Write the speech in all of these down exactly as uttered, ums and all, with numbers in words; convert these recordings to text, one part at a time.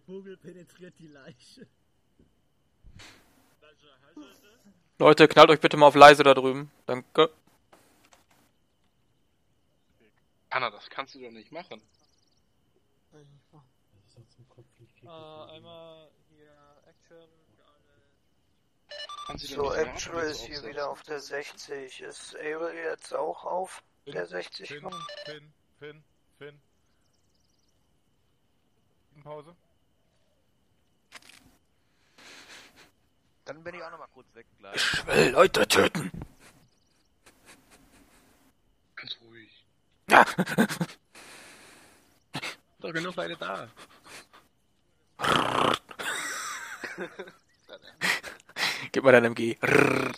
Vogel penetriert die Leiche. Leute, knallt euch bitte mal auf leise da drüben. Danke. Anna, das kannst du doch nicht machen. Äh, einmal hier Action für alle. So, Actual ist hier wieder auf der sechzig. Ist Able jetzt auch auf der sechzig? Finn, Finn, Finn, Finn. Pause. Dann bin ich auch noch mal kurz weg gleich. Ich will Leute töten. Ganz ruhig. Ja. Doch genug Leute da. Gib mal dein M G. Wenn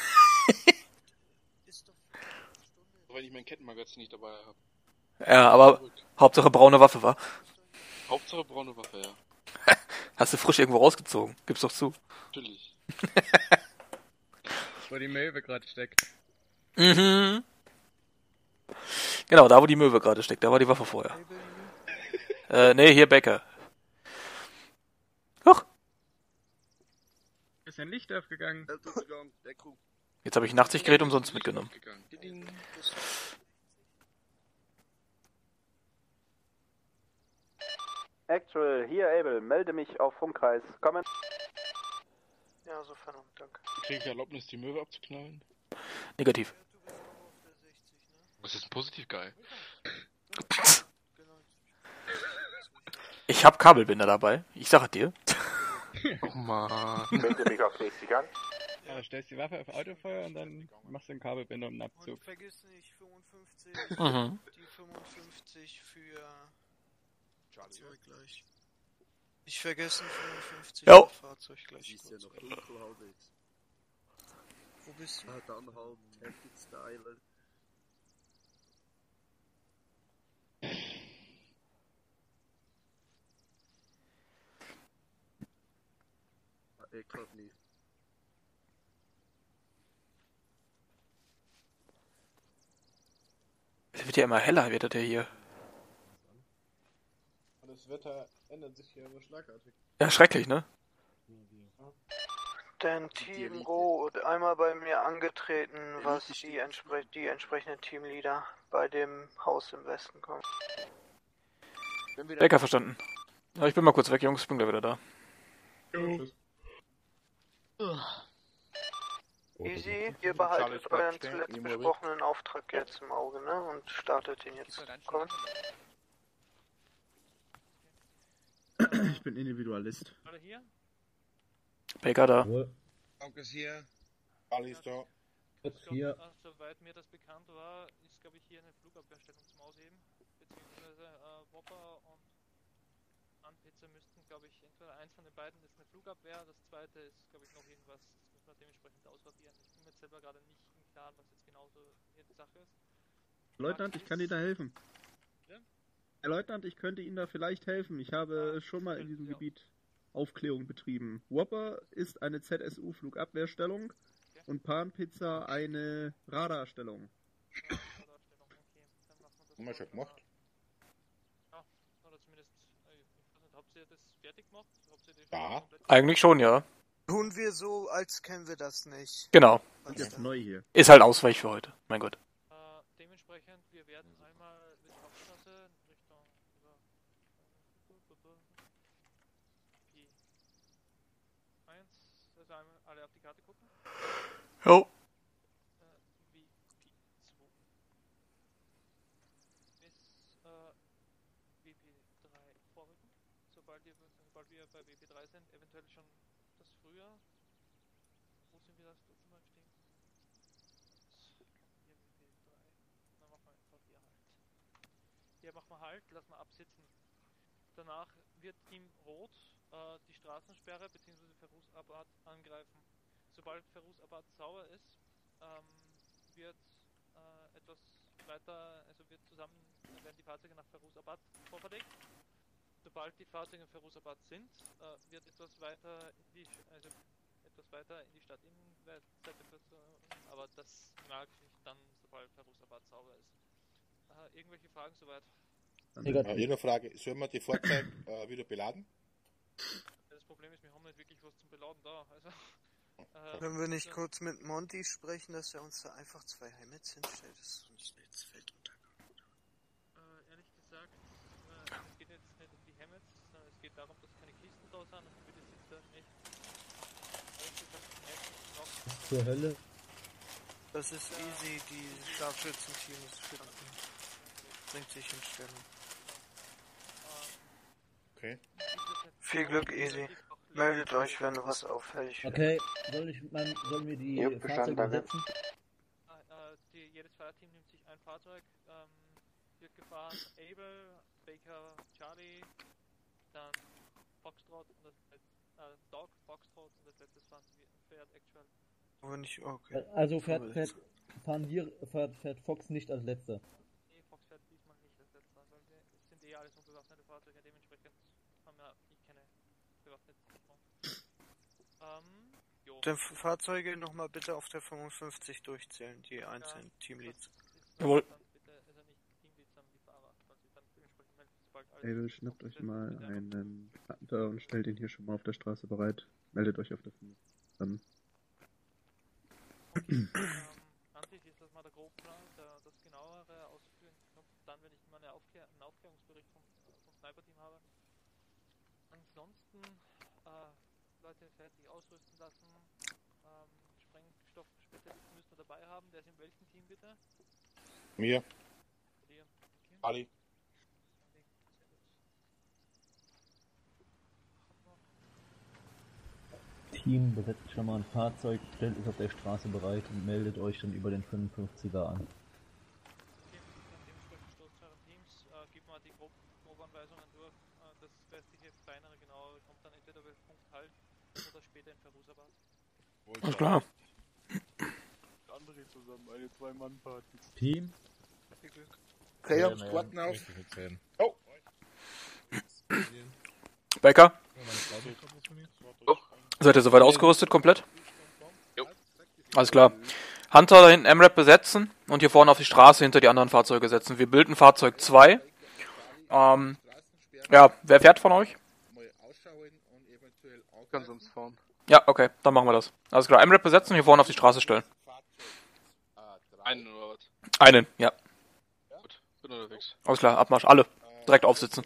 ich mein Kettenmagazin nicht dabei habe. Ja, aber Hauptsache braune Waffe, war. Hauptsache braune Waffe, ja. Hast du frisch irgendwo rausgezogen? Gib's doch zu. Natürlich. Wo die Möwe gerade steckt. Mhm. Genau, da wo die Möwe gerade steckt, da war die Waffe vorher. äh, nee, hier Becker. Huch. Ist ein Licht aufgegangen. Jetzt habe ich ein achtzig-Gerät umsonst mitgenommen. Actual, hier Able, melde mich auf Funkkreis. Kommen. Ja, sofern, danke. Krieg ich Erlaubnis, die Möwe abzuknallen? Negativ. Das ist positiv geil. Ich hab Kabelbinder dabei. Ich sage dir. Oh man. Melde mich auf sechzig an. Ja, du stellst die Waffe auf Autofeuer und dann machst du einen Kabelbinder um den Abzug. Und vergiss nicht, fünfundfünfzig, Mhm. die fünfundfünfzig für Fahrzeug gleich. Ich vergessen, fünfundfünfzig Jo. für Fahrzeug gleich. Ist ja noch dunkel halbwegs. Wo bist du? Ah, dann halt Happy Style. Ah, ich glaub nicht. Es wird ja immer heller, wird das ja hier. Das Wetter ändert sich hier aber schlagartig. Ja, schrecklich, ne? Denn Team Rot einmal bei mir angetreten, was die, entspre die entsprechenden Teamleader bei dem Haus im Westen kommen. Becker verstanden. Ja, ich bin mal kurz weg, Jungs. Bin gleich wieder da. Easy, ihr behaltet euren zuletzt besprochenen Auftrag jetzt im Auge, ne? Und startet ihn jetzt. Komm. Ich bin Individualist. Alle hier? Becker da. Auge ist hier. Ali ist da. Ich glaub, äh, soweit mir das bekannt war, ist glaube ich hier eine Flugabwehrstellung zum Ausheben. Beziehungsweise äh, Whopper und Anpizza müssten, glaube ich, entweder eins von den beiden ist eine Flugabwehr, das zweite ist, glaube ich, noch irgendwas, das muss man dementsprechend ausradieren. Ich bin mir jetzt selber gerade nicht im Klaren, was jetzt genau so hier die Sache ist. Leutnant, ich kann Ihnen da helfen. Ja? Herr Leutnant, ich könnte Ihnen da vielleicht helfen. Ich habe schon mal in diesem Ja. Gebiet Aufklärung betrieben. Whopper ist eine Z S U-Flugabwehrstellung Okay. und Panpizza eine Radarstellung. Ja, Radarstellung, okay. Dann machen wir das Haben wir so. schon gemacht. Ja, oder zumindest, äh, ich weiß nicht, habt ihr das fertig gemacht? Habt ihr die Ja. komplett- Eigentlich schon, ja. Tun wir so, als kennen wir das nicht. Genau. Was Jetzt denn? neu hier. Ist halt Ausweich für heute. Mein Gott. Äh, dementsprechend, wir werden einmal mit Hauptstraße Richtung über P eins, also einmal alle auf die Karte gucken. Jo. Äh, wie P zwei bis äh, W P drei vorrücken. Sobald, ihr, sobald wir bei W P drei sind, eventuell schon das früher. Wo sind wir das letzte Mal stehen? Hier W P drei. Dann machen wir einfach hier halt. Hier machen wir halt, lassen wir absitzen. Danach wird Team Rot äh, die Straßensperre bzw. Feruz Abad angreifen. Sobald Feruz Abad sauer ist, ähm, wird äh, etwas weiter, also wird zusammen, werden die Fahrzeuge nach Feruz Abad vorverlegt. Sobald die Fahrzeuge in Feruz Abad sind, äh, wird etwas weiter in die, also etwas weiter in die Stadt Innenseite, aber das merke ich dann, sobald Feruz Abad sauber ist. Äh, irgendwelche Fragen soweit? Äh, eine Frage, sollen wir die Fahrzeuge äh, wieder beladen? Das Problem ist, wir haben nicht wirklich was zum Beladen da. Also, äh, Können wir nicht ja, kurz mit Monty sprechen, dass er uns da einfach zwei Helmets hinstellt? Das ist sonst nichts Weltuntergang. äh, ehrlich gesagt, äh, es geht jetzt nicht um die Hammets, sondern es geht darum, dass keine Kisten da sind und wir das jetzt dann echt ehrlich gesagt nicht noch. Zur Hölle. Das ist easy, die Scharfschützenteam ist fit. Bringt sich in Stellung. Okay. Viel Glück, easy. Meldet euch, wenn was auffällig wird. Okay, soll ich mein, sollen wir die Ja, verstanden, Fahrzeuge danke. besetzen? Äh, die, jedes Fahrteam nimmt sich ein Fahrzeug, ähm, wird gefahren, Abel, Baker, Charlie, dann Foxtrot und das letzte, äh, Dog, Foxtrot und das letzte fahren sie Pferd, Actual. Aber nicht, okay. Also fährt, fährt, fahren wir, fährt, fährt Fox nicht als letzter. Nee, Fox fährt diesmal nicht als letzter, weil wir, es sind eh alles unbewaffnete Fahrzeuge, dementsprechend haben wir eh keine bewaffneten Ähm, jo. Die Fahrzeuge nochmal bitte auf der fünfundfünfzig durchzählen, die einzelnen Teamleads. Jawohl. Dann bitte, also nicht Teamleads, sondern die Fahrer, weil sie dann dementsprechend melden, sobald alles... Abel, schnappt euch mal einen Hunter und stellt ihn hier schon mal auf der Straße bereit. Meldet euch auf der fünf. Dann. ähm, an sich ist das mal der Grobplan, der, das genauere ausführen kommt dann, wenn ich mal eine Aufklär einen Aufklärungsbericht vom, vom Sniper-Team habe. Ansonsten, äh, Leute fertig ausrüsten lassen, ähm, Sprengstoffspezialisten müssen wir dabei haben. Der ist in welchem Team bitte? Mir. Bei dir? Okay. Ali. Team besetzt schon mal ein Fahrzeug, stellt es auf der Straße bereit und meldet euch dann über den fünfundfünfziger an. Okay, dann dementsprechend stoßklare Teams, äh, gib mal die Grob Grobanweisungen durch. Äh, das restliche, kleinere, genauere kommt dann entweder bei Punkt Halt oder später in Verhusabad. Alles klar. Andere zusammen, eine Zwei-Mann-Party. Team? Viel Glück. Okay, Ja, ja, naja, Squatten auf. Oh. Baker, seid ihr soweit ausgerüstet komplett? Jo. Alles klar. Hunter da hinten M RAP besetzen und hier vorne auf die Straße hinter die anderen Fahrzeuge setzen. Wir bilden Fahrzeug zwei. Ähm, ja, wer fährt von euch? Kannst uns fahren. Ja, okay, dann machen wir das. Alles klar, M RAP besetzen und hier vorne auf die Straße stellen. Einen oder was? Einen, ja. Gut, bin unterwegs. Alles klar, Abmarsch, alle. Direkt aufsitzen.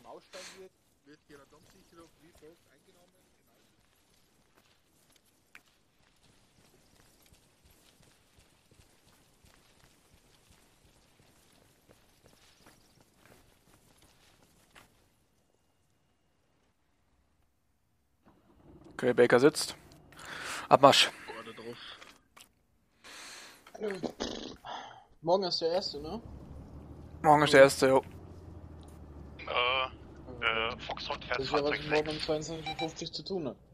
Okay, Baker sitzt. Abmarsch. Morgen ist der erste, ne? Morgen ist der erste, jo. Äh, äh, Foxtrot fährt Das ist ja, was Fahrzeug ich morgen sechs. um zweiundzwanzig Uhr fünfzig zu tun habe.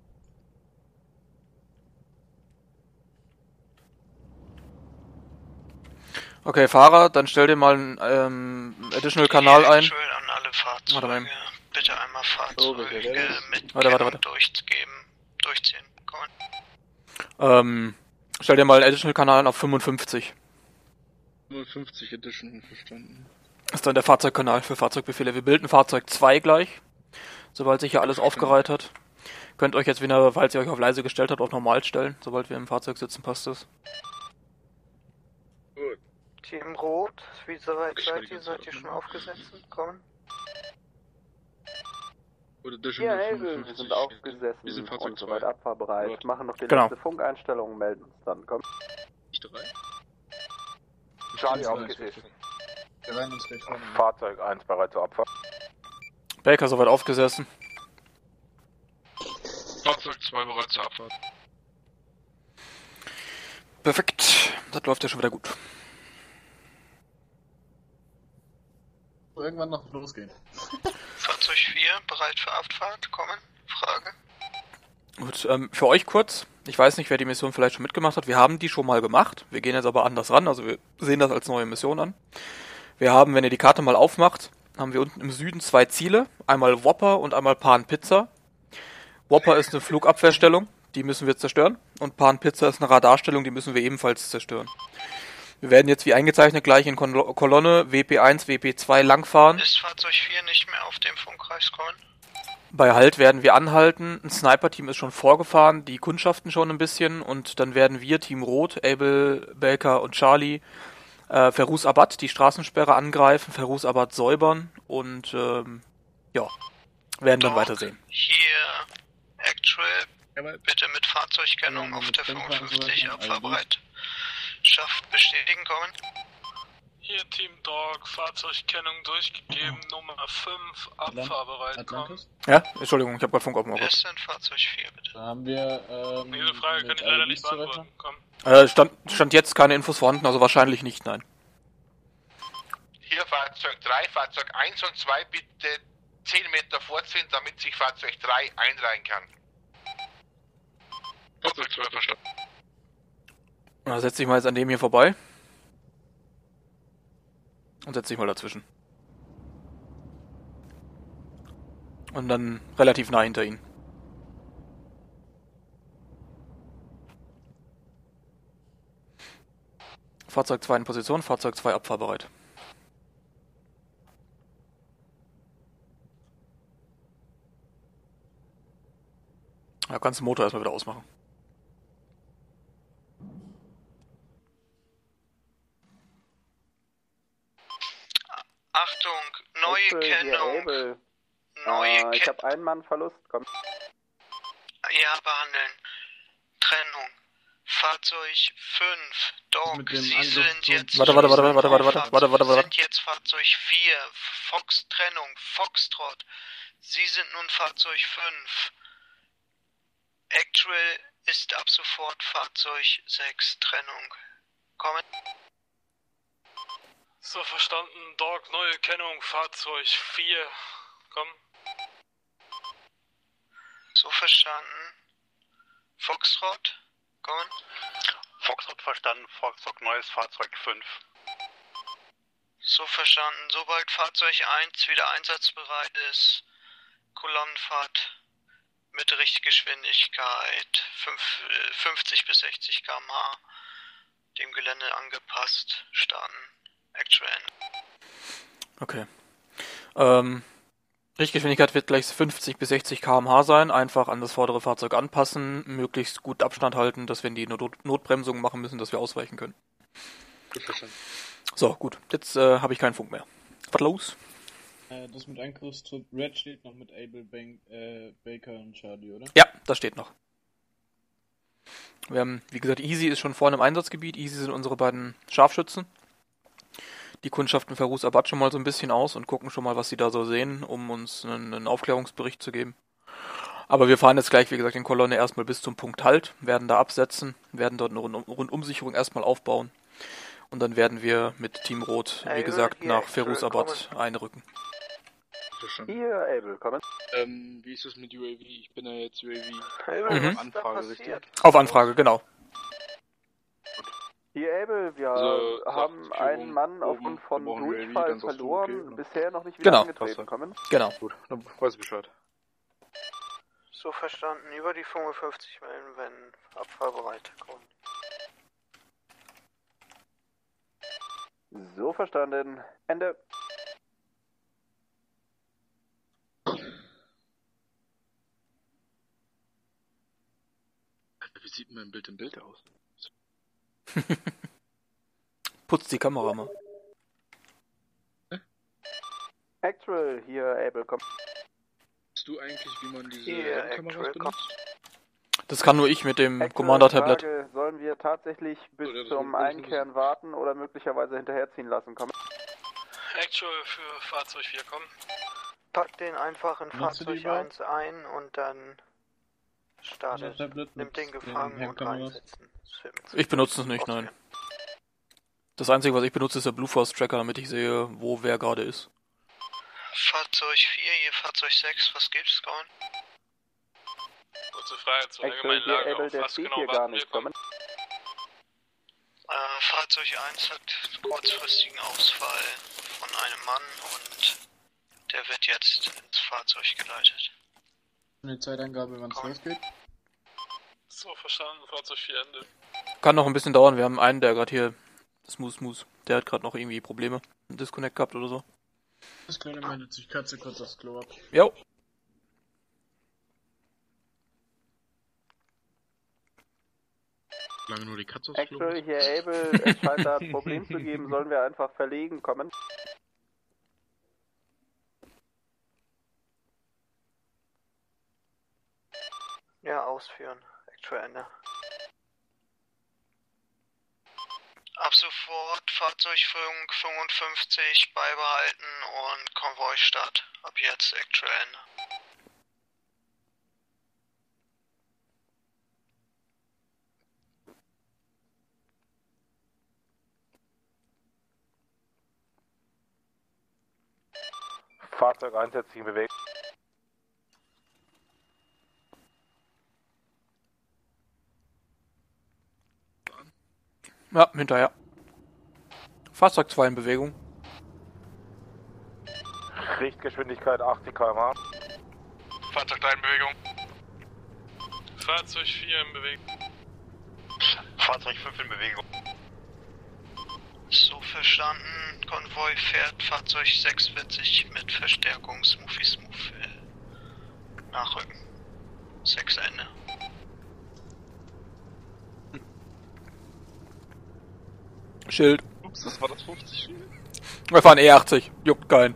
Okay, Fahrer, dann stell dir mal einen ähm, Additional-Kanal ein. Actual an alle Fahrzeuge. Warte mal. Bitte einmal Fahrzeuge mit Warte, warte, warte. durchgeben, durchziehen. Komm. Ähm, stell dir mal einen Additional-Kanal ein auf fünfundfünfzig. fünfundfünfzig Edition, verstanden. Das ist dann der Fahrzeugkanal für Fahrzeugbefehle. Wir bilden Fahrzeug zwei gleich, sobald sich hier alles aufgereiht hat. Könnt euch jetzt wieder, falls ihr euch auf leise gestellt habt, auf normal stellen. Sobald wir im Fahrzeug sitzen, passt das. Gut. Team Rot, wie soweit Ich seid wollte ihr? jetzt Seid auch ihr schon noch- aufgesetzt? Kommen? Gut, Edition Ja, null Abel, wir fünfundfünfzig. sind aufgesessen Wir sind Fahrzeug und soweit zwei. abfahrbereit. Gut. Machen noch die Genau. letzte Funkeinstellung, melden uns dann. Komm. Ich drei. Charlie Zwei. aufgesessen. Wir rennen uns gleich vorne. Fahrzeug eins bereit zur Abfahrt. Baker soweit aufgesessen. Fahrzeug zwei bereit zur Abfahrt. Perfekt. Das läuft ja schon wieder gut. Irgendwann noch losgehen. Fahrzeug vier, bereit für Abfahrt, kommen? Frage. Gut, ähm, für euch kurz. Ich weiß nicht, wer die Mission vielleicht schon mitgemacht hat. Wir haben die schon mal gemacht. Wir gehen jetzt aber anders ran. Also wir sehen das als neue Mission an. Wir haben, wenn ihr die Karte mal aufmacht, haben wir unten im Süden zwei Ziele. Einmal Whopper und einmal Pan Pizza. Whopper ist eine Flugabwehrstellung. Die müssen wir zerstören. Und Pan Pizza ist eine Radarstellung. Die müssen wir ebenfalls zerstören. Wir werden jetzt wie eingezeichnet gleich in Kon- Kolonne W P eins, W P zwei langfahren. Ist Fahrzeug vier nicht mehr auf dem Funkkreis, kommen? Bei Halt werden wir anhalten. Ein Sniper-Team ist schon vorgefahren, die kundschaften schon ein bisschen und dann werden wir, Team Rot, Abel, Baker und Charlie, äh, Feruz Abad die Straßensperre angreifen, Feruz Abad säubern und ähm, ja, werden dann weitersehen. Hier, Actual, bitte mit Fahrzeugkennung auf der fünfundfünfzig abfahrbereit. Schafft bestätigen kommen. Hier Team Dog, Fahrzeugkennung durchgegeben, Nummer fünf, abfahrbereit kommen. Ja, Entschuldigung, ich habe gerade Funk auf dem Auge. Ist denn Fahrzeug vier, bitte? Da haben wir, ähm... Diese Frage kann ich leider nicht beantworten. Komm. Äh, stand, stand jetzt keine Infos vorhanden, also wahrscheinlich nicht, nein. Hier Fahrzeug drei, Fahrzeug eins und zwei bitte zehn Meter vorziehen, damit sich Fahrzeug drei einreihen kann. Fahrzeug zwei verstanden. Da setze ich mal jetzt an dem hier vorbei. Und setze ich mal dazwischen. Und dann relativ nah hinter ihn. Fahrzeug zwei in Position, Fahrzeug zwei abfahrbereit. Da kannst du den Motor erstmal wieder ausmachen. Achtung, neue Axel, hier, Kennung. Abel. Neue äh, Kennung. Ich habe einen Mann Verlust, komm. Ja, behandeln. Trennung. Fahrzeug fünf. Dog. Sie sind jetzt... Warte, warte, warte, warte, warte, warte, warte, warte, warte, Sie warte. sind jetzt Fahrzeug vier. Fox Trennung. Foxtrot. Sie sind nun Fahrzeug fünf. Actual ist ab sofort Fahrzeug sechs. Trennung. Kommen. So, verstanden. Dog, neue Kennung, Fahrzeug vier. Komm. So verstanden. Foxtrot. Kommen. Foxtrot verstanden, Foxtrot neues Fahrzeug fünf. So verstanden. Sobald Fahrzeug eins wieder einsatzbereit ist, Kolonnenfahrt mit Richtgeschwindigkeit fünfzig bis sechzig Kilometer pro Stunde dem Gelände angepasst starten. Actual. Okay. Ähm, Richtgeschwindigkeit wird gleich fünfzig bis sechzig Kilometer pro Stunde sein. Einfach an das vordere Fahrzeug anpassen, möglichst gut Abstand halten, dass wenn die Not Notbremsung machen müssen, dass wir ausweichen können. Gut verstanden. So, gut. Jetzt äh, habe ich keinen Funk mehr. Was los? Äh, das mit Angriffstrupp Red steht noch mit Abel, Bank, äh, Baker und Charlie, oder? Ja, das steht noch. Wir haben, wie gesagt, Easy ist schon vorne im Einsatzgebiet. Easy sind unsere beiden Scharfschützen. Die kundschaften Feruz Abad schon mal so ein bisschen aus und gucken schon mal, was sie da so sehen, um uns einen, einen Aufklärungsbericht zu geben. Aber wir fahren jetzt gleich, wie gesagt, in Kolonne erstmal bis zum Punkt Halt, werden da absetzen, werden dort eine Rund- Rundumsicherung erstmal aufbauen und dann werden wir mit Team Rot, wie gesagt, nach Feruz Abad einrücken. Hier, Abel, komm. Ähm, wie ist es mit U A V? Ich bin ja jetzt U A V. Abel, Mhm. was ist da passiert? Auf Anfrage, genau. Hier, Abel, wir Also, haben sagt einen Führung Mann oben, aufgrund von wir brauchen U A V, Durchfall dann sagst du, verloren, okay, bisher noch nicht wieder Genau. angetreten. Kommen. Genau. Gut, dann weiß ich Bescheid. So verstanden. Über die fünfundfünfzig melden, wenn abfahrbereit kommt. So verstanden. Ende. Wie sieht mein Bild im Bild aus? Putzt die Kamera mal. Actual, hier, Abel, komm. Weißt du eigentlich, wie man diese Hier, Kameras Actual, benutzt? Das kann nur ich mit dem Actual Commander-Tablet. Frage, sollen wir tatsächlich bis Oder das zum will ich Einkehren warten oder möglicherweise hinterherziehen lassen? Komm. Actual für Fahrzeug vier, komm. Pack den einfach in Nutzt du die Fahrzeug überhaupt? eins ein und dann startet. Das Tablet Nimmt den mit den gefangen und Handkameras? reinsetzen. Das wird mir zu Ich benutze es nicht, nein. Das Einzige, was ich benutze, ist der Blue Force Tracker, damit ich sehe, wo wer gerade ist. Fahrzeug vier, hier Fahrzeug sechs, was gibt's, kommen? Kurze Frage zur Actual, allgemeinen hier, Lage. Abel, Auf der was steht genau hier gar warten wir? nicht. Komm. Kommen. Äh, Fahrzeug eins hat kurzfristigen Ausfall von einem Mann und der wird jetzt ins Fahrzeug geleitet. Eine Zeitangabe, wann es losgeht? So, verstanden. Fahrzeug vier, Ende. Kann noch ein bisschen dauern, wir haben einen, der gerade hier, Smooth Smooth, der hat gerade noch irgendwie Probleme, einen Disconnect gehabt oder so. Das Kleine meldet sich Katze kurz aufs Klo ab. Jo. Solange nur die Katze aufs Klo Actually, muss. hier Able, es scheint da ein Problem zu geben. Sollen wir einfach verlegen kommen? Ja, ausführen. Actual Ende. Ab sofort Fahrzeugführung fünfundfünfzig beibehalten und Konvoistart. Ab jetzt Actual Ende. Fahrzeug einsetzen in Bewegung. Ja, hinterher. Fahrzeug zwei in Bewegung. Richtgeschwindigkeit achtzig Kilometer pro Stunde. Fahrzeug drei in Bewegung. Fahrzeug vier in Bewegung. Fahrzeug fünf in Bewegung. So verstanden. Konvoi fährt Fahrzeug sechsundvierzig mit Verstärkung. Smoothie Smooth. Äh, nachrücken. sechs Ende. Schild. Ups, was war das? fünfzig? Wir fahren E achtzig. Juckt keinen.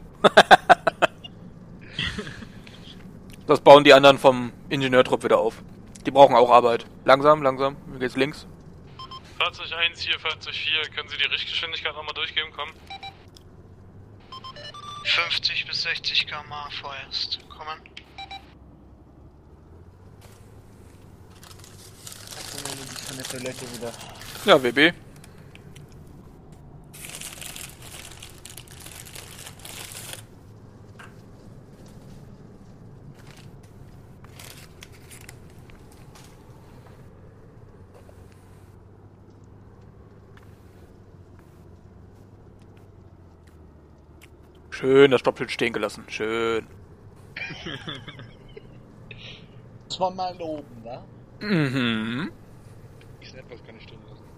Das bauen die anderen vom Ingenieurtrupp wieder auf. Die brauchen auch Arbeit. Langsam, langsam. Hier geht's links. Fahrzeug eins hier, Fahrzeug vier. Können Sie die Richtgeschwindigkeit nochmal durchgeben? Komm. fünfzig bis sechzig Kilometer pro Stunde vorerst. Kommen. Von der Toilette wieder. Ja, W B. Schön, das Stoppschild stehen gelassen. Schön. Das war mal oben, wa? Mhm. Ich sehe etwas, kann ich stehen lassen.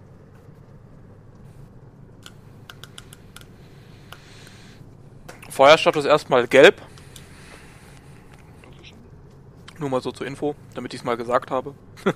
Feuerstatus erstmal gelb. Nur mal so zur Info, damit ich es mal gesagt habe.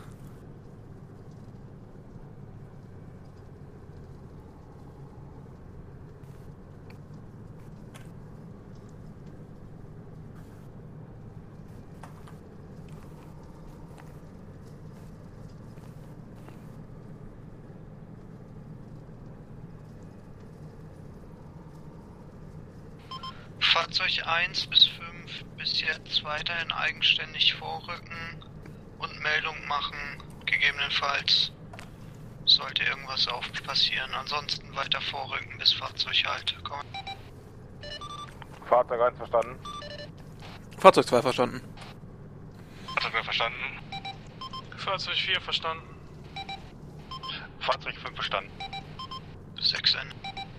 Fahrzeug eins bis fünf bis jetzt weiterhin eigenständig vorrücken und Meldung machen, gegebenenfalls sollte irgendwas auf passieren. Ansonsten weiter vorrücken bis Fahrzeug halt. Komm. Fahrzeug eins verstanden. Fahrzeug zwei verstanden. Fahrzeug drei verstanden. Fahrzeug vier verstanden. Fahrzeug fünf verstanden. sechs Ende.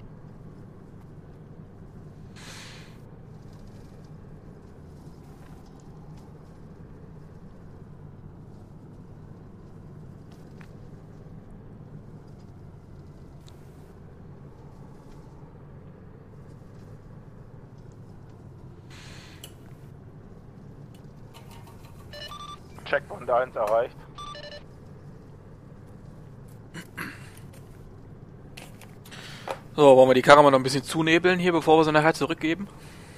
Checkpoint eins erreicht. So, wollen wir die Karre mal noch ein bisschen zunebeln hier, bevor wir sie nachher zurückgeben?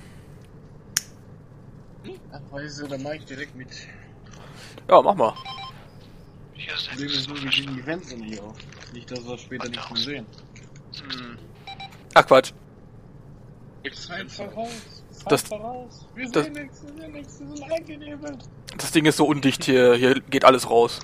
Ach, weißt du, dann mach ich direkt mit. Ja, mach mal. Hier Das Problem ist nur, wir kriegen die Fenster nicht auf. Nicht, dass wir später nichts mehr sehen. Hm. Ach Quatsch. Einfach raus. Das, Einfach raus. Wir das, sehen nichts, wir sehen nichts, wir sind eingenebelt. das Ding ist so undicht hier, hier geht alles raus.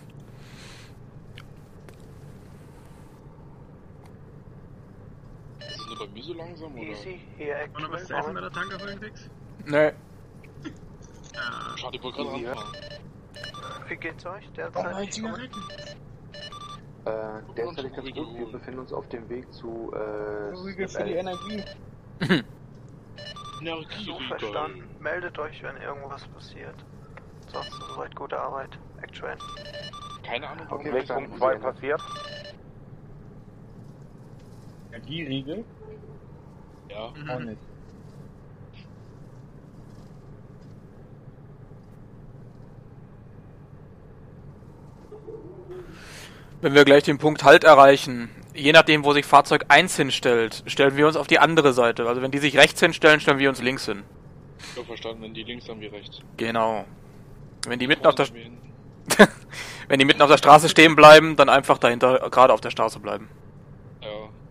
Ist es nur bei mir so langsam, oder? Easy, hier War noch was zu essen bei der Tanke vorhin fix? Nee. Ah. Schade, ich wollte gerade Easy, anfahren. Wie geht's euch Oh, derzeit? mein Zigaretten. Äh, derzeit ganz gut. Wir befinden uns auf dem Weg zu, äh... Riegel für die Energie. So verstanden. Meldet euch, wenn irgendwas passiert. Ansonsten soweit gute Arbeit. Actual. Keine Ahnung, warum Okay, Punkt zwei passiert. Energieriegel? Ja. Mhm. Auch nicht. Wenn wir gleich den Punkt Halt erreichen, je nachdem, wo sich Fahrzeug eins hinstellt, stellen wir uns auf die andere Seite. Also wenn die sich rechts hinstellen, stellen wir uns links hin. So verstanden, wenn die links, haben wir rechts. Genau. Wenn die mitten auf der wenn die mitten auf der Straße stehen bleiben, dann einfach dahinter gerade auf der Straße bleiben. Ja.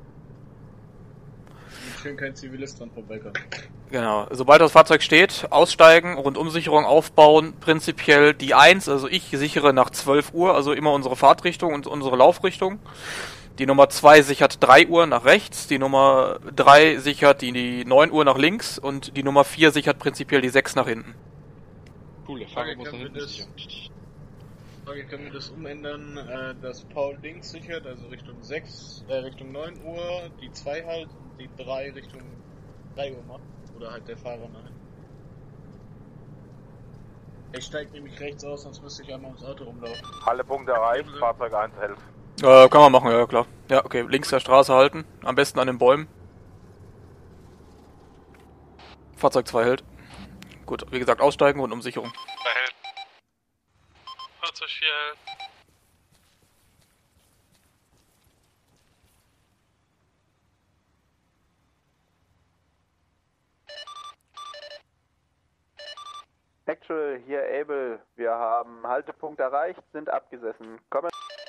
Schön kein Zivilist dran vorbeikommen. Genau. Sobald das Fahrzeug steht, aussteigen, Rundumsicherung aufbauen, prinzipiell die eins, also ich sichere nach zwölf Uhr, also immer unsere Fahrtrichtung und unsere Laufrichtung. Die Nummer zwei sichert drei Uhr nach rechts, die Nummer drei sichert die, die neun Uhr nach links und die Nummer vier sichert prinzipiell die sechs nach hinten. Cool, der Frage, Fahrer muss nach können, hinten wir das, sichern. Frage, können wir das umändern, äh, dass Paul links sichert, also Richtung sechs, äh, Richtung neun Uhr, die zwei halt und die drei Richtung drei Uhr macht? Oder halt der Fahrer nachher? Ich steig nämlich rechts aus, sonst müsste ich einmal ums Auto rumlaufen. Haltepunkt erreicht, Fahrzeug eins hält. Äh, kann man machen, ja klar. Ja, okay, links der Straße halten, am besten an den Bäumen. Fahrzeug zwei hält. Gut, wie gesagt, aussteigen und Umsicherung. zwei hält. Fahrzeug vier hält. Actual, hier Able. Wir haben Haltepunkt erreicht, sind abgesessen. Kommen.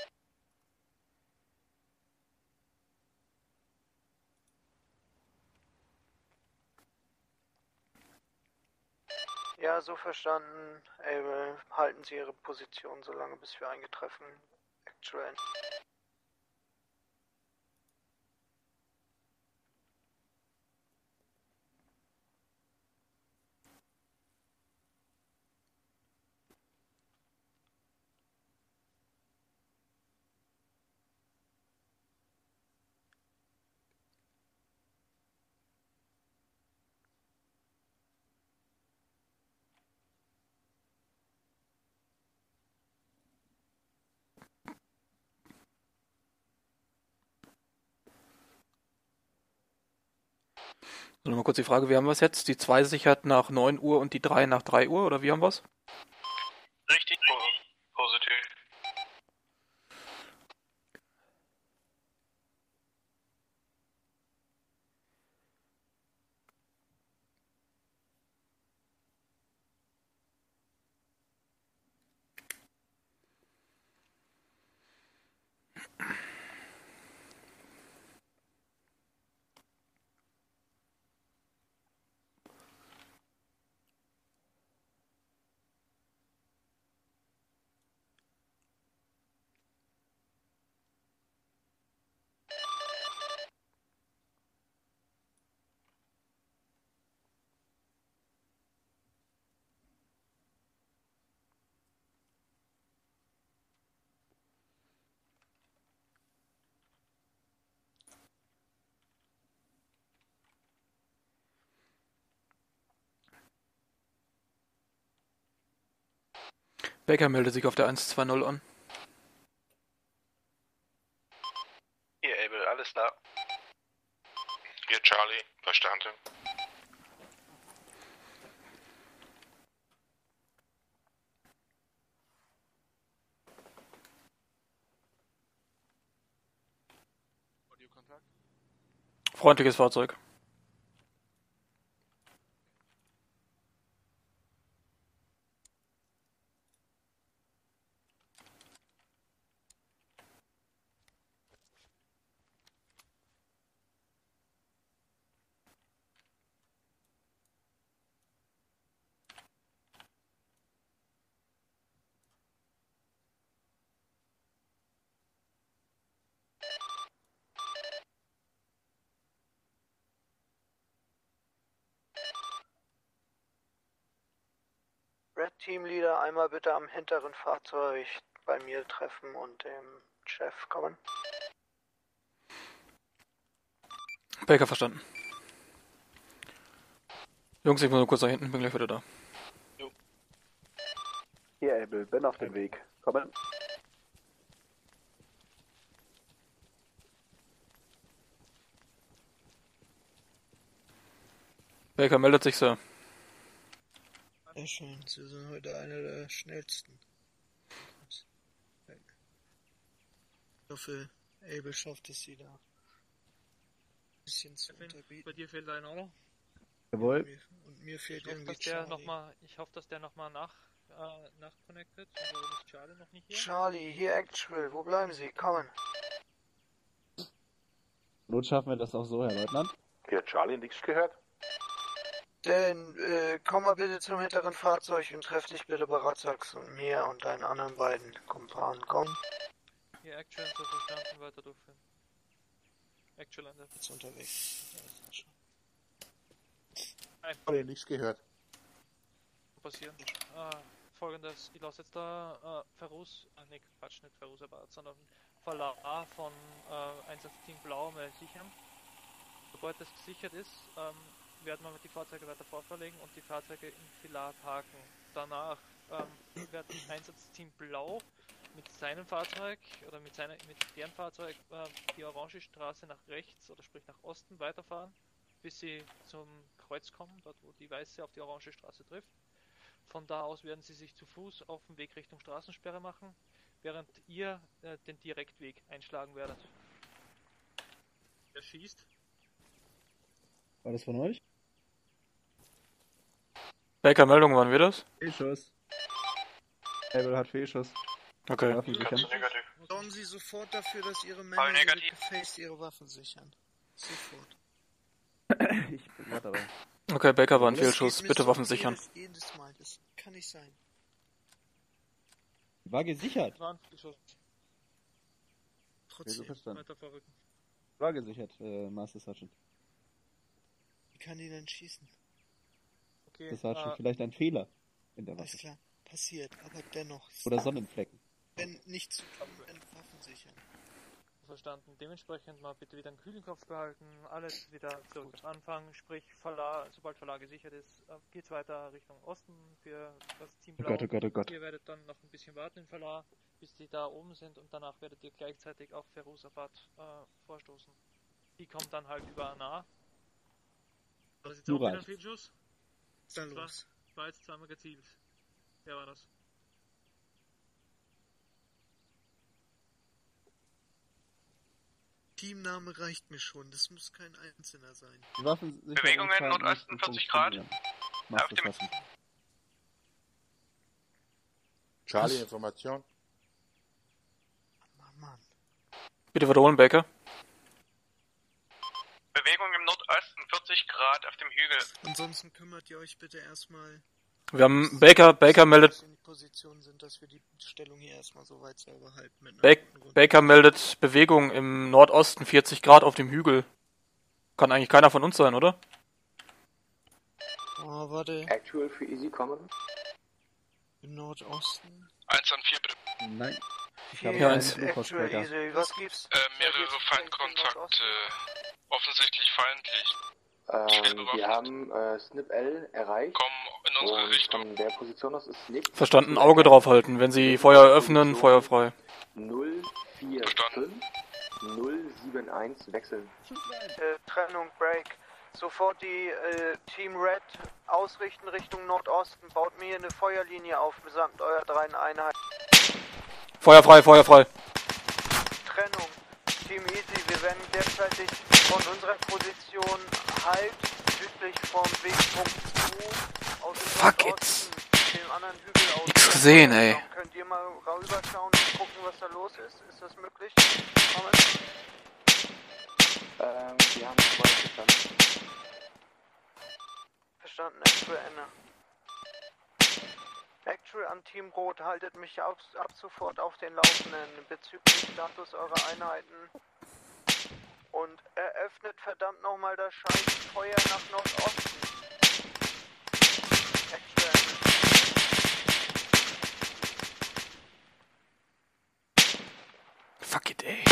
Ja, so verstanden. Able, halten Sie Ihre Position so lange, bis wir eingetreffen. Actual. So, nochmal kurz die Frage, wie haben wir es jetzt? Die zwei sichert nach neun Uhr und die drei nach drei Uhr, oder wie haben wir es? Richtig, positiv. Baker meldet sich auf der eins zwei null an. Hier, Able, alles klar. Hier, Charlie, verstanden. Freundliches Fahrzeug. Red Team Leader, einmal bitte am hinteren Fahrzeug bei mir treffen und dem Chef kommen. Baker verstanden. Jungs, ich muss nur kurz nach hinten, bin gleich wieder da. Hier Able, bin auf dem Weg. Kommen. Baker meldet sich, Sir. Ja schon, Sie sind heute einer der schnellsten. Ich hoffe, Abel schafft es wieder. Ein bisschen zu unterbieten. Bei dir fehlt einer, oder? Jawohl. Und mir fehlt Ich hoffe, irgendwie dass der Charlie. noch mal, ich hoffe, dass der nochmal nach, äh, nachconnected. Warum ist Charlie noch nicht hier? Charlie, hier Actual, wo bleiben Sie? Kommen. Not schaffen wir das auch so, Herr Leutnant. Hier, Charlie, nichts gehört? Denn, äh, komm mal bitte zum hinteren Fahrzeug und treff dich bitte bei Ratzax und mir und deinen anderen beiden Kumpanen. Komm. Hier Action, so verstanden, weiter durchführen. Actual an der Jetzt unterwegs. Nein. Charlie, nichts gehört. Passieren. Äh, folgendes, ich lasse jetzt da äh, Ferus, ah ne, Quatsch, nicht Ferus, aber sondern Falar von äh, Einsatzteam Blau mal sichern. Sobald das gesichert ist, ähm, werden wir die Fahrzeuge weiter vorverlegen und die Fahrzeuge in Filar parken. Danach ähm, wird Einsatzteam Blau mit seinem Fahrzeug oder mit, seiner, mit deren Fahrzeug äh, die orange Straße nach rechts oder sprich nach Osten weiterfahren, bis sie zum Kreuz kommen, dort wo die weiße auf die orange Straße trifft. Von da aus werden sie sich zu Fuß auf dem Weg Richtung Straßensperre machen, während ihr äh, den Direktweg einschlagen werdet. Wer schießt? War das von euch? Welcher Meldung waren wir das? Fehlschuss. Abel hat Fehlschuss. Okay. Waffen sichern. Sorgen Sie sofort dafür, dass Ihre Männer ihre Gefäß ihre Waffen sichern. Sofort. Ich bin gerade dabei. Okay, Baker war ein Das Fehlschuss. geht mir Bitte so Waffen sichern. Jedes, jedes Mal, das kann nicht sein. War gesichert. War ein Fehlschuss. Trotzdem. verstanden. Weiter vorrücken. War gesichert, äh, Master Sergeant. Wie kann die denn schießen? Okay, Das war schon äh, vielleicht ein Fehler in der Alles Waffe. klar, passiert, aber dennoch. Oder Sonnenflecken. Wenn nicht zu tun, Waffen sichern. verstanden. Dementsprechend mal bitte wieder einen kühlen Kopf behalten, alles wieder zurück zum Anfang, sprich Verla, sobald Verla gesichert ist, äh, geht's weiter Richtung Osten für das Team Oh Blau. Gott, oh Gott, oh Gott. Ihr werdet dann noch ein bisschen warten in Verla, bis die da oben sind und danach werdet ihr gleichzeitig auf Ferusabad äh, vorstoßen. Die kommt dann halt über Anar. Das ist jetzt Du auch wieder ein reicht. Fehlschuss. Was dann Das war, los? war jetzt zweimal gezielt. Wer war das? Teamname reicht mir schon, das muss kein Einzelner sein. Die Waffen sichern Bewegungen anscheinend Nordosten nicht vierzig Grad. funktionieren. Master Auf dem- Sergeant. Charlie, Information. Bitte wiederholen, Baker. Bewegung im Nordosten vierzig Grad auf dem Hügel. Ansonsten kümmert ihr euch bitte erstmal, Wir haben Baker, Baker meldet, dass wir in die Position sind, dass wir die Stellung hier erstmal so weit sauber halten. Mit einer Ba guten Runde. Baker meldet Bewegung im Nordosten vierzig Grad auf dem Hügel. Kann eigentlich keiner von uns sein, oder? Oh, warte, Actual für Easy kommen. im Nordosten. eins an vier, bitte. Nein. Ich Hier habe Ja, keinen eins. Bluepost, Actual Baker. Easy, was gibt's? Äh, mehrere Feindkontakte. Offensichtlich feindlich. Ähm, wir haben äh, Snip L erreicht. Kommen in unsere Und Richtung. von der Position aus ist nichts. Verstanden, Auge drauf halten. Wenn sie Feuer öffnen, Feuer frei. null vier fünf null sieben eins wechseln. Äh, Trennung, Break. Sofort die äh, Team Red ausrichten Richtung Nordosten. Baut mir hier eine Feuerlinie auf, samt eurer drei Einheiten. Feuer frei, Feuer frei. Trennung. Team Easy, wir werden derzeitig von unserer Position halt südlich vom Wegpunkt U aus dem Fuck Nordosten dem anderen Hügel aus. Nix gesehen, ey. Könnt ihr mal rüberschauen und gucken, was da los ist? Ist das möglich? Kommen. Ähm, wir haben zwei verstanden. Verstanden, Actual Ende. Actual an Team Rot, haltet mich ab, ab sofort auf den Laufenden bezüglich Status eurer Einheiten. Und eröffnet verdammt nochmal das scheiß Feuer nach Nordosten. Actual Ende. Fuck it, ey.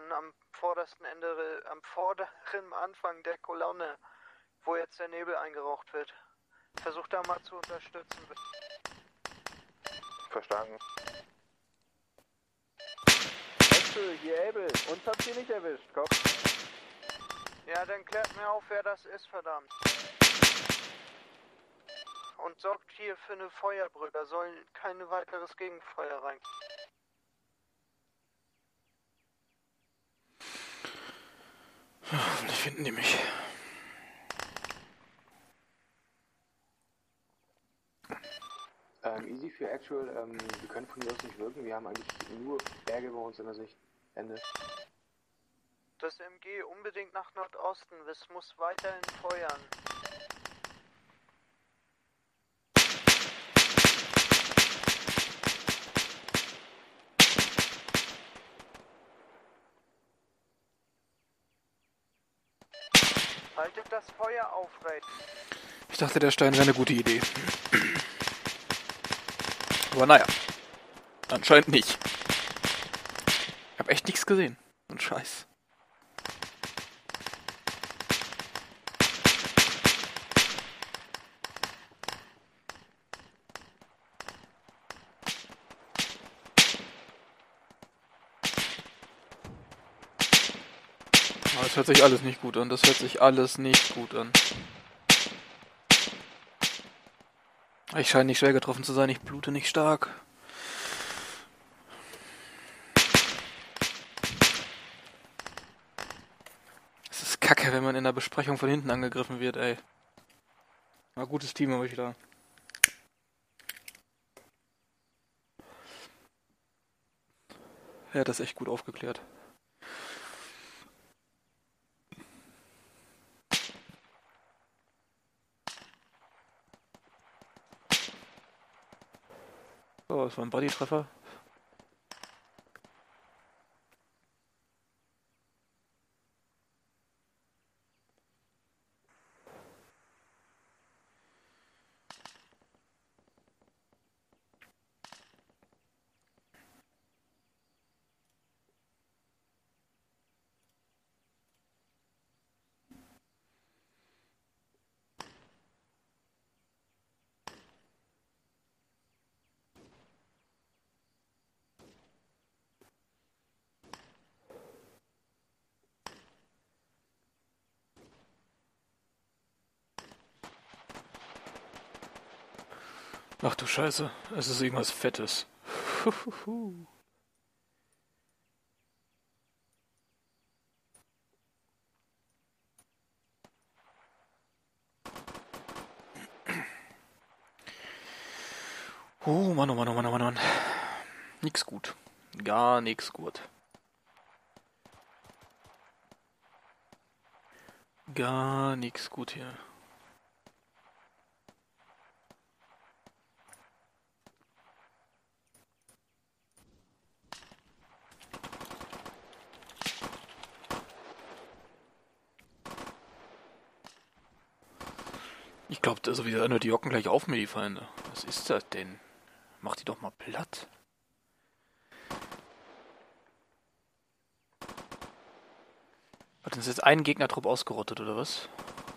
schon am vordersten Ende, am vorderen Anfang der Kolonne, wo jetzt der Nebel eingeraucht wird. Versucht da mal zu unterstützen. Verstanden. Axel, hier Abel, uns habt ihr nicht erwischt, komm. Ja, dann klärt mir auf, wer das ist, verdammt. Und sorgt hier für eine Feuerbrücke, da soll kein weiteres Gegenfeuer rein. Hoffentlich finden die mich. Ähm, easy für Actual, ähm, wir können von hier aus nicht wirken, wir haben eigentlich nur Berge bei uns in der Sicht. Ende. Das M G unbedingt nach Nordosten, es muss weiterhin feuern. Haltet das Feuer aufrecht. Ich dachte, der Stein wäre eine gute Idee. Aber naja, anscheinend nicht. Ich hab echt nichts gesehen. Und Scheiß. Aber das hört sich alles nicht gut an. Das hört sich alles nicht gut an. Ich scheine nicht schwer getroffen zu sein. Ich blute nicht stark. Es ist kacke, wenn man in der Besprechung von hinten angegriffen wird, ey. Na, gutes Team habe ich da. Er hat das echt gut aufgeklärt. Oh, das war ein Bodytreffer. Ach du Scheiße, es ist irgendwas Fettes. Huhuhu. Oh Mann, oh Mann, oh Mann, oh Mann, oh Mann. Nix gut. Gar nix gut. Gar nix gut hier. Ich glaube, also wieder nur die Jocken gleich auf mir, die Feinde. Was ist das denn? Mach die doch mal platt. Hat uns jetzt ein Gegnertrupp ausgerottet, oder was?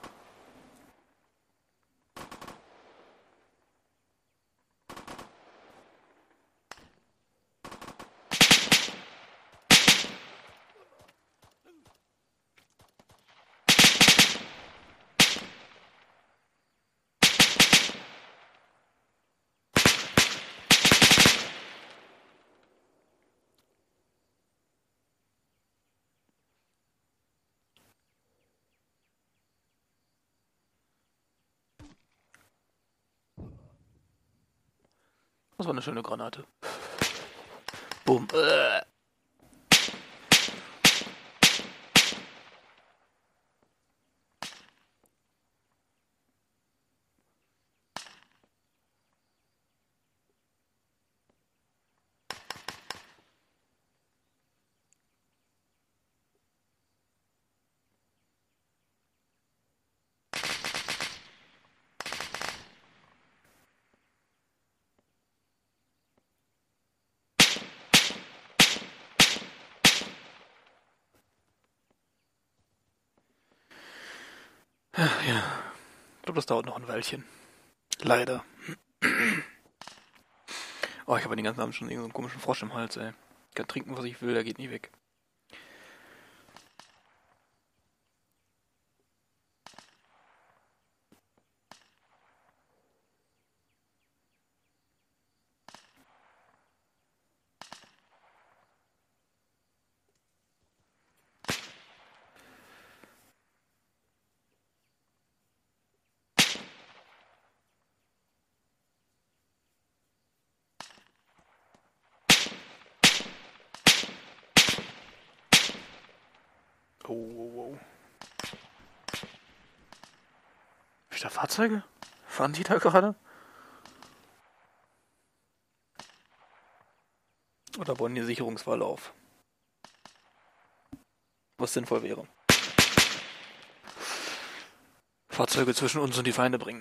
Das war eine schöne Granate. Boom. Äh. Ach ja, ich glaube, das dauert noch ein Weilchen. Leider. Oh, ich habe den ganzen Abend schon irgendeinen komischen Frosch im Hals, ey. Ich kann trinken, was ich will, der geht nie weg. Oh, oh, oh. Wieder Fahrzeuge? Fahren die da gerade? Oder bauen die Sicherungswall auf? Was sinnvoll wäre. Fahrzeuge zwischen uns und die Feinde bringen.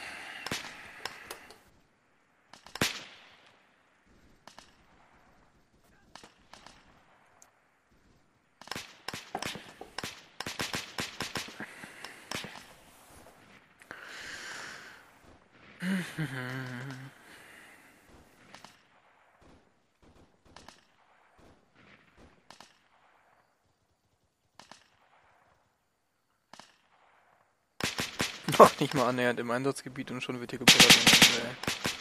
Noch nicht mal annähernd im Einsatzgebiet und schon wird hier geballert. Ey.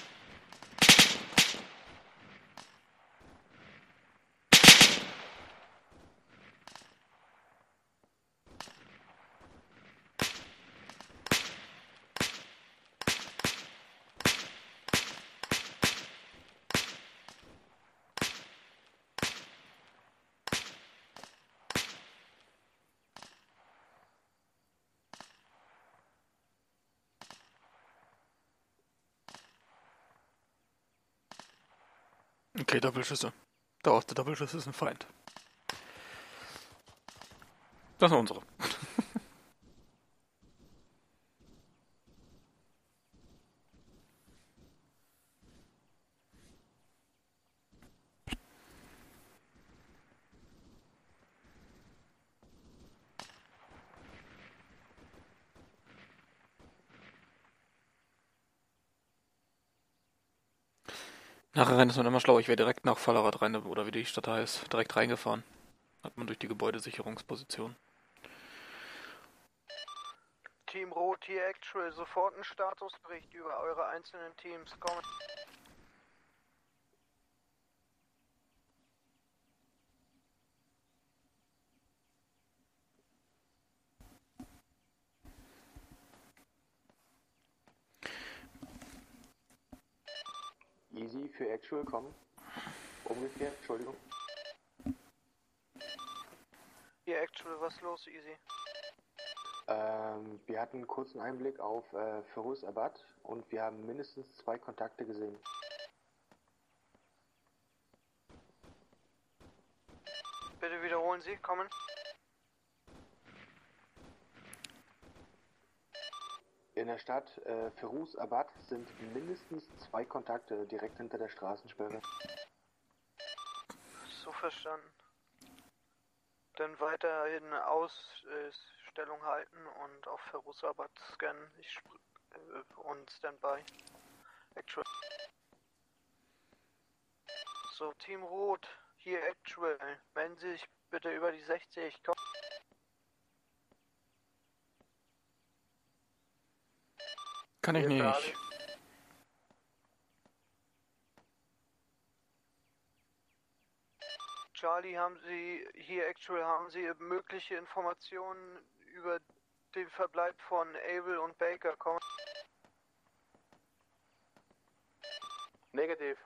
Okay, Doppelschüsse. Da aus der Doppelschuss ist ein Feind. Das sind unsere. Nachher rein ist man immer schlau. Ich wäre direkt nach Fallerad rein, oder wie die Stadt heißt, direkt reingefahren. Hat man durch die Gebäudesicherungsposition. Team Rot hier Actual, sofort ein Statusbericht über eure einzelnen Teams. Kommen. Easy für Actual kommen. Umgekehrt, Entschuldigung. Hier Actual, was los, Easy? Ähm, wir hatten einen kurzen Einblick auf äh, Ferus Abad und wir haben mindestens zwei Kontakte gesehen. Bitte wiederholen Sie, kommen. In der Stadt äh, Ferus Abad sind mindestens zwei Kontakte direkt hinter der Straßensperre. So verstanden. Dann weiterhin Ausstellung halten und auf Ferus Abad scannen. Ich äh, und Standby. Actual. So, Team Rot, hier Actual. Melden Sie sich bitte über die sechzig. Komm. Kann ich nicht. Charlie, haben Sie, hier Actual, haben Sie mögliche Informationen über den Verbleib von Abel und Baker? Komm. Negativ.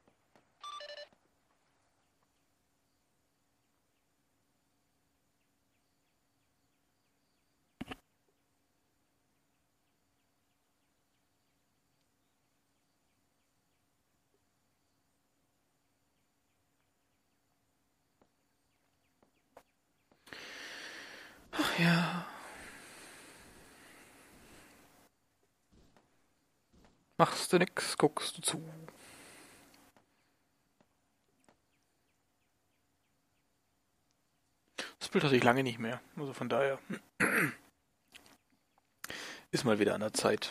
Ach ja. Machst du nix, guckst du zu. Das Bild hatte ich lange nicht mehr, also von daher. Ist mal wieder an der Zeit.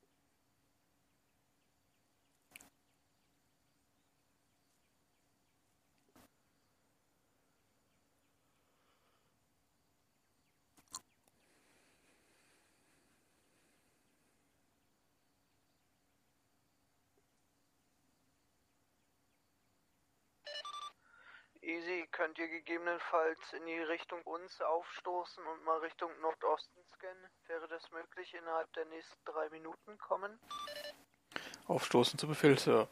Easy, könnt ihr gegebenenfalls in die Richtung uns aufstoßen und mal Richtung Nordosten scannen? Wäre das möglich innerhalb der nächsten drei Minuten kommen? Aufstoßen zu Befehl, Sir.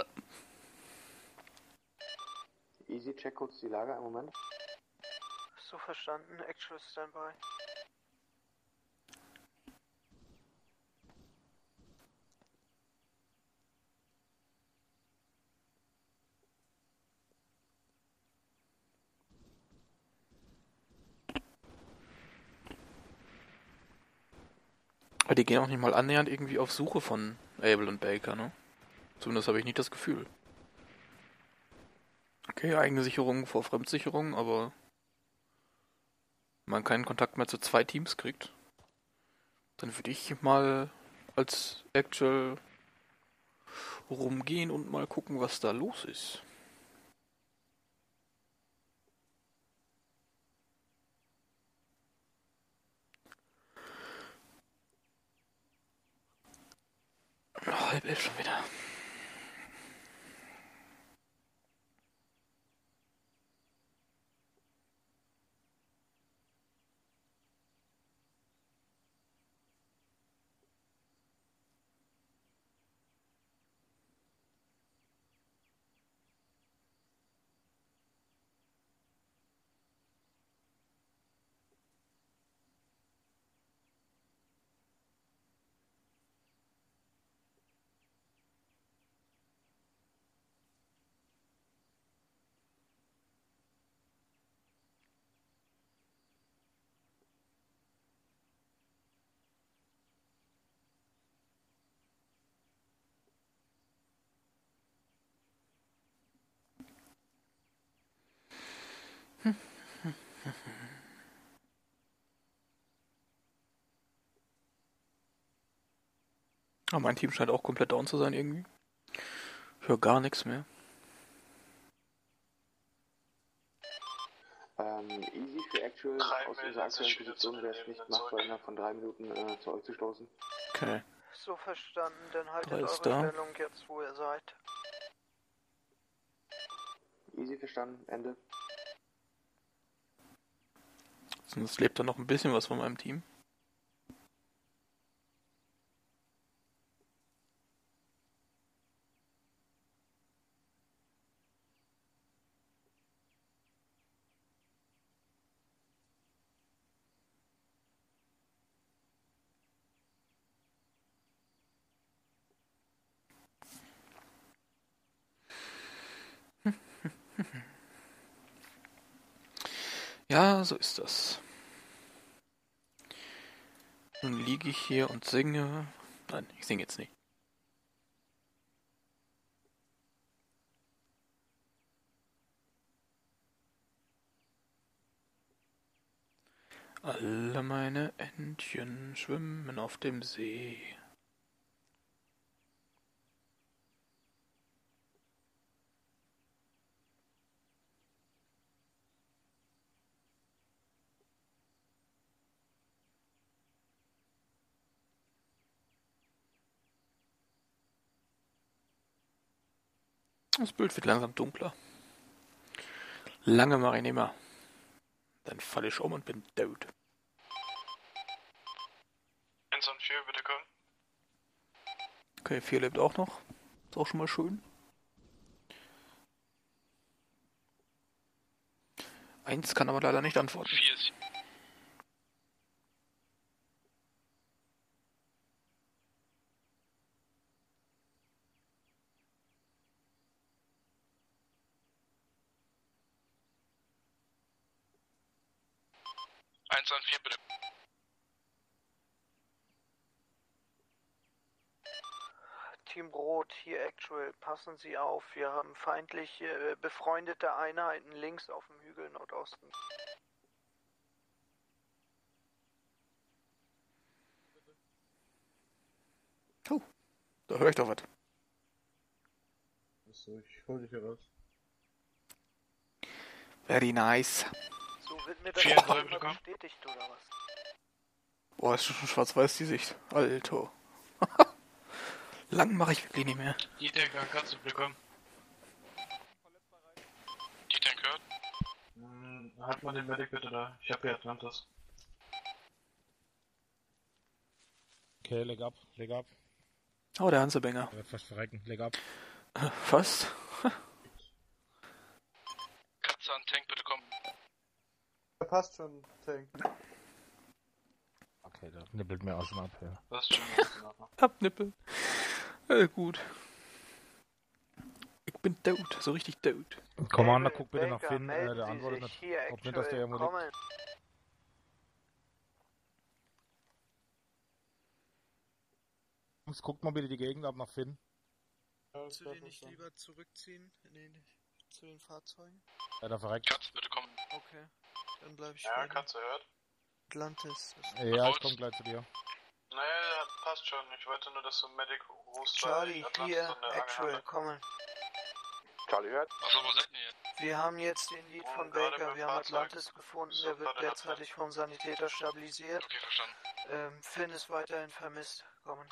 Easy, check kurz die Lage, einen Moment. So verstanden, Actual Standby. Aber die gehen auch nicht mal annähernd irgendwie auf Suche von Able und Baker, ne? Zumindest habe ich nicht das Gefühl. Okay, eigene Sicherung vor Fremdsicherung, aber wenn man keinen Kontakt mehr zu zwei Teams kriegt, dann würde ich mal als Actual rumgehen und mal gucken, was da los ist. Oh, halb elf schon wieder. Aber mein Team scheint auch komplett down zu sein irgendwie. Ich höre gar nichts mehr. Ähm, easy für Actual, aus unserer aktuellen Position wäre es nicht machbar, innerhalb von drei Minuten äh, zu euch zu stoßen. Okay. So verstanden, dann haltet Drei eure ist da. Stellung jetzt, wo ihr seid. Easy verstanden, Ende. Sonst lebt da noch ein bisschen was von meinem Team. Ja, so ist das. Nun liege ich hier und singe. Nein, ich singe jetzt nicht. Alle meine Entchen schwimmen auf dem See. Das Bild wird langsam dunkler. Lange mache ich nicht mehr. Dann falle ich um und bin tot. eins und vier, bitte kommen. Okay, vier lebt auch noch. Ist auch schon mal schön. Eins kann aber leider nicht antworten. vier ist eins und vier, bitte. Team Rot, hier Actual, passen Sie auf, wir haben feindliche, äh, befreundete Einheiten links auf dem Hügel Nordosten. Oh, da höre ich doch was. Achso, ich hol dich hier raus. Very nice. So, wird mir das Vielen jetzt Dank, mal komm. bestätigt, oder was? Boah, ist schon schwarz-weiß die Sicht. Alter. Lang mache ich wirklich nicht mehr. Die Tanker, kannst du bekommen. Die Tank hört. Hm, halt mal den Medic bitte da. Ich hab hier Atlantis. Okay, leg ab, leg ab. Oh, der Hansebenger. Er wird fast verrecken, leg ab. Äh, Fast? Katze an Tank, bitte kommen. Der passt schon, Tank. Okay, da nippelt mir aus dem ab, ja. Das ist schon Abnippeln. Äh, gut. Ich bin tot, so richtig tot. Commander, guck bitte nach Baker, Finn, äh, melden der Sie antwortet sich nicht. hier Ob nicht, dass der actual irgendwo liegt. kommen. Jungs, guckt mal bitte die Gegend ab nach Finn. Willst du den nicht lieber zurückziehen in den, zu den Fahrzeugen? Ja, der verreckt. Katze, bitte kommen. Okay, dann bleib ich Ja, bei dir. Katze hört. Atlantis. Ja, ich komm gleich zu dir. Naja, passt schon. Ich wollte nur, dass du Medic rufst. Charlie, hier, actual, kommen. Charlie hört. Achso, wo seid ihr jetzt? Wir haben jetzt den Lead von Baker, wir haben Atlantis gefunden, der wird derzeitig vom Sanitäter stabilisiert. Okay, verstanden. Ähm, Finn ist weiterhin vermisst. Kommen.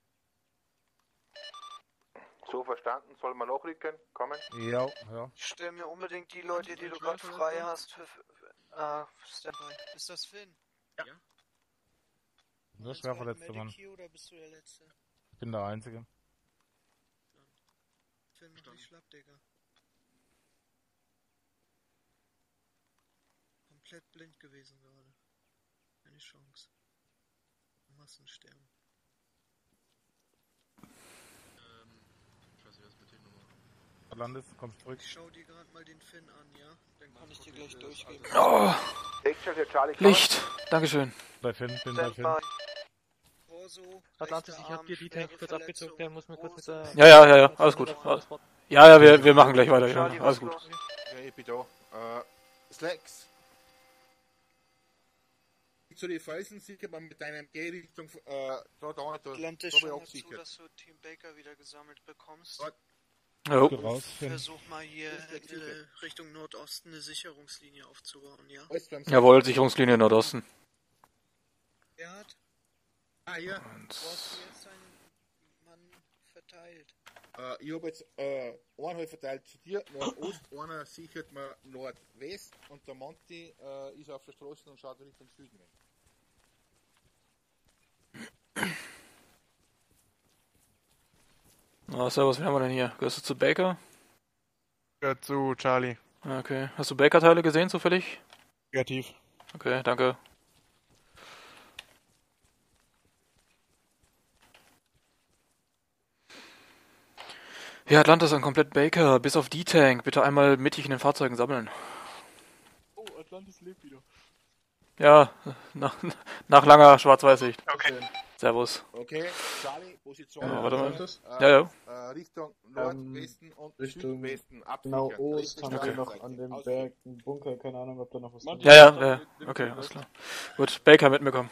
So verstanden, soll man auch rücken? Kommen? Ja, ja. Stell mir unbedingt die Leute, die du gerade frei hast, für, für äh, Standby. Ist das Finn? Ja. Nur schwer verletzter Mann. Hier oder bist du der Letzte? Ich bin der Einzige. Finn, mach dich schlapp, Digga. Komplett blind gewesen gerade. Keine Chance. Massensterben. Ähm, ich weiß nicht, was mit dem nochmal. Atlantis, kommst zurück. Ich schau dir gerade mal den Finn an, ja? Dann kann ich dir gleich durchgeben. Oh, Actual hier, Charlie, kommen. Licht. Dankeschön. Bei Finn, bin bei Finn. Standby. Torso, Atlantis, rechter ich hab Arm, dir die schwere Tank kurz Verletzung, abgezockt, der muss mir kurz mit der... Ja, ja, ja, ja, alles gut. Alles- Ja, ja, wir, wir machen gleich weiter. Ja, Charlie, alles was gut. los? Ja, ich bin da. Äh, Slacks. Zu den Felsen sichert man mit deinem G Richtung, äh, da, da, da, Atlantis, da bin ich schau auch mal zu, sicher. dass du Team Baker wieder gesammelt bekommst. Warte. Jo. Gut raus, Finn. Versuch mal hier äh, Richtung Nordosten eine Sicherungslinie aufzubauen, ja? Alles beim Jawohl, Sicherungslinie Nordosten. Er hat, Ah, ja. wo hast du jetzt deinen Mann verteilt? Äh, ich habe jetzt äh, einen halt verteilt zu dir, Nordost, einer sichert mir Nordwest und der Monty äh, ist auf der Straße und schaut Richtung Süden rein. Oh, servus, wen haben wir denn hier? Gehörst du zu Baker? Gehört zu Charlie. Okay. Hast du Baker-Teile gesehen zufällig? Negativ. Okay, danke. Ja, Atlantis an komplett Baker, bis auf D-Tank. Bitte einmal mittig in den Fahrzeugen sammeln. Oh, Atlantis lebt wieder. Ja, nach, nach langer Schwarz-Weiß-Sicht. Okay. Servus. Okay, Charlie, Position. Ja, warte mal. Äh, Ja, ja. Äh, Richtung Nordwesten und Richtung Südwesten absichern. Genau, Ost haben Richtung wir noch Seite. an dem Aus- Berg einen Bunker, keine Ahnung, ob da noch was drin ist. Ja, ja, ja. Okay, alles klar. Gut, Baker mit mir kommen.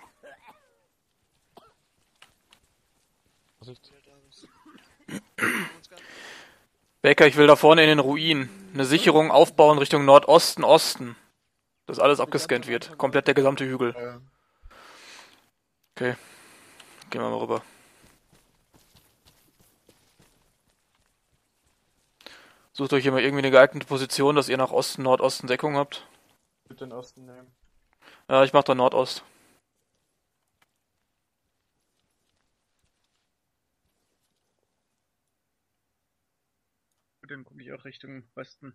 Baker, ich will da vorne in den Ruinen eine Sicherung aufbauen Richtung Nordosten, Osten. Dass alles abgescannt wird. Komplett der gesamte Hügel. Okay. Gehen wir mal rüber. Sucht euch hier mal irgendwie eine geeignete Position, dass ihr nach Osten, Nordosten Deckung habt. Ich würde den Osten nehmen. Ja, ich mach da Nordost. Dann gucke ich auch Richtung Westen.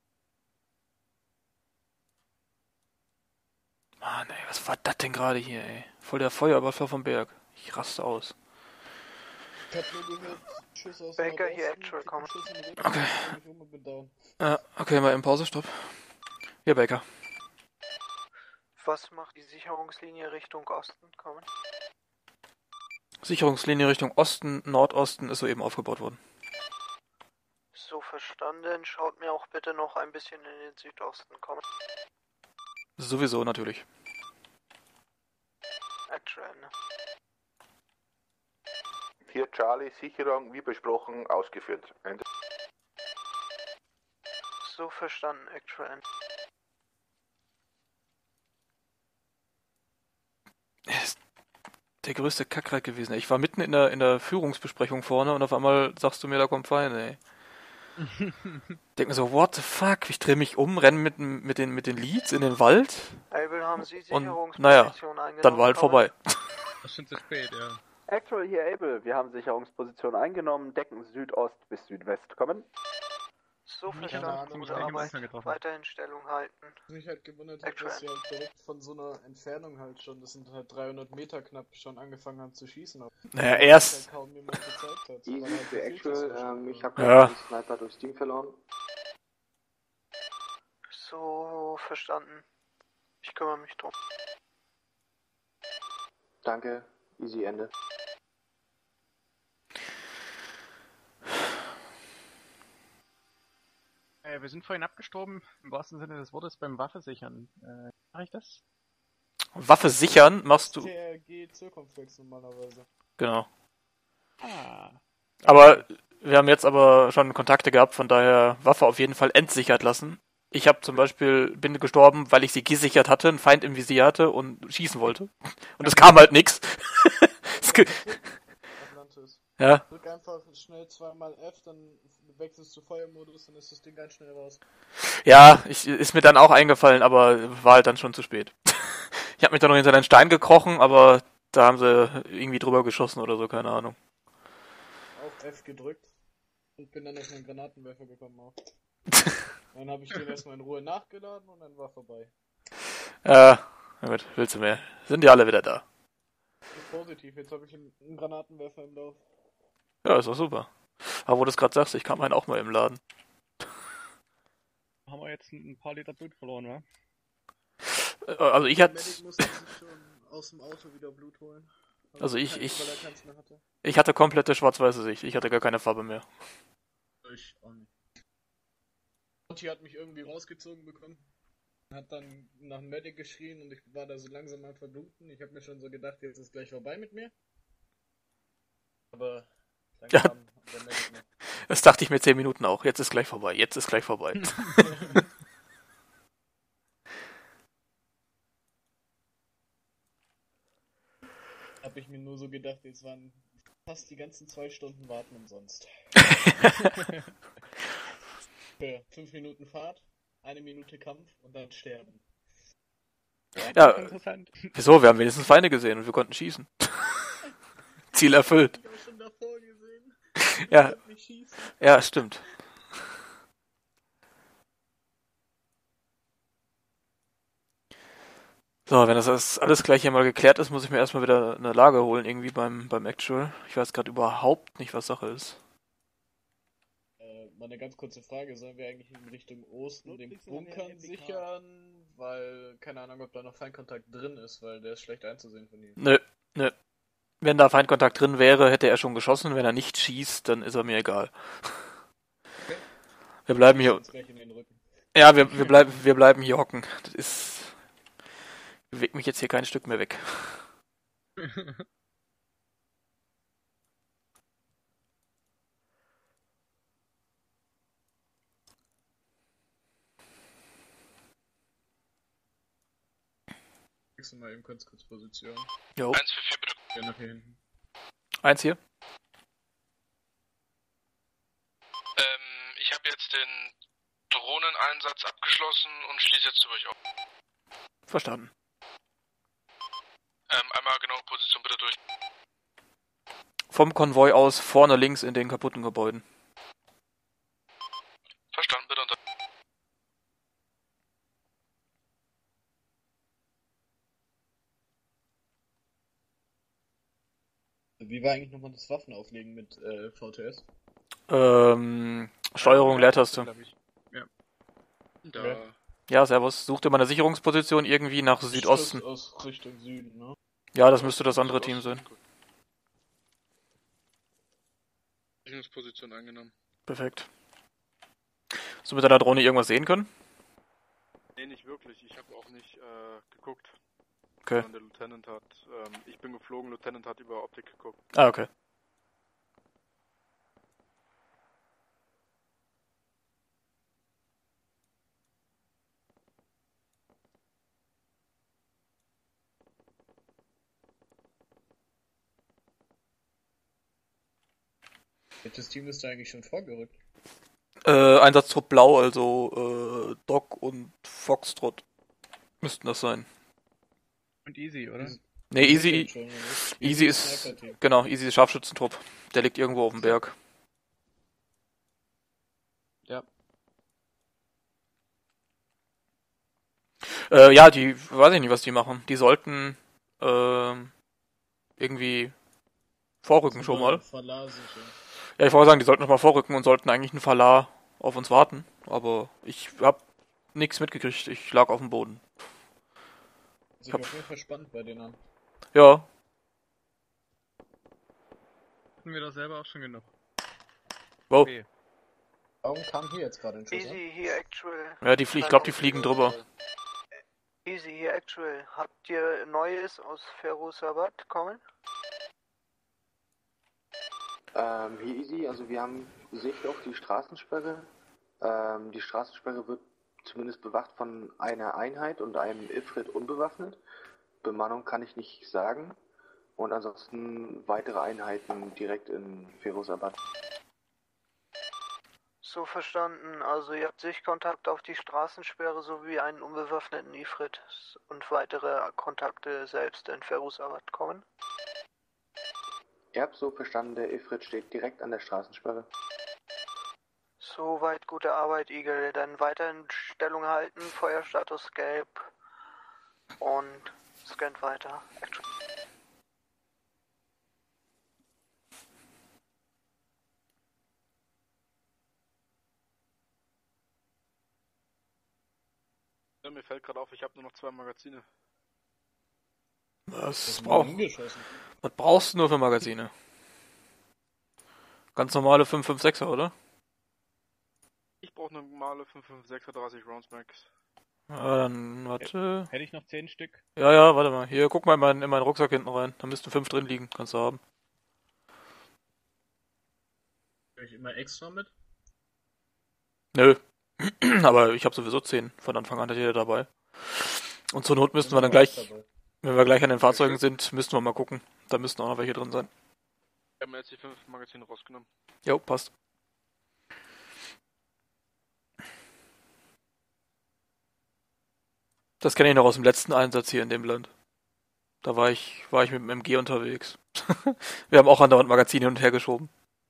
Mann, ey, was war das denn gerade hier, ey? Voll der Feuerüberfall vom Berg. Ich raste aus. Ich hab nur gehört, Schuss aus Baker Nordosten, hier, actual, krieg komm. einen Schuss in den Rücken, Okay. dreh mich um und bin down. Ja, okay, mal im Pause, stopp. Hier, Baker. Was macht die Sicherungslinie Richtung Osten? Kommen. Sicherungslinie Richtung Osten, Nordosten ist soeben aufgebaut worden. So verstanden. Schaut mir auch bitte noch ein bisschen in den Südosten. Kommen. Sowieso, natürlich. Actual, ne? initiale Sicherung wie besprochen ausgeführt. Ende. So verstanden, Actual End. Er ist der größte Kackreck gewesen. Ich war mitten in der, in der Führungsbesprechung vorne und auf einmal sagst du mir, da kommt Feinde, ey. Denk mir so, what the fuck? Ich drehe mich um, renne mit, mit, den, mit den Leads in den Wald. Able, haben Sie Und Sicherungsposition naja, eingenommen? dann war halt vorbei. Das ist schon zu spät, ja. Actual hier Able, wir haben Sicherungsposition eingenommen, decken Südost bis Südwest kommen. So verstanden, gute Arbeit. Weiterhin Stellung halten. Mich halt gewundert hat, dass sie halt direkt von so einer Entfernung halt schon, das sind halt dreihundert Meter knapp, schon angefangen haben zu schießen. Naja, erst... Halt kaum jemand gezeigt hat. Easy Weil halt für viel Actual, Schuss ähm, ich habe Ja. gerade einen Sniper durch Steam verloren. So verstanden. Ich kümmere mich drum. Danke, easy Ende. Äh, wir sind vorhin abgestorben, im wahrsten Sinne des Wortes, beim Waffesichern. Äh, mache ich das? Waffe sichern machst du... T R G-Zirkumflex normalerweise. Genau. Ah. Aber wir haben jetzt aber schon Kontakte gehabt, von daher Waffe auf jeden Fall entsichert lassen. Ich habe zum Beispiel, bin gestorben, weil ich sie gesichert hatte, einen Feind im Visier hatte und schießen wollte. Und es kam halt nix. Atlantis. Ja. Drück einfach schnell zweimal F, dann wechselst du Feuermodus, dann ist das Ding ganz schnell raus. Ja, ich, ist mir dann auch eingefallen, aber war halt dann schon zu spät. Ich habe mich dann noch hinter einen Stein gekrochen, aber da haben sie irgendwie drüber geschossen oder so, keine Ahnung. Auf F gedrückt und bin dann auf einen Granatenwerfer gekommen auch. Dann habe ich den erstmal in Ruhe nachgeladen und dann war vorbei. Ja, na gut, willst du mehr? Sind die alle wieder da? Ist positiv, jetzt habe ich einen, einen Granatenwerfer im Lauf. Ja, ist doch super. Aber wo du es gerade sagst, ich kam einen auch mal im Laden. Haben wir jetzt ein paar Liter Blut verloren, wa? Also ich hatte... Medic musste sich schon aus dem Auto wieder Blut holen. Also ich, kein- ich... weil er keins mehr hatte. Ich hatte komplette schwarz-weiße Sicht. Ich hatte gar keine Farbe mehr. Ich auch nicht. Monty hat mich irgendwie rausgezogen bekommen. Hat dann nach dem Medic geschrien und ich war da so langsam am Verbluten. Ich habe mir schon so gedacht, jetzt ist gleich vorbei mit mir. Aber dann Ja. kam der Medic noch. Das dachte ich mir zehn Minuten auch. Jetzt ist gleich vorbei. Jetzt ist gleich vorbei. Hab ich mir nur so gedacht, jetzt waren fast die ganzen zwei Stunden Warten umsonst. Für fünf Minuten Fahrt, eine Minute Kampf und dann sterben. Ja, Interessant. wieso? Wir haben wenigstens Feinde gesehen und wir konnten schießen. Ziel erfüllt. Ich hab schon davor gesehen. Ja. Ich konnte nicht schießen. Ja, stimmt. So, wenn das alles gleich hier mal geklärt ist, muss ich mir erstmal wieder eine Lage holen, irgendwie beim, beim Actual. Ich weiß gerade überhaupt nicht, was Sache ist. Äh, mal eine ganz kurze Frage, sollen wir eigentlich in Richtung Osten den Bunkern sichern? Weil, keine Ahnung, ob da noch Feindkontakt drin ist, weil der ist schlecht einzusehen von hier. Nö, nö. Wenn da Feindkontakt drin wäre, hätte er schon geschossen. Wenn er nicht schießt, dann ist er mir egal. Wir bleiben hier... Uns gleich in den Rücken. Ja, wir, wir, bleiben, wir bleiben hier hocken. Das ist... Bewegt mich jetzt hier kein Stück mehr weg. Kriegst du mal eben kurz kurz Position. Jo. eins für vier bitte. Ja, nach hier hinten. Eins hier. Ähm, ich habe jetzt den Drohneneinsatz abgeschlossen und schließe jetzt zu euch auf. Verstanden. Ähm, einmal genau Position bitte durch. Vom Konvoi aus vorne links in den kaputten Gebäuden. Verstanden, bitte unter. Wie war eigentlich nochmal das Waffenauflegen mit äh, V T S? Ähm, Steuerung, Leertaste. Ja. Da. Okay. Ja, servus. Such dir mal eine Sicherungsposition irgendwie nach Südosten. Aus Richtung Süden, ne? Ja, das müsste das andere Team sein. Sicherungsposition eingenommen. Perfekt. Hast du mit deiner Drohne irgendwas sehen können? Nee, nicht wirklich. Ich habe auch nicht äh, geguckt. Okay. Sondern der Lieutenant hat, ähm, ich bin geflogen, Lieutenant hat über Optik geguckt. Ah, okay. Welches Team ist da eigentlich schon vorgerückt? Äh, Einsatztrupp Blau, also äh, Doc und Foxtrot müssten das sein. Und Easy, oder? Ne, Easy, schon, Easy ist, genau, Easy ist Scharfschützentrupp. Der liegt irgendwo auf dem Berg. Ja. Äh, ja, die, weiß ich nicht, was die machen. Die sollten, äh, irgendwie vorrücken schon mal. Ja, ich wollte sagen, die sollten noch mal vorrücken und sollten eigentlich einen Falar auf uns warten. Aber ich hab nichts mitgekriegt. Ich lag auf dem Boden. Sieht auf jeden Fall spannend bei denen an. Ja. Hatten wir da selber auch schon genug. Wow. Okay. Warum kam hier jetzt gerade ein Schuss? Easy hier actual. Ja, die flie ich glaube, die fliegen drüber. Easy hier actual. Habt ihr Neues aus Ferozabad kommen? Ähm, hier Easy, also wir haben Sicht auf die Straßensperre. Ähm, die Straßensperre wird zumindest bewacht von einer Einheit und einem Ifrit unbewaffnet. Bemannung kann ich nicht sagen. Und ansonsten weitere Einheiten direkt in Ferozabad. So verstanden. Also ihr habt Sichtkontakt auf die Straßensperre sowie einen unbewaffneten Ifrit und weitere Kontakte selbst in Ferozabad kommen? Ihr habt so verstanden, der Ifrit steht direkt an der Straßensperre. Soweit gute Arbeit, Eagle. Dann weiterhin Stellung halten, Feuerstatus gelb und scannt weiter. Action. Ja, mir fällt gerade auf, ich habe nur noch zwei Magazine. Was, brauch, was brauchst du nur für Magazine? Ganz normale fünf fünf sechser, oder? Ich brauche eine normale fünf fünf sechser dreißig Rounds Max. Ja, dann, warte. Hätte ich noch zehn Stück? Ja, ja, warte mal. Hier, guck mal in meinen, in meinen Rucksack hinten rein. Da müssten fünf drin liegen. Kannst du haben. Habe ich immer extra mit? Nö. Aber ich habe sowieso zehn. Von Anfang an hat jeder dabei. Und zur Not müssten wir dann gleich, wenn wir gleich an den Fahrzeugen sind, müssten wir mal gucken. Da müssten auch noch welche drin sein. Ich habe mir jetzt die fünf Magazine rausgenommen. Jo, passt. Das kenne ich noch aus dem letzten Einsatz hier in dem Land. Da war ich, war ich mit dem M G unterwegs. Wir haben auch andauernd Magazine hin und her geschoben.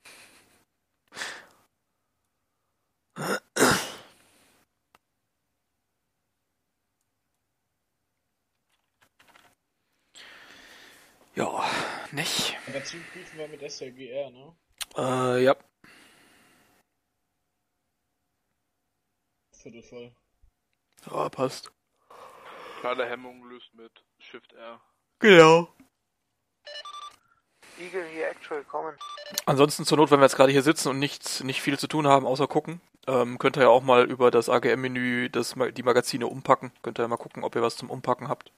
Ja, nicht. Magazin prüfen wir mit S L G R, ne? Äh, ja. Viertel voll. Ja, passt. Alle Hemmungen löst mit Shift R. Genau. Eagle hier actual kommen. Ansonsten zur Not, wenn wir jetzt gerade hier sitzen und nichts, nicht viel zu tun haben, außer gucken, ähm, könnt ihr ja auch mal über das A G M-Menü das, die Magazine umpacken. Könnt ihr ja mal gucken, ob ihr was zum Umpacken habt.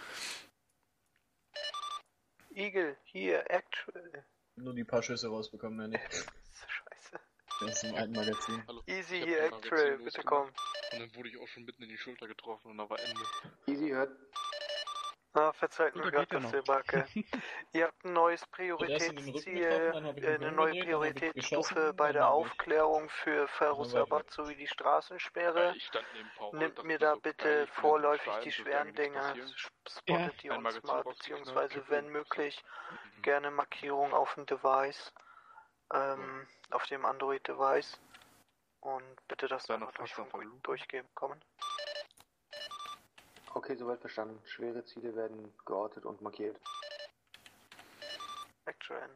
Eagle hier actual. Nur die paar Schüsse rausbekommen, mehr nicht. Scheiße. Das ist im alten Magazin. Hallo. Easy hier actual, bitte komm. Und dann wurde ich auch schon mitten in die Schulter getroffen und da war Ende. Easy hört. Ah, verzeiht mir Oder gerade geht ja das noch? Debakel. Ihr habt ein neues erst in den Rücken Prioritätsziel, getroffen, dann hab ich äh, mich eine neue umgedreht, dann hab ich Prioritätsstufe geschossen, bei dann der war ich- Aufklärung für Ferozabad sowie die Straßensperre. Ich stand neben Paul. Nimmt dachte mir mir da so, geil, bitte ich bin jetzt im vorläufig Schleim, die es wird schweren eigentlich nichts Dinge, passieren. sp- Ja. spottet die Ein uns Magazin mal, rausgeknallt, beziehungsweise Triple. wenn möglich gerne Markierung auf dem Device, ähm, auf dem Android-Device und bitte das dann noch durch, durchgeben kommen. Okay, soweit verstanden. Schwere Ziele werden geortet und markiert. Actual.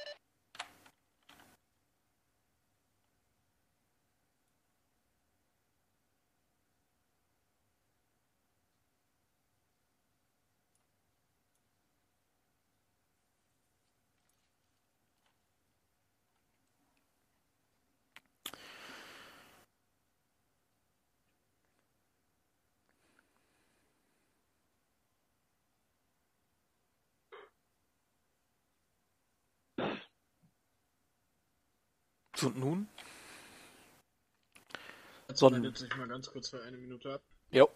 So, und nun? Jetzt Sonnen- meldet sich mal ganz kurz für eine Minute ab. Jo.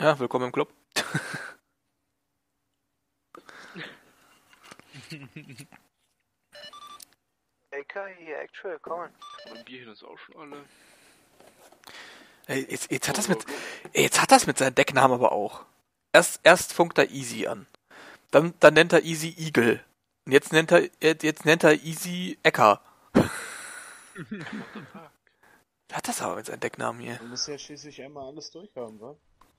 Ja, willkommen im Club. Baker, hier, actual, kommen. Mein Bierchen ist auch schon alle. Ey, jetzt, jetzt hat das mit, ey, jetzt hat das mit seinem Decknamen aber auch. Erst, erst funkt er Easy an. Dann, dann nennt er Easy Eagle. Und jetzt nennt er, jetzt nennt er Easy Ecker. Hat das aber mit seinem Decknamen hier. Man muss ja schließlich einmal alles durchhaben, wa?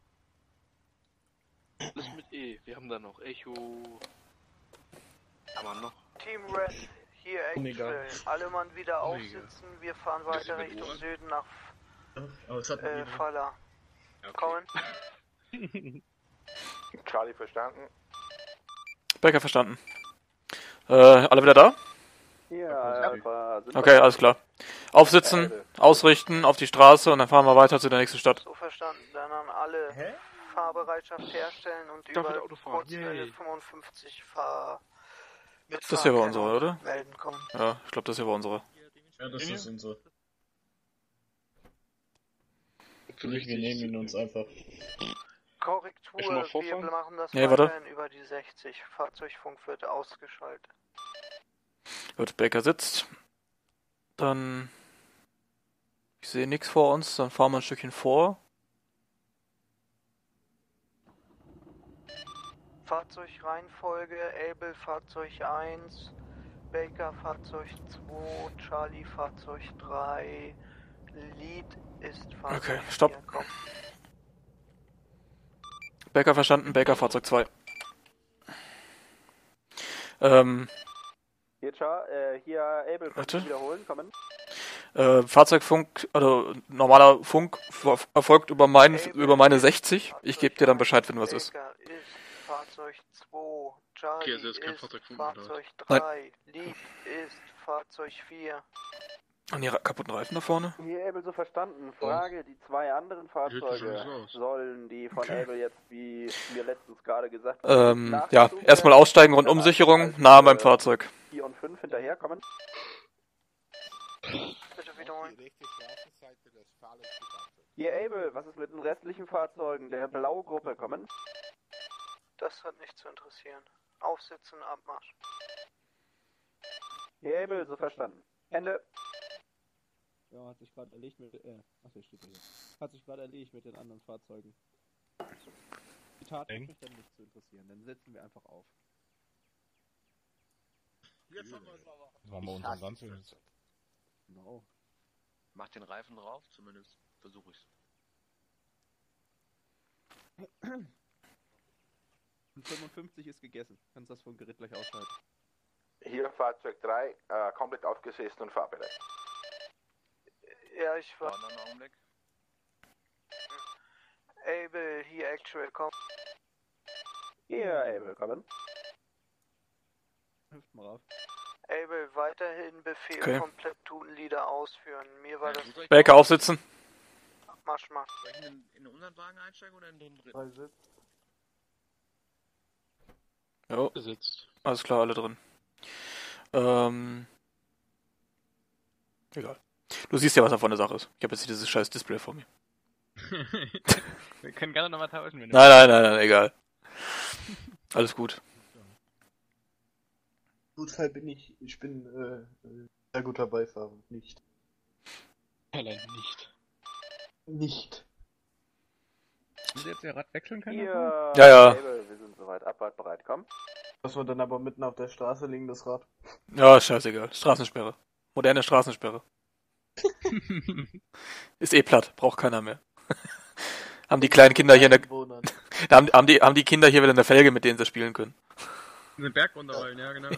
Alles mit E. Wir haben da noch Echo. Aber noch. Team Red, hier, Omega. actual. Alle Mann wieder Omega. aufsitzen. Wir fahren weiter mit Richtung Ohren? Süden nach Aber es hat man äh, wieder. Falla. Okay. Kommen. Charlie verstanden. Becker verstanden. Äh, alle wieder da? Ja, Alpha. Sind Okay, alles klar. Aufsitzen, ausrichten auf die Straße und dann fahren wir weiter zu der nächsten Stadt. So verstanden. Dann an alle Fahrbereitschaft herstellen und Darf über mit Auto fahren. Kurzwelle Yay. fünfundfünfzig Fahr... Das hier war unsere, oder? Melden kommen. Ja, ich glaube, das hier war unsere. Ja, das ist unsere. Natürlich, wir nehmen ihn uns einfach. Korrektur, Ich mal wir vorfahren? machen das Nee, warte. weiterhin über die sechzig. Fahrzeugfunk wird ausgeschaltet. Gut, Baker sitzt. Dann... Ich sehe nichts vor uns, dann fahren wir ein Stückchen vor. Fahrzeugreihenfolge, Able Fahrzeug eins, Baker Fahrzeug zwei, Charlie Fahrzeug drei, Lead ist Fahrzeug Okay, stopp. vier. Komm. Baker verstanden, Baker Fahrzeug zwei. Ähm, Hier, Char, äh, hier, Able, kannst Warte. du wiederholen, kommen? äh, Fahrzeugfunk, also normaler Funk ver- erfolgt über, mein, über meine sechzig. Ich gebe dir dann Bescheid, wenn was ist. Baker ist Fahrzeug zwei, Charlie Okay, also jetzt kein ist Fahrzeugfunk mehr, oder was? Fahrzeug drei, Lead ist Fahrzeug vier. An die ra- kaputten Reifen da vorne? Hier, Able, so verstanden. Frage, die zwei anderen Hört sich Fahrzeuge, schon so aus. sollen die von Okay. Able jetzt, wie mir letztens gerade gesagt Ähm, nachgezogen ja, werden? erstmal aussteigen, Oder Rundumsicherung, als, nahe beim äh, Fahrzeug. vier und fünf hinterherkommen? Bitte wiederholen. Die rechte Straßenseite des fahrlässigen Fahrzeugs. Hier, Able, was ist mit den restlichen Fahrzeugen der Blaugruppe, kommen? Das hat nicht zu interessieren. Aufsitzen, Abmarsch. Hier, Able, so verstanden. Ende. Ja, hat sich gerade erledigt mit, äh, ach, hier steht er hier. Hat sich gerade erledigt mit den anderen Fahrzeugen. Die Tat hat mich dann nicht zu interessieren, dann setzen wir einfach auf. Jetzt haben wir es aber. Das waren wir unseren ganzen jetzt. Genau. Mach den Reifen drauf, zumindest versuche ich's. Und fünfundfünfzig ist gegessen. Kannst das vom Gerät gleich ausschalten. Hier Fahrzeug drei, äh, komplett aufgesessen und fahrbereit. Ja, ich war. Warte einen Augenblick. Able, hier actual, komm. Hier, Able, kommen. Hüft mal rauf. Able, weiterhin Befehl Okay. komplett Tutenlieder ausführen. Mir war das Baker aufsitzen. Marsch mal. Soll ich in, in unseren Wagen einsteigen oder in den dritten? Jo. Gesetzt. Alles klar, alle drin. Ähm. Egal. Du siehst ja, was da vorne Sache ist. Ich habe jetzt hier dieses scheiß Display vor mir. Wir können gerne nochmal tauschen, wenn du Nein, nein, nein, nein, egal. Alles gut. Notfall bin ich, ich bin äh, äh, sehr guter Beifahrer, nicht. Allein nicht. Nicht. Haben Sie jetzt Ihr Rad wechseln können? Hier, Ja, ja. Able, wir sind soweit abfahrtbereit, komm. Dass wir dann aber mitten auf der Straße liegen, das Rad. Ja, scheißegal. Straßensperre. Moderne Straßensperre. Ist eh platt, braucht keiner mehr. Haben die kleinen Kinder hier eine. Da haben, haben, die, haben die Kinder hier wieder eine Felge, mit denen sie spielen können. Den Berg runterrollen, ja, genau.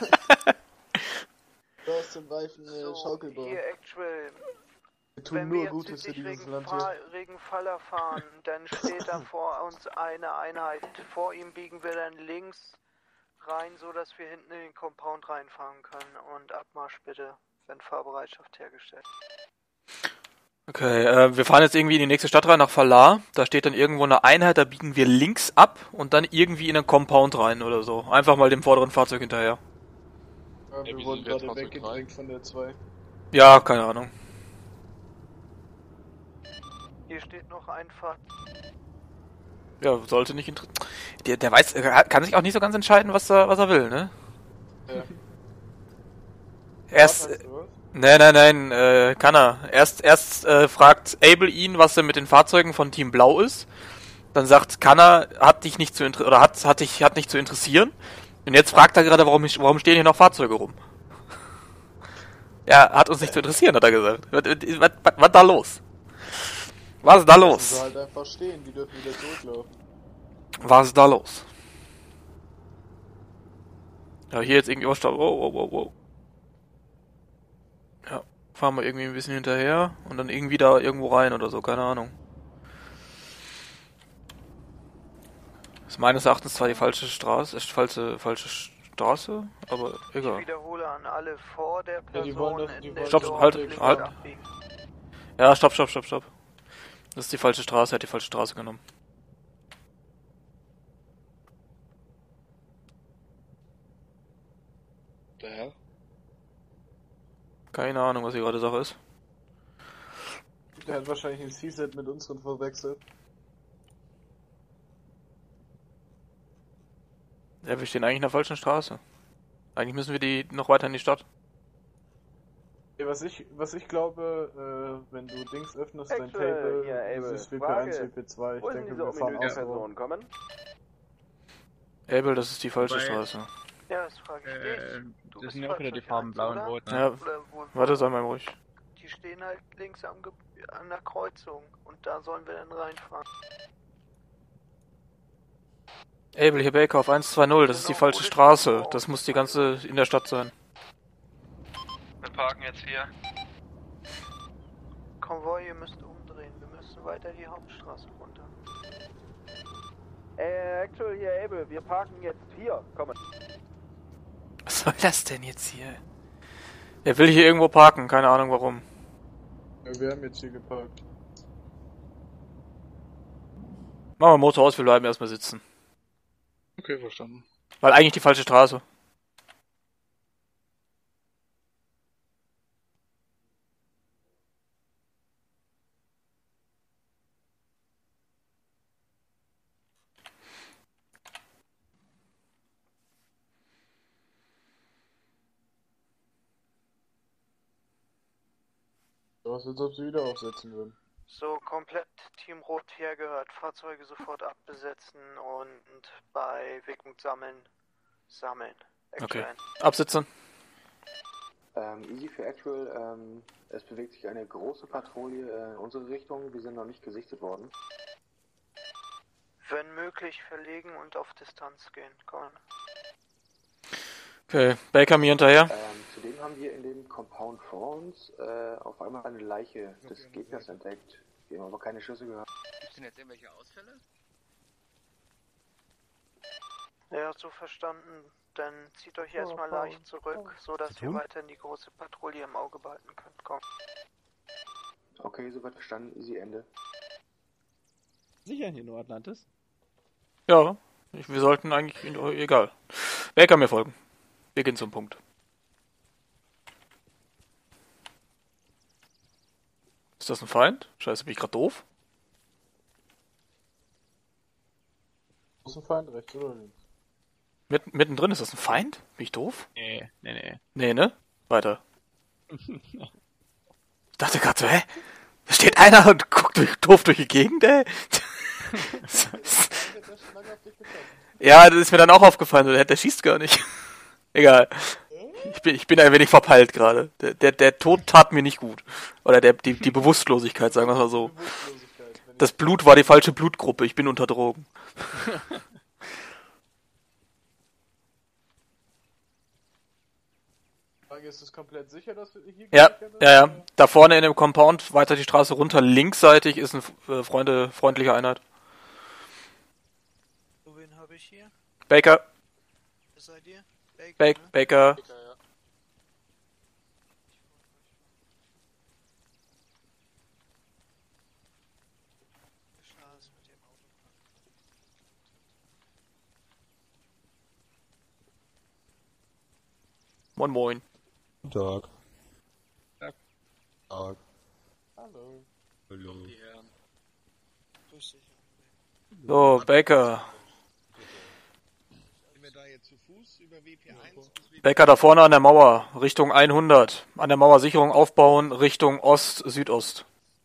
Da ist zum Reifen äh, So, Schaukelbahn. hier actual. Wir tun Wenn nur wir jetzt Gutes für südlich dieses Regen, Land Fahr hier. Regen Faller fahren, dann steht da vor uns eine Einheit. Vor ihm biegen wir dann links rein, so dass wir hinten in den Compound reinfahren können. Und Abmarsch bitte, wenn Fahrbereitschaft hergestellt. Okay, äh, wir fahren jetzt irgendwie in die nächste Stadt rein, nach Falar. Da steht dann irgendwo eine Einheit, da biegen wir links ab und dann irgendwie in einen Compound rein oder so. Einfach mal dem vorderen Fahrzeug hinterher. Ja, wir wie wurden sind wir jetzt gerade Fahrzeug weggedrängt von der zwei. Ja, keine Ahnung. Hier steht noch ein Fahrzeug. Ja, sollte nicht interessieren. Der, der weiß, er kann sich auch nicht so ganz entscheiden, was er, was er will, ne? Ja. Erst, äh, nein, nein, nein, äh, kann er. Erst, erst äh, fragt Abel ihn, was denn mit den Fahrzeugen von Team Blau ist. Dann sagt Kanner, hat dich nicht zu inter oder hat, hat dich, hat nicht zu interessieren. Und jetzt fragt er gerade, warum, warum stehen hier noch Fahrzeuge rum? Ja, hat uns nicht zu interessieren, hat er gesagt. Was, was, was, was da los? Was ist da los? Lassen sie halt einfach stehen, die dürfen wieder zurücklaufen. Was ist da los? Ja, hier jetzt irgendwie was da. Wow, wow, wow, wow. Ja, fahren wir irgendwie ein bisschen hinterher und dann irgendwie da irgendwo rein oder so, keine Ahnung. Das ist meines Erachtens zwar die falsche Straße, ist falsche, falsche Straße, aber egal. Ich wiederhole an alle vor der Person. Ja, die wollen das, die in wollen Stopp, der halt, Dorfpflicht halt. abbiegen. Ja, stopp, stopp, stopp, stopp. Das ist die falsche Straße, er hat die falsche Straße genommen. Der Herr? Keine Ahnung, was hier gerade Sache ist. Der hat wahrscheinlich ein C-Set mit unseren verwechselt. Ja, wir stehen eigentlich in der falschen Straße. Eigentlich müssen wir die noch weiter in die Stadt. Ja, was ich, was ich glaube, äh, wenn du Dings öffnest, dein Actual, Table, ja, das Able. ist W P Frage. eins, W P zwei, ich Wo sind denke, diese wir fahren ominösen auch so. Personen kommen? Abel, das ist die falsche Weil- Straße. Ja, das frage ich Äh, dich. Du das bist sind ja auch wieder die Fahrzeug Farben eins, blau und oder? rot, ne? Ja, Oder wo, warte, sei mal ruhig. Die stehen halt links am Ge an der Kreuzung und da sollen wir dann reinfahren. Abel, hier Baker auf eins zwei null, das ist die falsche Straße. Das muss die ganze in der Stadt sein. Wir parken jetzt hier. Konvoi, ihr müsst umdrehen. Wir müssen weiter die Hauptstraße runter. Äh, actual hier, Abel, wir parken jetzt hier. Kommen. Was soll das denn jetzt hier? Er will hier irgendwo parken, keine Ahnung warum. Ja, wir haben jetzt hier geparkt. Machen wir Motor aus, wir bleiben erstmal sitzen. Okay, verstanden. Weil eigentlich die falsche Straße. So, als ob sie wieder aufsetzen würden. So, komplett Team Rot hergehört. Fahrzeuge sofort abbesetzen und bei Wegpunkt sammeln. Sammeln. Okay. Actual. Absitzen. Ähm, easy für Actual, ähm, es bewegt sich eine große Patrouille äh, in unsere Richtung, wir sind noch nicht gesichtet worden. Wenn möglich verlegen und auf Distanz gehen. Komm. Okay, Baker mir hinterher. Ähm, zudem haben wir in dem Compound vor uns äh, auf einmal eine Leiche des Gegners entdeckt. Wir haben aber keine Schüsse gehört. Gibt es denn jetzt irgendwelche Ausfälle? Ja, so verstanden. Dann zieht euch erstmal leicht zurück, so dass ihr weiter in die große Patrouille im Auge behalten könnt. Komm. Okay, soweit verstanden, easy Ende. Sicher hier nur Atlantis? Ja, ich, wir sollten eigentlich, egal. Baker mir folgen. Wir gehen zum Punkt. Ist das ein Feind? Scheiße, bin ich gerade doof? Ist ein Feind, rechts oder links? Mitt, mittendrin, ist das ein Feind? Bin ich doof? Nee, nee, nee. Nee, ne? Weiter. Ich dachte gerade so, hä? Da steht einer und guckt durch, doof durch die Gegend, ey. Ja, das ist mir dann auch aufgefallen, der, der schießt gar nicht. Egal. Ich bin, ich bin ein wenig verpeilt gerade. Der, der, der Tod tat mir nicht gut. Oder der, die, die Bewusstlosigkeit, sagen wir mal so. Das Blut war die falsche Blutgruppe, ich bin unter Drogen. Ist es komplett sicher, dass wir hier Ja, ja, ja. Da vorne in dem Compound, weiter die Straße runter, linksseitig ist eine äh, Freunde, freundliche Einheit. Wen habe ich hier? Baker. Was seid ihr? Baker. Ba ne? Baker. Baker, ja. Moin moin. Guten Tag. Tag. Tag. Hallo. Hallo. Grüß dich. So, Baker. Sind wir da jetzt zu Fuß über W P eins bis W P Baker da vorne an der Mauer, Richtung hundert. An der Mauer Sicherung aufbauen, Richtung Ost-Südost.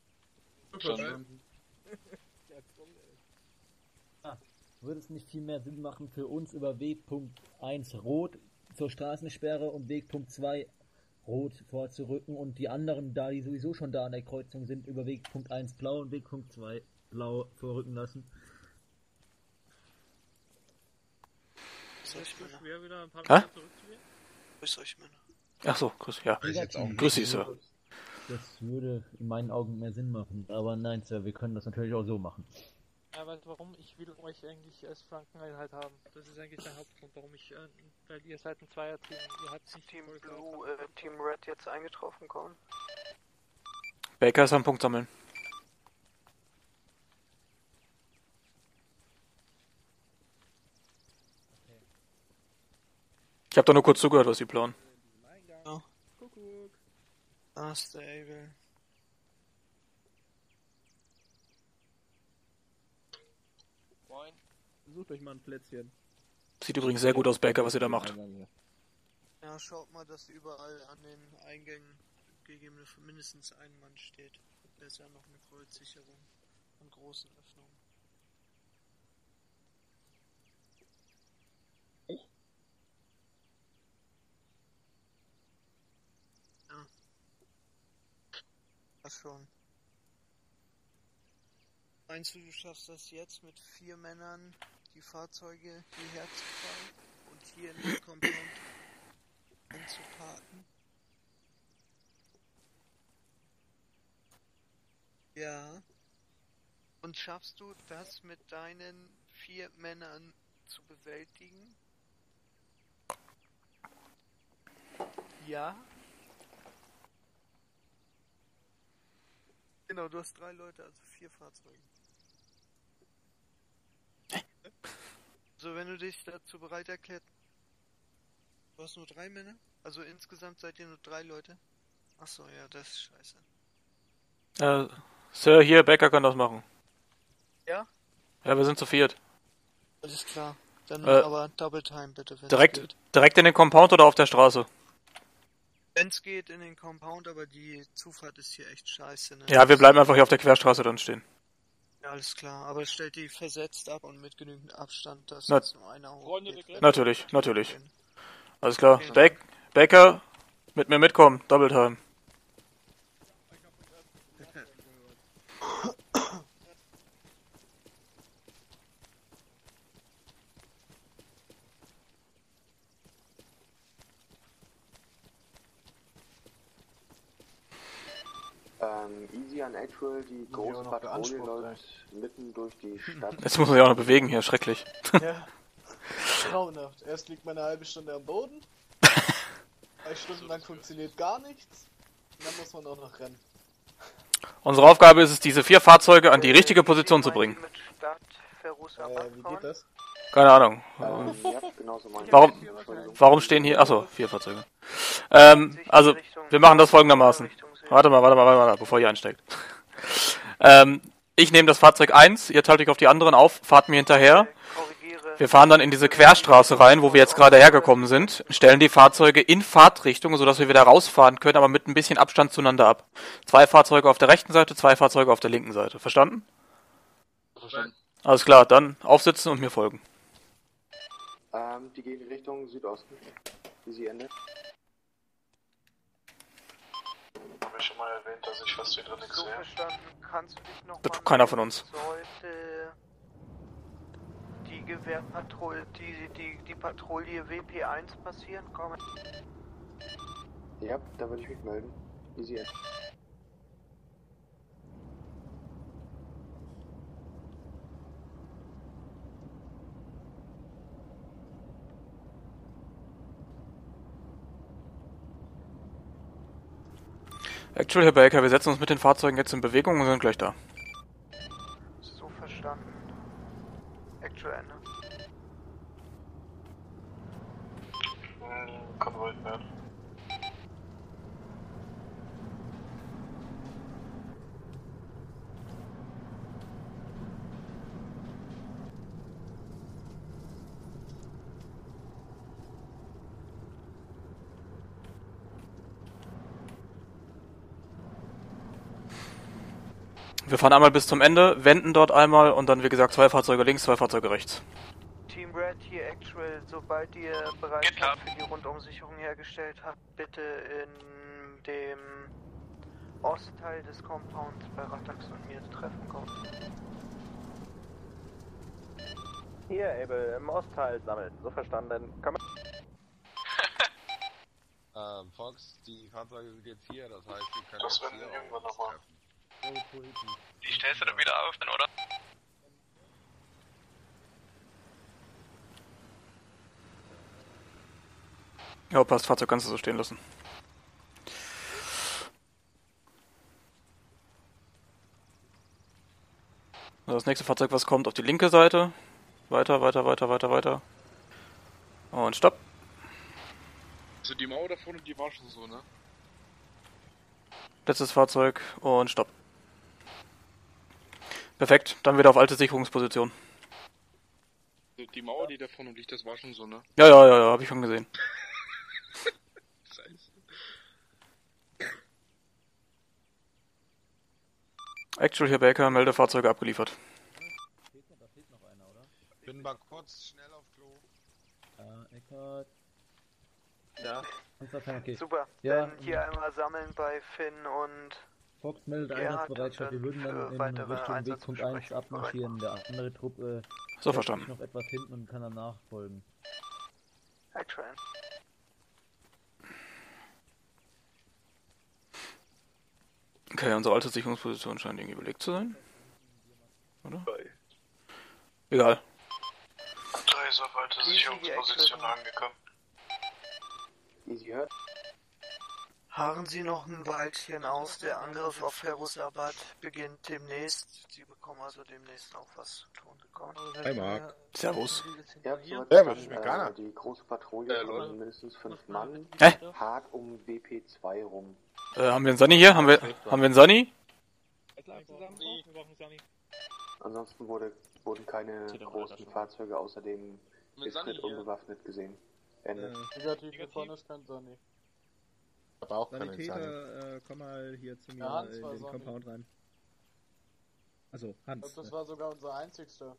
Würde es nicht viel mehr Sinn machen für uns über Weg Punkt eins Rot zur Straßensperre und Weg Punkt zwei Rot vorzurücken und die anderen, da die sowieso schon da an der Kreuzung sind, über Weg Punkt eins Blau und Weg Punkt zwei Blau vorrücken lassen? Grüß euch, Männer. Schwer wieder ein paar Hä? Meter zurückzugehen. Grüß euch, Männer. Ach so, grüß, ja. Negativ. Grüß Sie, Sir. Das würde in meinen Augen mehr Sinn machen, aber nein, Sir, wir können das natürlich auch so machen. Ja, weißt du warum? Ich will euch eigentlich als Flankeneinheit haben. Das ist eigentlich der Hauptgrund, warum ich, äh, weil ihr seid ein Zweierteam. Ihr habt nicht Team Blue, äh, Team Red jetzt eingetroffen, Colin. Baker ist am Punkt sammeln. Ich hab doch nur kurz zugehört, was Sie planen. Ja. Kuckuck. Da ist der Abel. Moin. Sucht euch mal ein Plätzchen. Sieht übrigens sehr gut aus, Baker, was ihr da macht. Ja, schaut mal, dass überall an den Eingängen gegebenenfalls mindestens ein Mann steht. Da ist ja noch eine Kreuzsicherung an großen Öffnungen. Ja. Das schon. Meinst du, du schaffst das jetzt mit vier Männern, die Fahrzeuge hierher zu fahren und hier in den Compound einzuparken? Ja. Und schaffst du das mit deinen vier Männern zu bewältigen? Ja. Genau, du hast drei Leute, also vier Fahrzeuge. So, wenn du dich dazu bereit erklärt... Du hast nur drei Männer? Also insgesamt seid ihr nur drei Leute? Achso, ja, das ist scheiße. Äh, Sir, hier, Baker kann das machen. Ja? Ja, wir sind zu viert. Alles klar. Dann Äh, aber Double Time bitte, wenn Direkt, geht. direkt in den Compound oder auf der Straße? Wenn's geht, in den Compound, aber die Zufahrt ist hier echt scheiße, ne? Ja, wir bleiben einfach hier auf der Querstraße dann stehen. Ja, alles klar, aber stellt die versetzt ab und mit genügend Abstand, dass Na- jetzt nur einer hochgeht. Natürlich, natürlich. Alles klar. Ba Baker, mit mir mitkommen, Double Time. Ähm, easy an Actual, die große Patrouille läuft mitten durch die Stadt. Jetzt muss man sich auch noch bewegen hier, schrecklich. Ja. Grauenhaft. Erst liegt man eine halbe Stunde am Boden. Drei Stunden lang funktioniert gar nichts. Und dann muss man auch noch rennen. Unsere Aufgabe ist es, diese vier Fahrzeuge an die richtige Position zu bringen. Äh, wie geht das? Keine Ahnung. Ähm, ja, genauso mein Warum, warum stehen hier... Achso, vier Fahrzeuge. Ähm, also, wir machen das folgendermaßen. Warte mal, warte mal, warte mal, bevor ihr einsteigt. ähm, ich nehme das Fahrzeug eins, ihr teilt euch auf die anderen auf, fahrt mir hinterher. Wir fahren dann in diese Querstraße rein, wo wir jetzt gerade hergekommen sind, stellen die Fahrzeuge in Fahrtrichtung, sodass wir wieder rausfahren können, aber mit ein bisschen Abstand zueinander ab. Zwei Fahrzeuge auf der rechten Seite, zwei Fahrzeuge auf der linken Seite. Verstanden? Verstanden. Alles klar, dann aufsitzen und mir folgen. Ähm, die gehen Richtung Südosten. Easy Ende. Habe ich schon mal erwähnt, dass ich fast hier drin nichts So sehe. verstanden, kannst du dich noch Das mal tut keiner von uns. Sollte die Gewehrpatrouille, die, die, die Patrouille W P eins passieren, kommen. Ja, da würde ich mich melden. Easy Ende. Actual, Herr Baker, wir setzen uns mit den Fahrzeugen jetzt in Bewegung und sind gleich da. So verstanden. Actual Ende. Hm, Konvoi fährt. Wir fahren einmal bis zum Ende, wenden dort einmal und dann wie gesagt zwei Fahrzeuge links, zwei Fahrzeuge rechts. Team Red hier Actual, sobald ihr Bereitschaft für die Rundumsicherung hergestellt habt, bitte in dem Ostteil des Compounds bei Ratax und mir treffen kommen. Hier, Abel, im Ostteil sammeln. So verstanden. Komm. ähm, Fox, die Fahrzeuge sind jetzt hier, das heißt, wir können Das jetzt werden hier wir irgendwann uns nochmal. treffen. Die stellst du dann wieder auf, dann, oder? Ja, passt, Fahrzeug kannst du so stehen lassen. Das nächste Fahrzeug, was kommt, auf die linke Seite. Weiter, weiter, weiter, weiter, weiter. Und stopp. Also die Mauer da vorne, die war schon so, ne? Letztes Fahrzeug und stopp. Perfekt, dann wieder auf alte Sicherungsposition. Also die Mauer, die da vorne liegt, das war schon so, ne? Ja, ja, ja, ja, hab ich schon gesehen. Scheiße. Actual hier Baker, melde Fahrzeuge abgeliefert. Da fehlt noch einer, oder? Bin mal kurz schnell auf Klo. Ja, Eckhardt. Ja. Okay. Super, Ja, dann hier einmal sammeln bei Finn und Fox meldet Gerhard Einsatzbereitschaft. Wir und würden dann dann für in weitere Richtung Weg Punkt eins Einsatzbesprechungen abmarschieren. Der andere Truppe So, stellt sich verstanden. noch etwas hinten und kann dann nachfolgen. Actual. Okay, unsere alte Sicherungsposition scheint irgendwie belegt zu sein. Oder? Egal. Da ist auf alte Sicherungsposition angekommen. Easy hört. Harren Sie noch ein Weilchen aus, der Angriff auf Ferrusabad beginnt demnächst. Sie bekommen also demnächst auch was zu tun. Hi Marc. Servus. Ja, soweit Ja, dann, was schmeckt keiner? äh, die große Patrouille Äh, Leute. von mindestens fünf Mann Hä? hart um W P zwei rum. Äh, haben wir einen Sunny hier? Haben wir, haben wir einen Sunny? Ansonsten wurde, wurden keine großen Fahrzeuge außer dem Mit Sunny Ifrit hier. unbewaffnet gesehen. Ende. Negativ, hier vorne ist kein Sunny. Aber auch keine Sunny. Sanitäter, äh, komm mal hier zu mir Ja, Hans in war den Sonny. Compound rein. Also, Ich Hans. glaub, das ne? war sogar unser einzigster.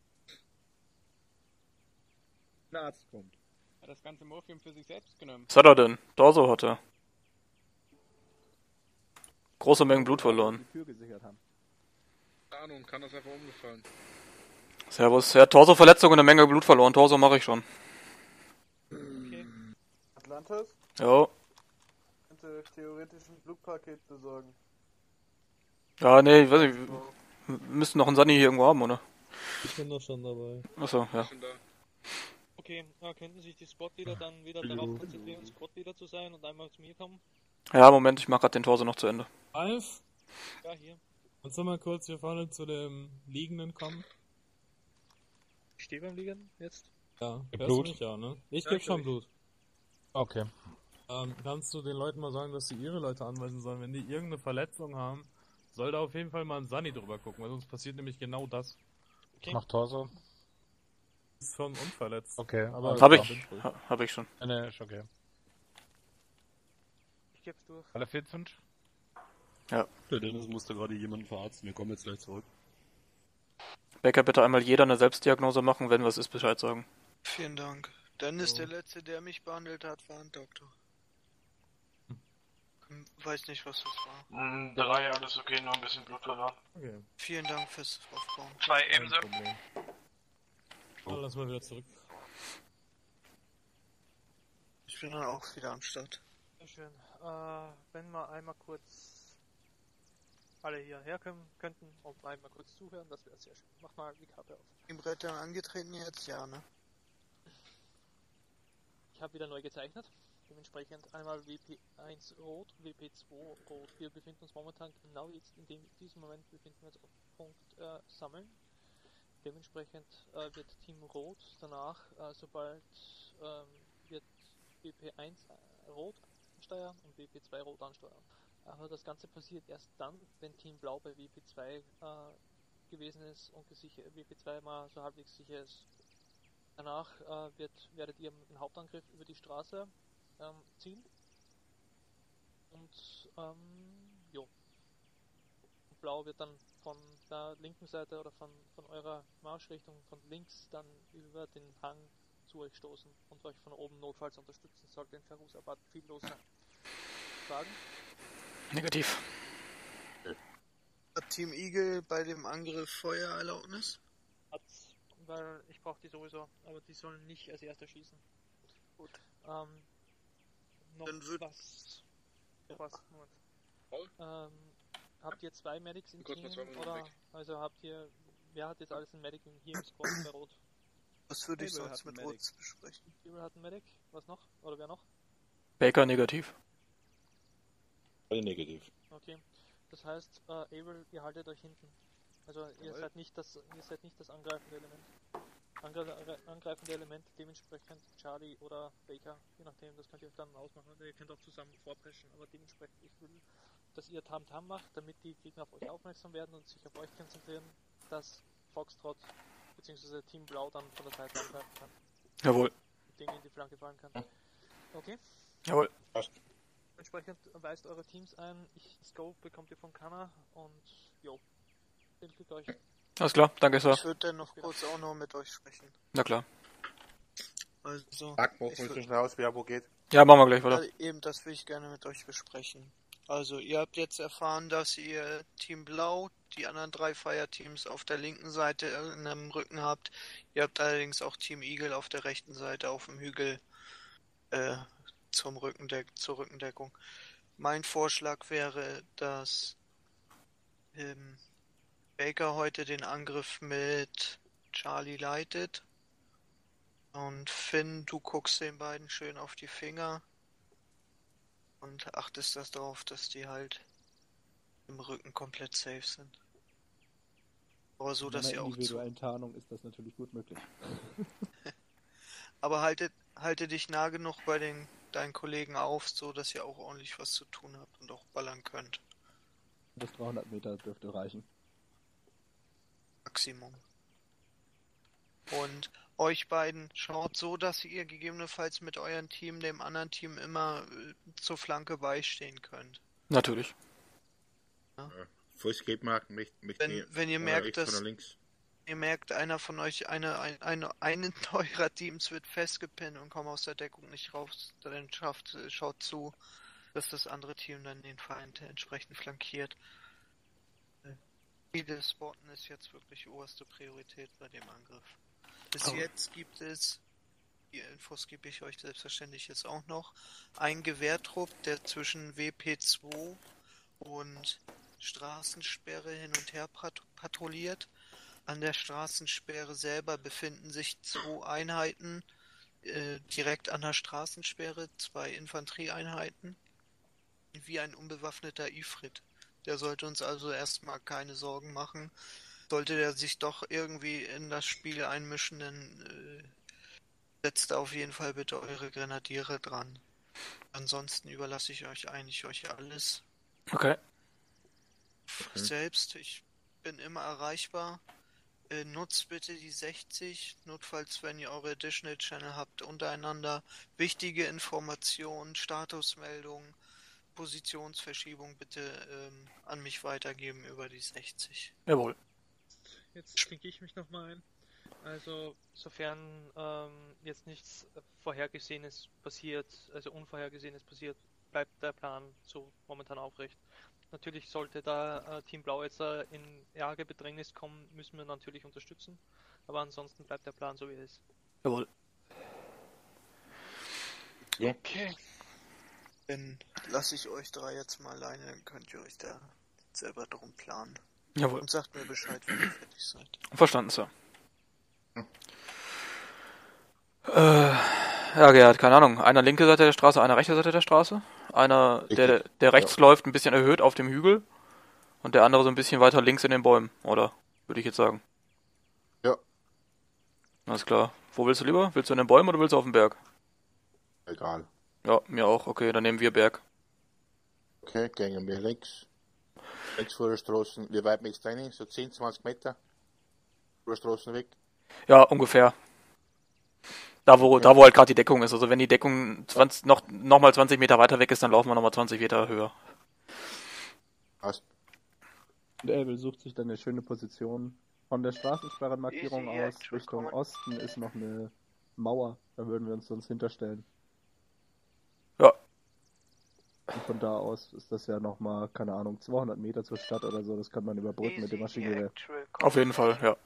Ein Arzt kommt. Hat das ganze Morphium für sich selbst genommen. Was hat er denn? Dorso hatte. Große Mengen Blut verloren. Die Tür gesichert haben. Keine Ahnung, kann das einfach umgefallen. Servus. Er hat Torso-Verletzung und eine Menge Blut verloren. Torso mache ich schon. Atlantis? Jo. Könnte theoretisch ein Blutpaket besorgen. Ja, nee, ich weiß nicht. Wir müssten noch einen Sunny hier irgendwo haben, oder? Ich bin doch schon dabei. Achso, ja. Okay, äh, könnten sich die Squad-Leader dann wieder darauf konzentrieren, Squad-Leader zu sein und einmal zu mir kommen? Ja, Moment, ich mach grad den Torso noch zu Ende. Alf? Ja, hier. Kannst du mal kurz hier vorne zu dem Liegenden kommen? Ich stehe beim Liegen jetzt. Ja, Gib hörst du Blut? mich ja, ne? Ich Ja, geb ich schon hör Blut. Okay. Ähm, kannst du den Leuten mal sagen, dass sie ihre Leute anweisen sollen, wenn die irgendeine Verletzung haben, soll da auf jeden Fall mal ein Sunny drüber gucken, weil sonst passiert nämlich genau das. Okay. Mach Torso. Ist schon unverletzt. Okay, aber... Hab ich. Ha, hab ich schon. Ne, ist okay. Ich geb's durch. Alle fit sind? Ja. Der Dennis musste gerade jemanden verarzten, wir kommen jetzt gleich zurück. Becker, bitte einmal jeder eine Selbstdiagnose machen, wenn was ist, Bescheid sagen. Vielen Dank. Dennis, der Letzte, der mich behandelt hat, war ein Doktor. Hm, Weiß nicht, was das war. Mm, drei, alles okay, nur ein bisschen Blut verloren. Okay. Vielen Dank fürs Aufbauen. Zwei Kein ebenso. Problem. Dann lass mal wieder zurück. Ich bin dann auch wieder am Start. Sehr schön. Äh, wenn wir einmal kurz alle hierher kommen könnten und einmal kurz zuhören, das wäre sehr schön. Mach mal die Karte auf. Im Brett dann angetreten jetzt? Ja, ne? Ich habe wieder neu gezeichnet. Dementsprechend einmal W P eins rot, W P zwei rot. Wir befinden uns momentan genau jetzt in dem, diesem Moment befinden wir uns auf Punkt äh, Sammeln. Dementsprechend äh, wird Team Rot danach, äh, sobald ähm, wird W P eins äh, rot ansteuern und W P zwei rot ansteuern. Aber das Ganze passiert erst dann, wenn Team Blau bei W P zwei äh, gewesen ist und gesichert, W P zwei mal so halbwegs sicher ist. Danach äh, wird, werdet ihr einen Hauptangriff über die Straße ähm, ziehen. Und ähm, jo. Blau wird dann von der linken Seite oder von, von eurer Marschrichtung von links dann über den Hang zu euch stoßen und euch von oben notfalls unterstützen, sollte in Ferusabad viel los sein. Fragen? Negativ. Hat Team Eagle bei dem Angriff Feuererlaubnis? Hat's, weil ich brauche die sowieso, aber die sollen nicht als erster schießen. Gut. Ähm, noch Dann wird was. Was? Moment. Ähm, habt ihr zwei Medics im Kurz Team mal zwei Minuten oder weg. also habt ihr, wer hat jetzt alles ein Medic hier im Squad bei Rot? Was würde ich Abel sonst hat einen mit Medic. Rot besprechen? Abel hat ein Medic, was noch? Oder wer noch? Baker negativ. Alle negativ. Okay. Das heißt, äh, Abel, ihr haltet euch hinten. Also ihr Jawohl. seid nicht das ihr seid nicht das angreifende Element. Angre angreifende Element dementsprechend Charlie oder Baker, je nachdem, das könnt ihr euch dann ausmachen. Ihr könnt auch zusammen vorpreschen, aber dementsprechend ich will, dass ihr Tam-Tam macht, damit die Gegner auf euch aufmerksam werden und sich auf euch konzentrieren, dass Foxtrot bzw. Team Blau dann von der Seite angreifen kann. Jawohl. Mit denen in die Flanke fallen kann. Okay? Jawohl. Entsprechend weist eure Teams ein. Ich Scope bekommt ihr von Kanna und jo. Hilft euch. Alles klar, danke Sir. Ich würde dann noch kurz auch noch mit euch sprechen. Na klar. Also, Sag mal, ich ich würd- schnell aus, wer wo geht. Ja, machen wir gleich weiter. Ja, eben, das will ich gerne mit euch besprechen. Also, ihr habt jetzt erfahren, dass ihr Team Blau, die anderen drei Fireteams auf der linken Seite in einem Rücken habt. Ihr habt allerdings auch Team Eagle auf der rechten Seite auf dem Hügel äh, zum Rückendeck zur Rückendeckung. Mein Vorschlag wäre, dass ähm, Baker heute den Angriff mit Charlie leitet. Und Finn, du guckst den beiden schön auf die Finger und achtest das darauf, dass die halt im Rücken komplett safe sind. Aber so, Mit dass einer sie auch zu... individuellen Tarnung ist das natürlich gut möglich. Aber halte, halte dich nah genug bei den, deinen Kollegen auf, so dass ihr auch ordentlich was zu tun habt und auch ballern könnt. Bis dreihundert Meter dürfte reichen. Maximum. Und euch beiden schaut so, dass ihr gegebenenfalls mit eurem Team dem anderen Team immer äh, zur Flanke beistehen könnt. Natürlich. Ja? Falls geht mag, möchte möcht Wenn, wenn ihr merkt, rechts dass oder links. ihr merkt, einer von euch, eine, ein, eine, einen eurer Teams wird festgepinnt und kommt aus der Deckung nicht raus, dann schafft, schaut zu, dass das andere Team dann den Feind entsprechend flankiert. Viele Spotten ist jetzt wirklich oberste Priorität bei dem Angriff. Bis Oh. jetzt gibt es, die Infos gebe ich euch selbstverständlich jetzt auch noch, ein Gewehrtrupp, der zwischen W P zwei und Straßensperre hin und her pat patrouilliert. An der Straßensperre selber befinden sich zwei Einheiten äh, direkt an der Straßensperre, zwei Infanterieeinheiten, wie ein unbewaffneter Ifrit. Der sollte uns also erstmal keine Sorgen machen. Sollte der sich doch irgendwie in das Spiel einmischen, dann äh, setzt auf jeden Fall bitte eure Grenadiere dran. Ansonsten überlasse ich euch eigentlich euch alles. Okay. Okay. Selbst, ich bin immer erreichbar. Äh, nutzt bitte die sechzig, notfalls wenn ihr eure Additional Channel habt untereinander. Wichtige Informationen, Statusmeldungen, Positionsverschiebung bitte ähm, an mich weitergeben über die sechzig. Jawohl. Jetzt klinke ich mich nochmal ein. Also, sofern ähm, jetzt nichts Vorhergesehenes passiert, also Unvorhergesehenes passiert, bleibt der Plan so momentan aufrecht. Natürlich sollte da äh, Team Blau jetzt äh, in arge Bedrängnis kommen, müssen wir natürlich unterstützen. Aber ansonsten bleibt der Plan so wie er ist. Jawohl. Ja. Okay. Dann lasse ich euch drei jetzt mal alleine, dann könnt ihr euch da selber drum planen. Jawohl. Und sagt mir Bescheid, wenn ihr fertig seid. Verstanden, Sir. Hm. Äh, ja, Gerhard, keine Ahnung. Einer linke Seite der Straße, einer rechte Seite der Straße. Einer, der, der rechts ja. läuft, ein bisschen erhöht auf dem Hügel. Und der andere so ein bisschen weiter links in den Bäumen, oder? Würde ich jetzt sagen. Ja. Alles klar. Wo willst du lieber? Willst du in den Bäumen oder willst du auf dem Berg? Egal. Ja, mir auch. Okay, dann nehmen wir Berg. Okay, gehen wir links. Links vor der Straße. Wie weit möchtest du rein? So zehn, zwanzig Meter? Vor der Straße weg? Ja, ungefähr. Da wo, okay. da wo halt gerade die Deckung ist. Also wenn die Deckung zwanzig, noch, noch mal zwanzig Meter weiter weg ist, dann laufen wir nochmal zwanzig Meter höher. Passt. Und Abel sucht sich dann eine schöne Position. Von der Straßensperrenmarkierung Easy, aus Act, Richtung willkommen. Osten ist noch eine Mauer. Da würden wir uns sonst hinterstellen. Ja. Und von da aus ist das ja nochmal, keine Ahnung, zweihundert Meter zur Stadt oder so. Das kann man überbrücken mit dem Maschinengewehr. Auf jeden Fall, ja.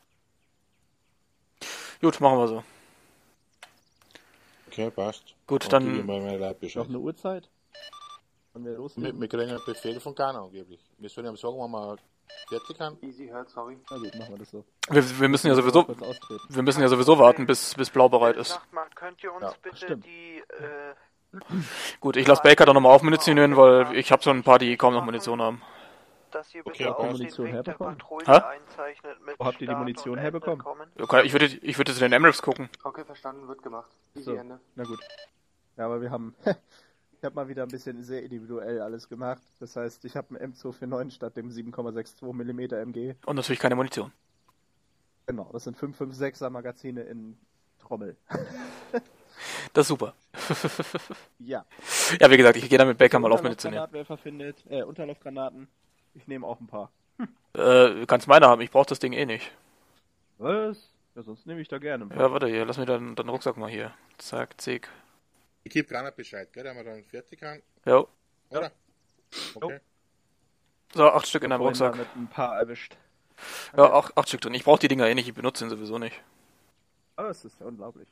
Gut, machen wir so. Okay, passt. Gut, Und dann- gib mir mal meine Leute Bescheid. Noch eine Uhrzeit? Wann wir Wir, loslegen? wir kriegen einen Befehl von Ghana angeblich. Wir sollen ihm sagen, wenn wir fertig haben. Easy, hört, sorry. Na gut, machen wir das so. Wir, wir müssen ja sowieso, Kurz austreten. wir müssen ja sowieso warten, bis, bis Blau bereit ist. Sagt mal, könnt ihr uns Ja, bitte stimmt. die, äh, Gut, ich lasse Baker dann nochmal aufmunitionieren, weil ich habe schon ein paar, die kaum noch Munition haben. dass ihr Okay, bitte habt auch ihr den Munition Weg der herbekommen? Patrouille Hä? einzeichnet mit Wo habt ihr die Start Munition und Ende herbekommen? kommen? Okay, ich würde, ich würde zu den Emirates gucken. Okay, verstanden, wird gemacht. Easy, So, Ende. na gut. Ja, aber wir haben... ich habe mal wieder ein bisschen sehr individuell alles gemacht. Das heißt, ich habe einen M zwei vierundneunzig statt dem sieben Komma zweiundsechzig Millimeter M G. Und natürlich keine Munition. Genau, das sind fünf Komma fünfundsechziger Magazine in Trommel. Das ist super. Ja. Ja, wie gesagt, ich gehe dann mit Baker Wer mal aufmunitionieren. Unterlaufgranatwerfer findet, äh, Unterlaufgranaten. Ich nehme auch ein paar. Äh, kannst meine haben, ich brauche das Ding eh nicht. Was? Ja, sonst nehme ich da gerne ein paar. Ja, warte, hier, lass mir dann den Rucksack mal hier. Zack, zick. Ich gebe Ghana Bescheid, gell, wenn wir dann fertig haben. Jo. Oder? Okay. So, acht Stück in deinem Vorhin Rucksack. damit ein paar erwischt. Ja, acht, acht Stück drin. Ich brauche die Dinger eh nicht, ich benutze ihn sowieso nicht. Aber es ist ja unglaublich.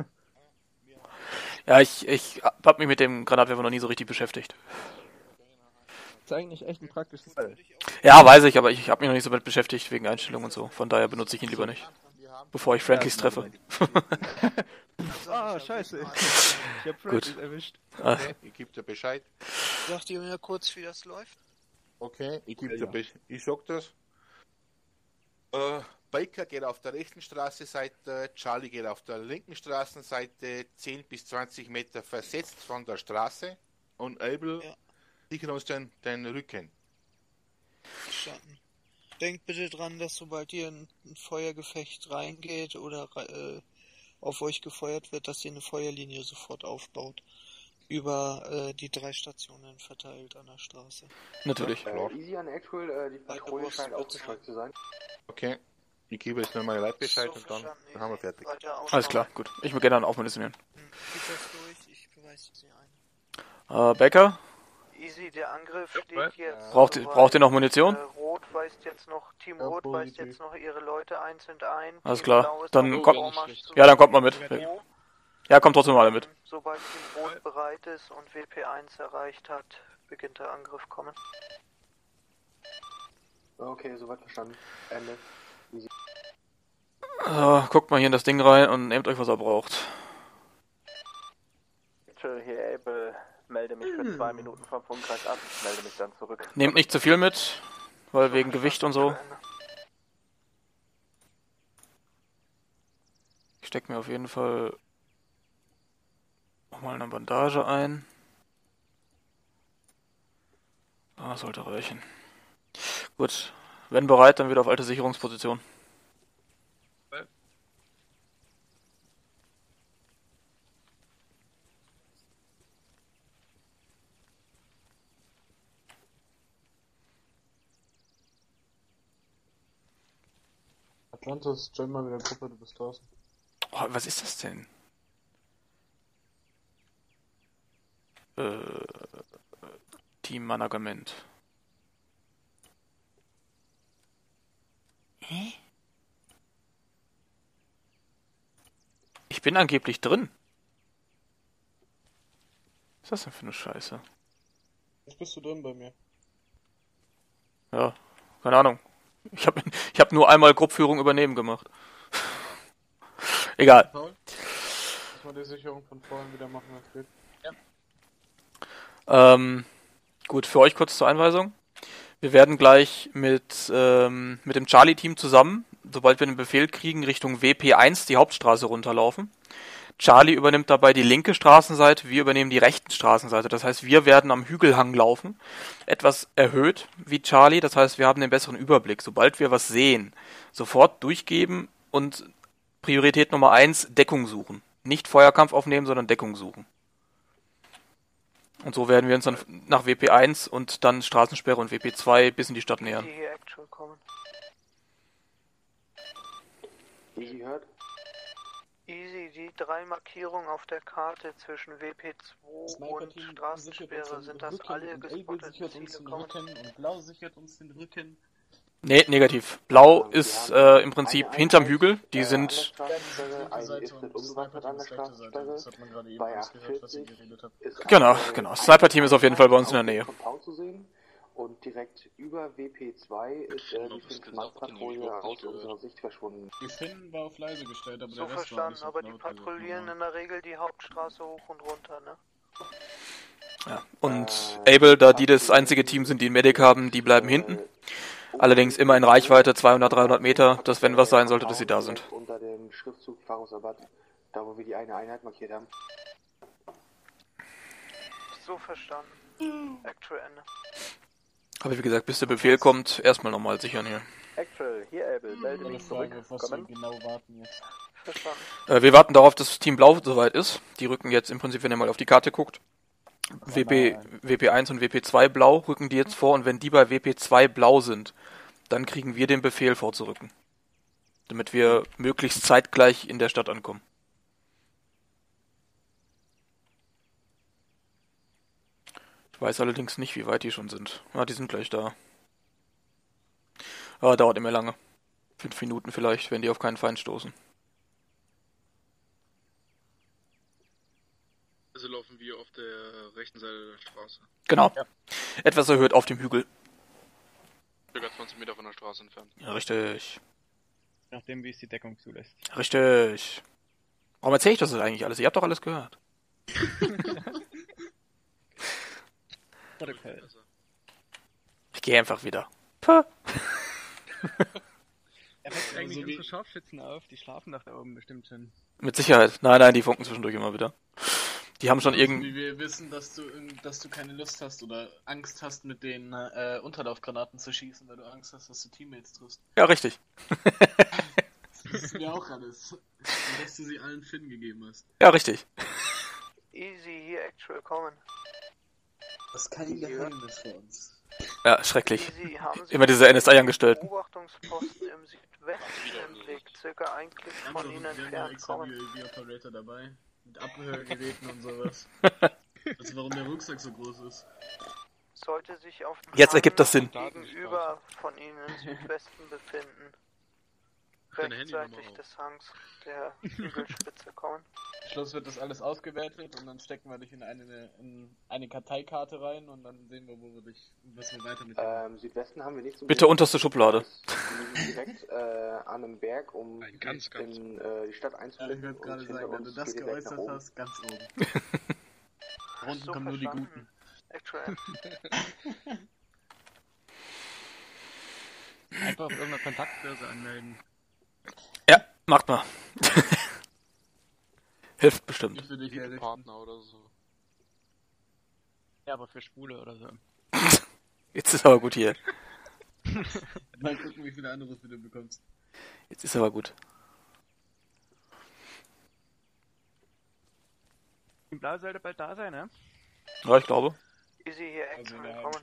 Ja, ich, ich hab mich mit dem Granatwerfer noch nie so richtig beschäftigt. Das ist eigentlich echt ein praktisches Teil. Ja, weiß ich, aber ich habe mich noch nicht so damit beschäftigt wegen Einstellung und so. Von daher benutze ich ihn lieber nicht. Bevor ich Friendlies treffe. Ah, scheiße. Ich hab Gut. Friendlies erwischt. Ah. Okay, ich gebe dir Bescheid. Sagt ihr mir kurz, wie das läuft? Okay, ich gebe Ja. dir Bescheid. Ich sag das. Äh, Baker geht auf der rechten Straßenseite, Charlie geht auf der linken Straßenseite, zehn bis zwanzig Meter versetzt von der Straße und Abel sichern uns den, den Rücken. Verstanden. Denkt bitte dran, dass sobald ihr in ein Feuergefecht reingeht oder äh, auf euch gefeuert wird, dass ihr eine Feuerlinie sofort aufbaut. Über äh, die drei Stationen verteilt an der Straße. Natürlich. Äh, easy an Actual, äh, die Patrouille scheint aufgeschreckt zu sein. Okay, ich gebe jetzt nur meine Leute Bescheid und dann, dann haben wir fertig. Alles klar, gut. Ich gehe dann aufmunitionieren. Geht das durch? Ich beweise sie ein. Äh, Baker? Easy, der Angriff steht jetzt. Braucht, ihr- braucht ihr noch Munition? Äh, Rot weist jetzt noch, Team Rot weist jetzt noch ihre Leute einzeln ein. Alles Team klar. Blau ist Dann auf kommt, Vormarsch zu ja, dann kommt mal mit. Büro. Ja, kommt trotzdem mal alle mit. Sobald Team Rot bereit ist und W P eins erreicht hat, beginnt der Angriff kommen. Okay, soweit verstanden. Ende. Easy. So, guckt mal hier in das Ding rein und nehmt euch, was ihr braucht. Chill hier, Abel. Melde mich für zwei Minuten vom Funkkreis ab. Melde mich dann zurück. Nehmt nicht zu viel mit, weil wegen Gewicht und so. Ich steck mir auf jeden Fall nochmal eine Bandage ein. Ah, sollte reichen. Gut, wenn bereit, dann wieder auf alte Sicherungsposition. Atlantis, join mal wieder Gruppe, du bist draußen. Oh, was ist das denn? Äh, Teammanagement. Hä? Ich bin angeblich drin. Was ist das denn für eine Scheiße? Jetzt bist du drin bei mir. Ja, keine Ahnung. Ich habe ich hab nur einmal Gruppführung übernehmen gemacht. Egal. Paul? Lass mal die Sicherung von vorhin wieder machen, das geht. Ja. Ähm, gut, für euch kurz zur Einweisung. Wir werden gleich mit, ähm, mit dem Charlie-Team zusammen, sobald wir einen Befehl kriegen, Richtung W P eins die Hauptstraße runterlaufen. Charlie übernimmt dabei die linke Straßenseite, wir übernehmen die rechten Straßenseite. Das heißt, wir werden am Hügelhang laufen, etwas erhöht wie Charlie. Das heißt, wir haben den besseren Überblick. Sobald wir was sehen, sofort durchgeben und Priorität Nummer eins, Deckung suchen. Nicht Feuerkampf aufnehmen, sondern Deckung suchen. Und so werden wir uns dann nach W P eins und dann Straßensperre und W P zwei bis in die Stadt nähern. Die hier actual kommen. Easy hört. Easy, die drei Markierungen auf der Karte zwischen W P zwei und Straßensperre, sind das alle gespotteten Ziele kommen? Und Blau sichert uns den Rücken. Nee, negativ. Blau ist äh, im Prinzip hinterm Hügel. Die sind... Genau, genau. Das Sniper-Team ist auf jeden Fall bei uns in der Nähe. Und direkt über W P zwei ist äh, die Fünf-Mann-Patrouille aus unserer Sicht verschwunden. Die Finn war auf leise gestellt, aber So der Rest verstanden, war aber nicht die so laut, patrouillieren in der Regel die Hauptstraße hoch und runter, ne? Ja. Und Able, da die das einzige Team sind, die einen Medic haben, die bleiben hinten. Allerdings immer in Reichweite, zweihundert, dreihundert Meter, dass wenn was sein sollte, dass sie da sind. Unter dem Schriftzug Farusabat, da wo wir die eine Einheit markiert haben. So verstanden. Actual Ende. Aber wie gesagt, bis der Befehl kommt, erstmal nochmal sichern hier. Actual, hier Able, melde mich zurück. Kommen. Genau warten jetzt. Verstanden. Äh, wir warten darauf, dass Team Blau soweit ist. Die rücken jetzt im Prinzip, wenn ihr mal auf die Karte guckt, W P, W P eins und W P zwei Blau rücken die jetzt vor, und wenn die bei W P zwei Blau sind, dann kriegen wir den Befehl vorzurücken. Damit wir möglichst zeitgleich in der Stadt ankommen. Ich weiß allerdings nicht, wie weit die schon sind. Ah, die sind gleich da. Aber dauert immer lange. Fünf Minuten vielleicht, wenn die auf keinen Feind stoßen. Also laufen wir auf der rechten Seite der Straße. Genau. Ja. Etwas erhöht auf dem Hügel. Circa zwanzig Meter von der Straße entfernt. Ja, richtig. Nachdem, wie es die Deckung zulässt. Richtig. Warum erzähle ich das eigentlich alles? Ihr habt doch alles gehört. Ich gehe einfach wieder. Puh. Er weckt eigentlich unsere Scharfschützen auf, die schlafen doch da oben bestimmt schon. Mit Sicherheit. Nein, nein, die funken zwischendurch immer wieder. Die haben schon also, irgend... Wie wir wissen, dass du, dass du keine Lust hast oder Angst hast, mit den äh, Unterlaufgranaten zu schießen, weil du Angst hast, dass du Teammates triffst. Ja, richtig. Das wissen wir auch alles. Und dass du sie allen Finn gegeben hast. Ja, richtig. Easy, hier actual kommen. Das ist kein Geheimnis für uns. Ja, schrecklich. Easy, haben Sie immer diese N S I-Angestellten. Beobachtungsposten im Südwesten im Blick, circa ein Klick von Ihnen entfernt kommen. Wir haben ja extra U A V-Operator dabei. Mit Abhörgeräten und sowas. Also warum der Rucksack so groß ist. Sollte sich auf dem Jetzt ergibt das Sinn. gegenüber von Ihnen im Südwesten befinden. Rechtzeitig des Hangs der Hügelspitze kommen. Am Schluss wird das alles ausgewertet und dann stecken wir dich in eine, in eine Karteikarte rein und dann sehen wir, wo wir dich, was wir weiter mit ähm, Südwesten haben wir nicht so. Bitte unterste Schublade. Wir sind direkt äh, an einem Berg, um Ein ganz, ganz in äh, die Stadt einzublicken. Ja, ich würde gerade sagen, wenn du das geäußert hast, ganz oben. Unten so kommen nur die Guten. Actual. Einfach auf irgendeiner Kontaktbörse anmelden. Ja, macht mal. Hilft bestimmt. Für dich als Partner oder so. Ja, aber für Schwule oder so. Jetzt ist aber gut hier. Mal gucken, wie viele Anrufe du bekommst. Jetzt ist aber gut. Die Blau sollte bald da sein, ne? Ja, ich glaube. Easy, hier actual kommen.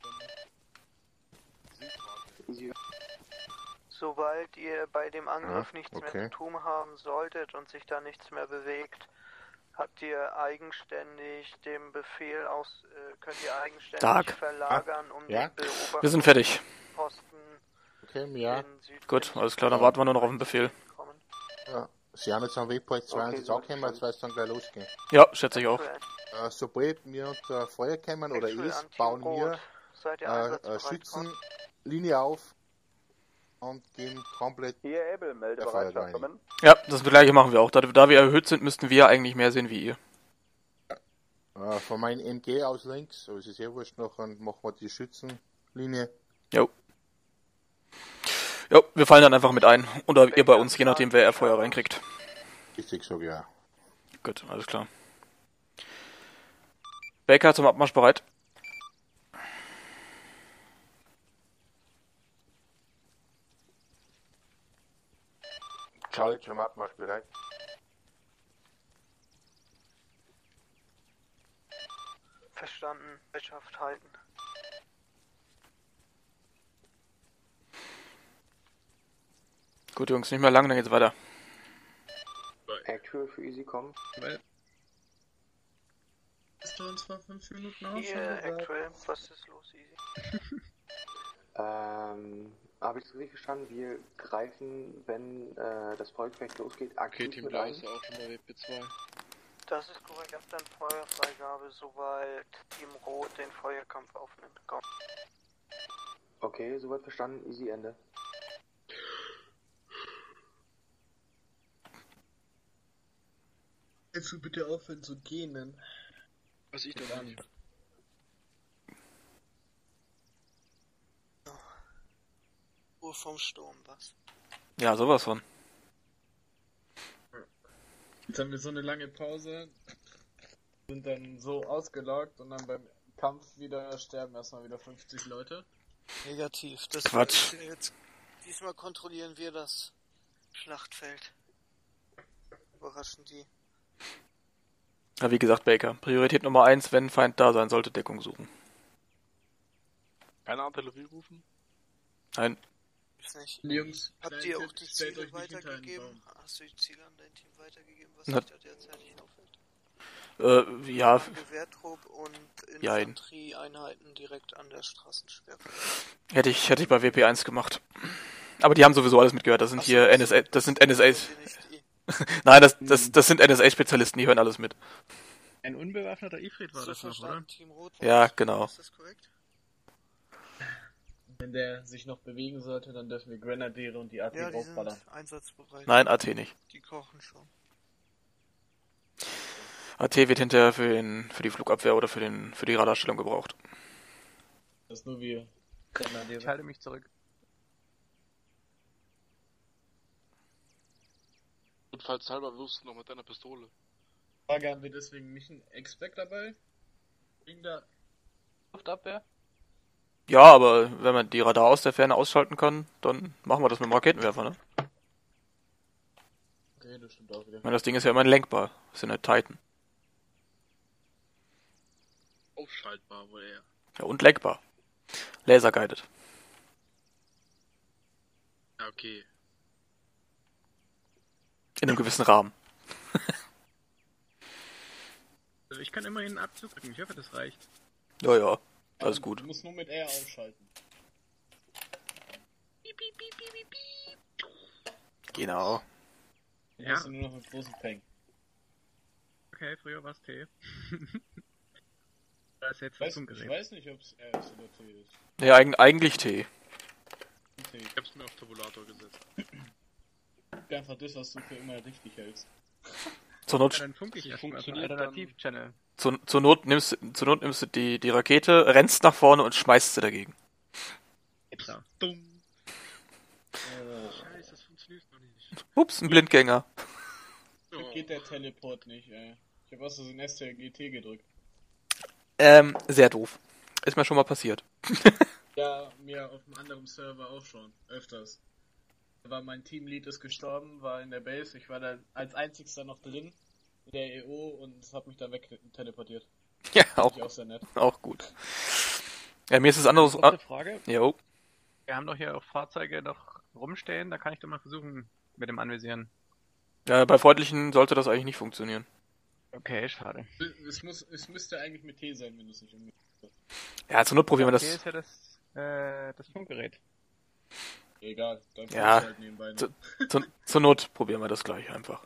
Sobald ihr bei dem Angriff Ja, nichts okay. mehr zu tun haben solltet und sich da nichts mehr bewegt, habt ihr eigenständig den Befehl aus, äh, könnt ihr eigenständig Tag. verlagern, um Ja. den Beobachtungsposten Wir sind fertig. Okay, ja. in Süd Gut, alles klar, dann warten wir nur noch auf den Befehl. kommen. Ja. Sie haben jetzt am Wegpoint zwei Okay, und jetzt angekommen, jetzt wird es dann gleich losgehen. Ja, schätze ich auch. Äh, sobald wir unter Feuer kommen oder Actual ist, Anti bauen Rot. wir Seid ihr äh, einsatzbereit? äh, Schützenlinie auf und gehen komplett Hier Able, melde der Feuer Bereitschaft rein. kommen. Ja, das gleiche machen wir auch. Da, da wir erhöht sind, müssten wir eigentlich mehr sehen wie ihr. Äh, von meinem M G aus links, aber es ist eh wurscht, noch und machen wir die Schützenlinie. Jo. Jo, wir fallen dann einfach mit ein. Oder ihr bei uns, je nachdem, wer er Feuer reinkriegt. Richtig so, ja. Gut, alles klar. Baker zum Abmarsch bereit. Charlie zum Abmarsch bereit. Verstanden. Bereitschaft halten. Gut, Jungs, nicht mehr lang, dann geht's weiter. Actual für Easy kommen. Hast du uns vor fünf Minuten auch Hier, schon gesagt? Actual, was ist los, Easy? Ähm, habe ich es richtig verstanden? Wir greifen, wenn äh, das Projekt gleich losgeht, aktiv Okay, Team mit Blau ein. ist ja auch schon bei W P zwei. Das ist korrekt, ab dann Feuerfreigabe, sobald Team Rot den Feuerkampf aufnimmt. Komm. Okay, soweit verstanden. Easy, Ende. Jetzt du bitte aufhören zu gähnen. Was ich da nicht. Ruhe vom Sturm, was? Ja, sowas von. Jetzt haben wir so eine lange Pause, sind dann so ausgelockt und dann beim Kampf wieder sterben erstmal wieder fünfzig Leute. Negativ. Das Quatsch. ist ja jetzt, diesmal kontrollieren wir das Schlachtfeld. Überraschen die. Ja, wie gesagt, Baker. Priorität Nummer eins, wenn Feind da sein sollte, Deckung suchen. Keine Artillerie rufen? Nein. Ist nicht. Jungs, habt ihr auch die stellt Ziele euch nicht hinter einen weitergegeben? Hast du die Ziele an dein Team weitergegeben, was Na- sich da derzeitig auffällt? Äh, ja. Gewehrtrupp und Jein. Infanterieeinheiten direkt an der Straßensperre. Hätte ich, hätte ich bei W P eins gemacht. Aber die haben sowieso alles mitgehört. Das sind Ach so, hier das N S A, das sind N S As. sind nicht die. Nein, das, das, das sind N S A-Spezialisten, die hören alles mit. Ein unbewaffneter Ifrit war So das noch, oder? verstanden, Team Rot. Ja, genau. Ist das korrekt? Wenn der sich noch bewegen sollte, dann dürfen wir Grenadiere und die A T Ja, die sind draufballern. einsatzbereit. Nein, A T nicht. Die kochen schon. A T wird hinterher für, den, für die Flugabwehr oder für, den, für die Radarstellung gebraucht. Das ist nur wir. Ich halte mich zurück. Und falls halber wirfst du noch mit deiner Pistole. Frage, haben wir deswegen nicht einen Expect dabei? Wegen der Luftabwehr? Ja, aber wenn man die Radar aus der Ferne ausschalten kann, dann machen wir das mit dem Raketenwerfer, ne? Okay, das stimmt auch wieder. Ich meine, das Ding ist ja immerhin lenkbar. Das ist ja eine Titan. Aufschaltbar wohl eher. Ja, und lenkbar. Laser-guided. Ja, okay. In einem gewissen Rahmen. Also ich kann immerhin einen Abzug drücken. Ich hoffe, das reicht. Ja, ja. Alles gut. Du musst nur mit R ausschalten. Genau. Du Ja. hast nur noch einen großen Peng. Okay, früher war es T. Da ist jetzt Ich weiß, was zum ich Gerät. weiß nicht, ob es R ist oder T ist. Ja, eig eigentlich T. T. Ich hab's mir auf Tabulator gesetzt. Einfach das, was du für immer richtig hältst. Zur Ja, Not, dann funke ich erstmal auf einen funktioniert dann- Alternativ-Channel. zur, zur Not nimmst, zur Not nimmst du die, die Rakete, rennst nach vorne und schmeißt sie dagegen. Etwa. Dumm. Scheiße, das funktioniert noch nicht. Ups, ein Blindgänger. Da geht der Teleport nicht, ey. Ich hab aus so ein S T G T gedrückt. Ähm, sehr doof. Ist mir schon mal passiert. Ja, mir auf einem anderen Server auch schon. Öfters. Da war mein Teamlead ist gestorben, war in der Base. Ich war da als einzigster noch drin. In der E O und hab mich da weg teleportiert. Ja, Fand auch, ich auch sehr nett. auch gut. Ja, mir ist es anderes... Kurze Frage. Jo. Wir haben doch hier auch Fahrzeuge noch rumstehen. Da kann ich doch mal versuchen mit dem Anvisieren. Ja, bei freundlichen sollte das eigentlich nicht funktionieren. Okay, schade. Es, muss, es müsste eigentlich mit T sein, wenn du es nicht umgehst. Ja, zur Not probieren wir T das... ist ja das, äh, das Funkgerät. Egal, dann Ja, halt nebenbei noch. zu, zu, zur Not probieren wir das gleich einfach.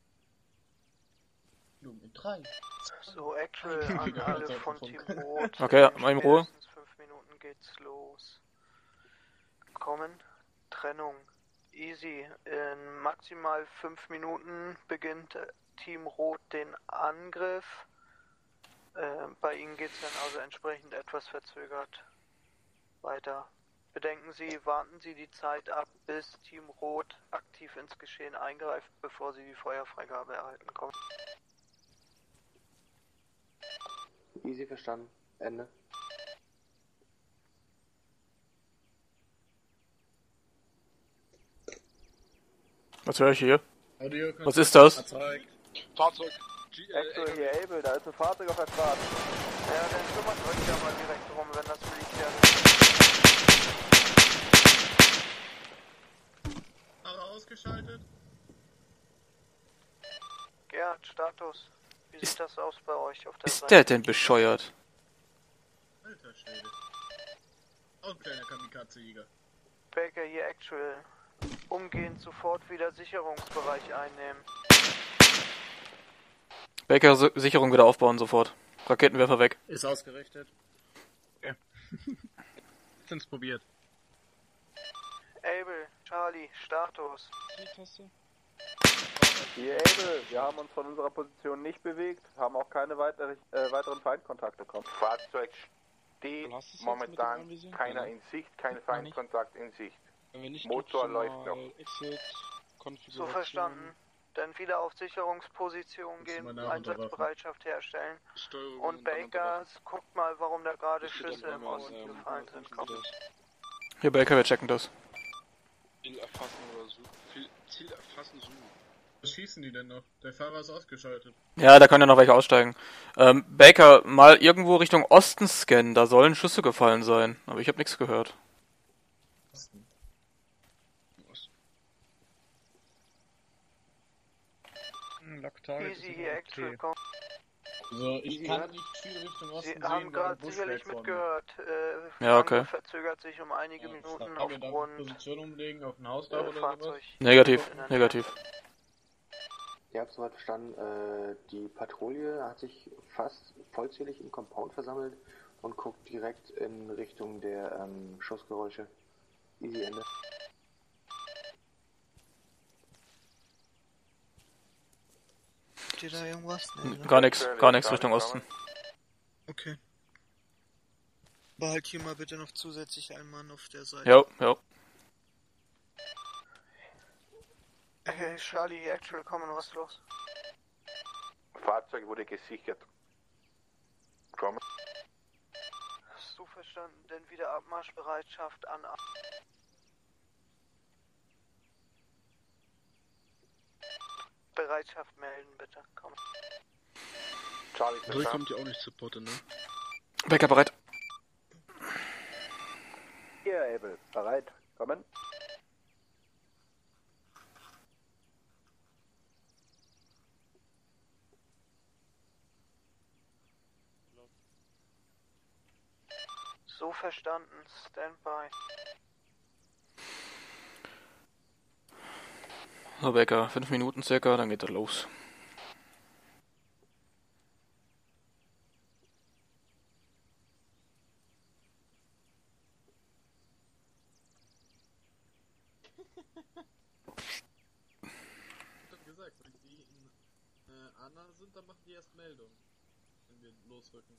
Blumen drei. So, Actual an alle von Team Rot. Okay, In mal in Ruhe. spätestens fünf Minuten geht's los. Kommen. Trennung. Easy. In maximal fünf Minuten beginnt äh, Team Rot den Angriff. Äh, bei Ihnen geht's dann also entsprechend etwas verzögert weiter. Bedenken Sie, warten Sie die Zeit ab, bis Team Rot aktiv ins Geschehen eingreift, bevor Sie die Feuerfreigabe erhalten. Kommen. Easy verstanden. Ende. Was höre ich hier? Audio, Was ist das? Fahrzeug. Fahrzeug. G Actual hier, Able, da ist ein Fahrzeug auf der Straße. Ja, dann kümmert euch ja mal direkt drum, wenn das Militär ist. Fahrer ausgeschaltet. Gerhard, Status. Wie sieht das aus bei euch auf der Ist Seite? der denn bescheuert? Alter Schwede. Auch ein kleiner Kamikaze-Jäger. Baker hier actual. Umgehend sofort wieder Sicherungsbereich einnehmen. Baker, Si- Sicherung wieder aufbauen sofort. Raketenwerfer weg. Ist ausgerichtet. Okay. Sind's probiert. Able, Charlie, Status. Hier Able, wir haben uns von unserer Position nicht bewegt, haben auch keine weitere, äh, weiteren Feindkontakte bekommen. Fahrzeug steht momentan keiner in Sicht, kein Feindkontakt in Sicht. Motor läuft noch. So verstanden. Dann wieder auf Sicherungsposition gehen, Einsatzbereitschaft herstellen. Und Baker, guckt mal, warum da gerade Schüsse im Osten gefallen sind. Komm. Hier, Baker, wir checken das. Ziel erfassen oder so. Ziel erfassen, so. Was schießen die denn noch? Der Fahrer ist ausgeschaltet. Ja, da können ja noch welche aussteigen. Ähm, Baker, mal irgendwo Richtung Osten scannen, da sollen Schüsse gefallen sein. Aber ich habe nichts gehört. Osten. Easy hier, actual, komm. Also, ich kann nicht viel Richtung Osten Sie sehen, haben weil gerade der Busch sicherlich steht vor mir. mitgehört. Äh, Ja, okay. Angriff verzögert sich um einige Ja, Minuten kann mir da aufgrund Position umlegen auf ein Hausdach äh, oder Fahrzeug. sowas? Negativ, negativ. Ihr habt soweit verstanden, äh, die Patrouille hat sich fast vollzählig im Compound versammelt und guckt direkt in Richtung der ähm, Schussgeräusche. Easy Ende. Habt ihr da irgendwas? Nee, ne? Gar nichts, gar nichts Richtung Osten. Okay. Behalt hier mal bitte noch zusätzlich einen Mann auf der Seite. Jo, jo. Hey, Charlie, hier, actual, kommen, was ist los? Fahrzeug wurde gesichert. Kommen. So verstanden, denn wieder Abmarschbereitschaft an. Bereitschaft melden, bitte, komm. Charlie, So kommt ihr auch nicht zu Potte, ne? Baker bereit. Hier Able, bereit, kommen. So verstanden, Standby. So, Baker, fünf Minuten circa, dann geht er los. Ich hab gesagt, wenn die in äh, Anna sind, dann machen die erst Meldung, wenn wir losrücken.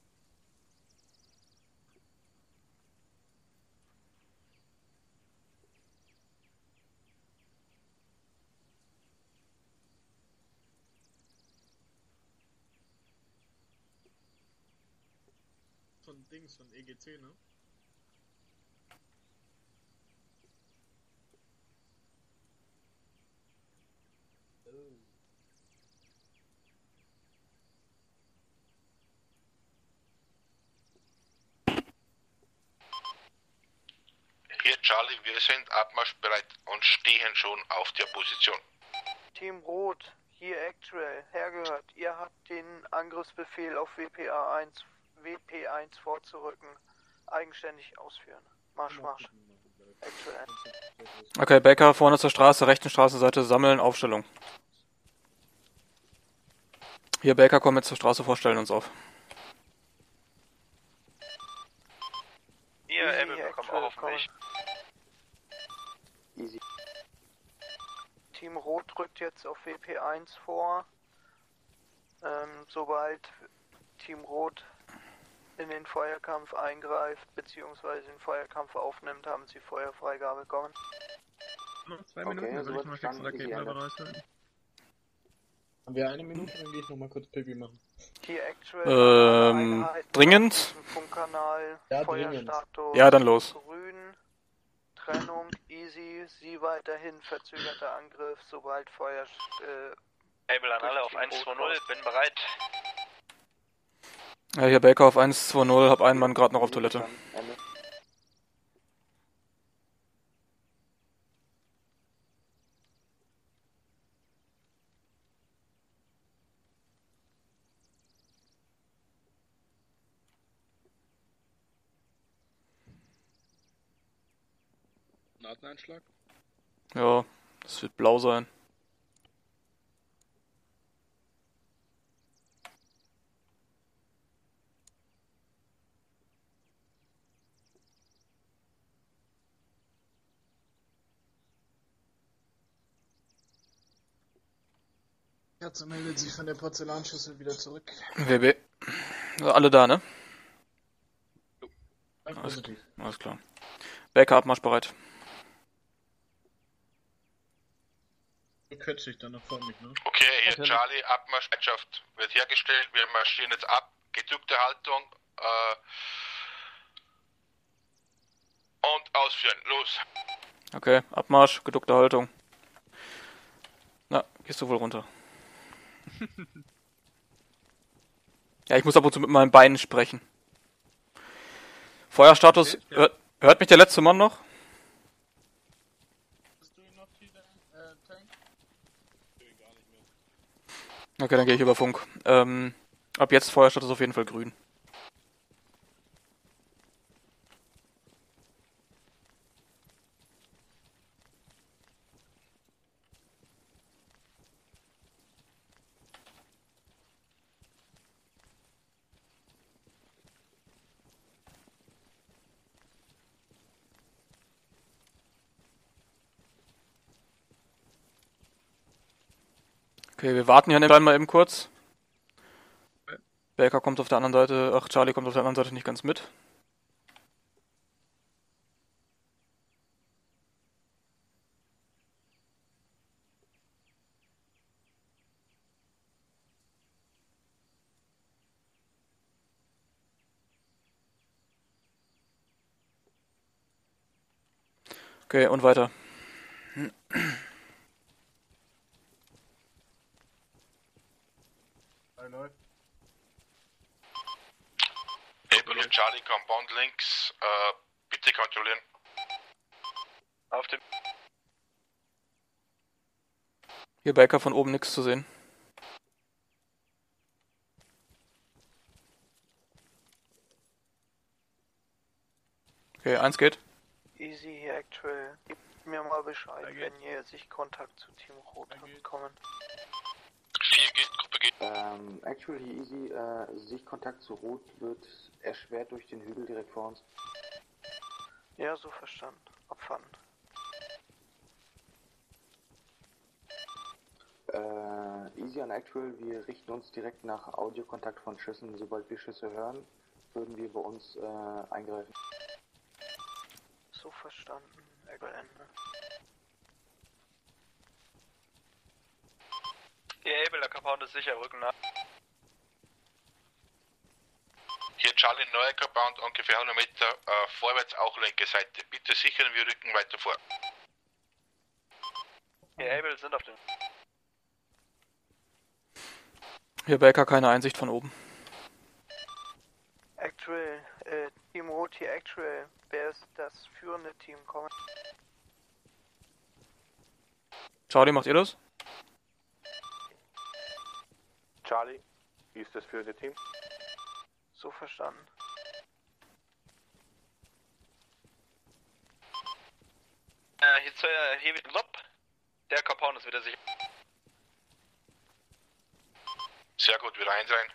Von Dings, von E G C, ne? Oh. Hier Charlie, wir sind abmarschbereit und stehen schon auf der Position. Team Rot, hier actual, hergehört. Ihr habt den Angriffsbefehl auf W P A eins, W P eins vorzurücken. Eigenständig ausführen. Marsch, Marsch. Actual. Okay, Baker, vorne zur Straße, rechten Straßenseite, sammeln, Aufstellung. Hier, Baker, komm mit zur Straße vor, stellen uns auf. Hier, Able, wir kommen auch auf den Weg. Easy. Team Rot rückt jetzt auf W P eins vor. Ähm, sobald Team Rot in den Feuerkampf eingreift, beziehungsweise den Feuerkampf aufnimmt, haben sie Feuerfreigabe bekommen. Noch zwei Minuten, Okay, soll ich soweit mal fix verstanden, Raketen easy bereit sein? Haben wir eine Minute, dann gehe ich nochmal kurz Pipi machen. Hier actual Ähm, dringend? Funkkanal, Ja, Feuerstatus, Ja, dann los. grün, Trennung, easy, sie weiterhin, verzögerter Angriff, sobald Feuer, äh, Able an alle auf eins zwei null, bin bereit. Ja, hier Baker auf eins zwei null, hab einen Mann gerade noch auf Toilette. Ende. Nahteinschlag? Ja, das wird blau sein. Jetzt meldet sich von der Porzellanschüssel wieder zurück. W B. Also alle da, ne? Alles, Positiv. alles klar. Baker abmarschbereit. Du quetscht dich dann noch vor mich, ne? Okay, hier Natürlich. Charlie, Abmarschbereitschaft wird hergestellt. Wir marschieren jetzt ab. Gedrückte Haltung. Äh, und ausführen. Los. Okay, Abmarsch, geduckte Haltung. Na, gehst du wohl runter. Ja, ich muss ab und zu mit meinen Beinen sprechen. Feuerstatus, Okay, ja. hört, hört mich der letzte Mann noch? Okay, dann gehe ich über Funk. Ähm, ab jetzt Feuerstatus auf jeden Fall grün. Okay, wir warten hier an dem Stein mal eben kurz. Baker kommt auf der anderen Seite, ach, Charlie kommt auf der anderen Seite nicht ganz mit. Okay, und weiter. Able und Charlie, Compound links. Äh, bitte kontrollieren. Auf dem. Hier Baker von oben nichts zu sehen. Okay, eins geht. Easy hier actual. Gebt mir mal Bescheid, wenn ihr sich Kontakt zu Team Rot habt kommen. vier geht, Gruppe geht. Ähm, actual hier easy, äh, Sichtkontakt zu Rot wird erschwert durch den Hügel direkt vor uns. Ja, so verstanden. Abfahren. Äh, easy an actual, wir richten uns direkt nach Audiokontakt von Schüssen. Sobald wir Schüsse hören, würden wir bei uns äh, eingreifen. So verstanden. Actual Ende. Ihr Able, der Compound ist sicher, Rücken nach. Hier Charlie, neuer Compound, ungefähr hundert Meter äh, vorwärts, auch linke Seite. Bitte sichern, wir rücken weiter vor. Ihr Able sind auf dem. Hier Baker, keine Einsicht von oben. Actual, äh, Team Rot hier actual. Wer ist das führende Team? Kommen. Charlie, macht ihr das? Charlie, wie ist das für das Team? So verstanden. Äh, hier, zu, äh, hier wird Lob. Der Compound ist wieder sicher. Sehr gut, wieder ein sein.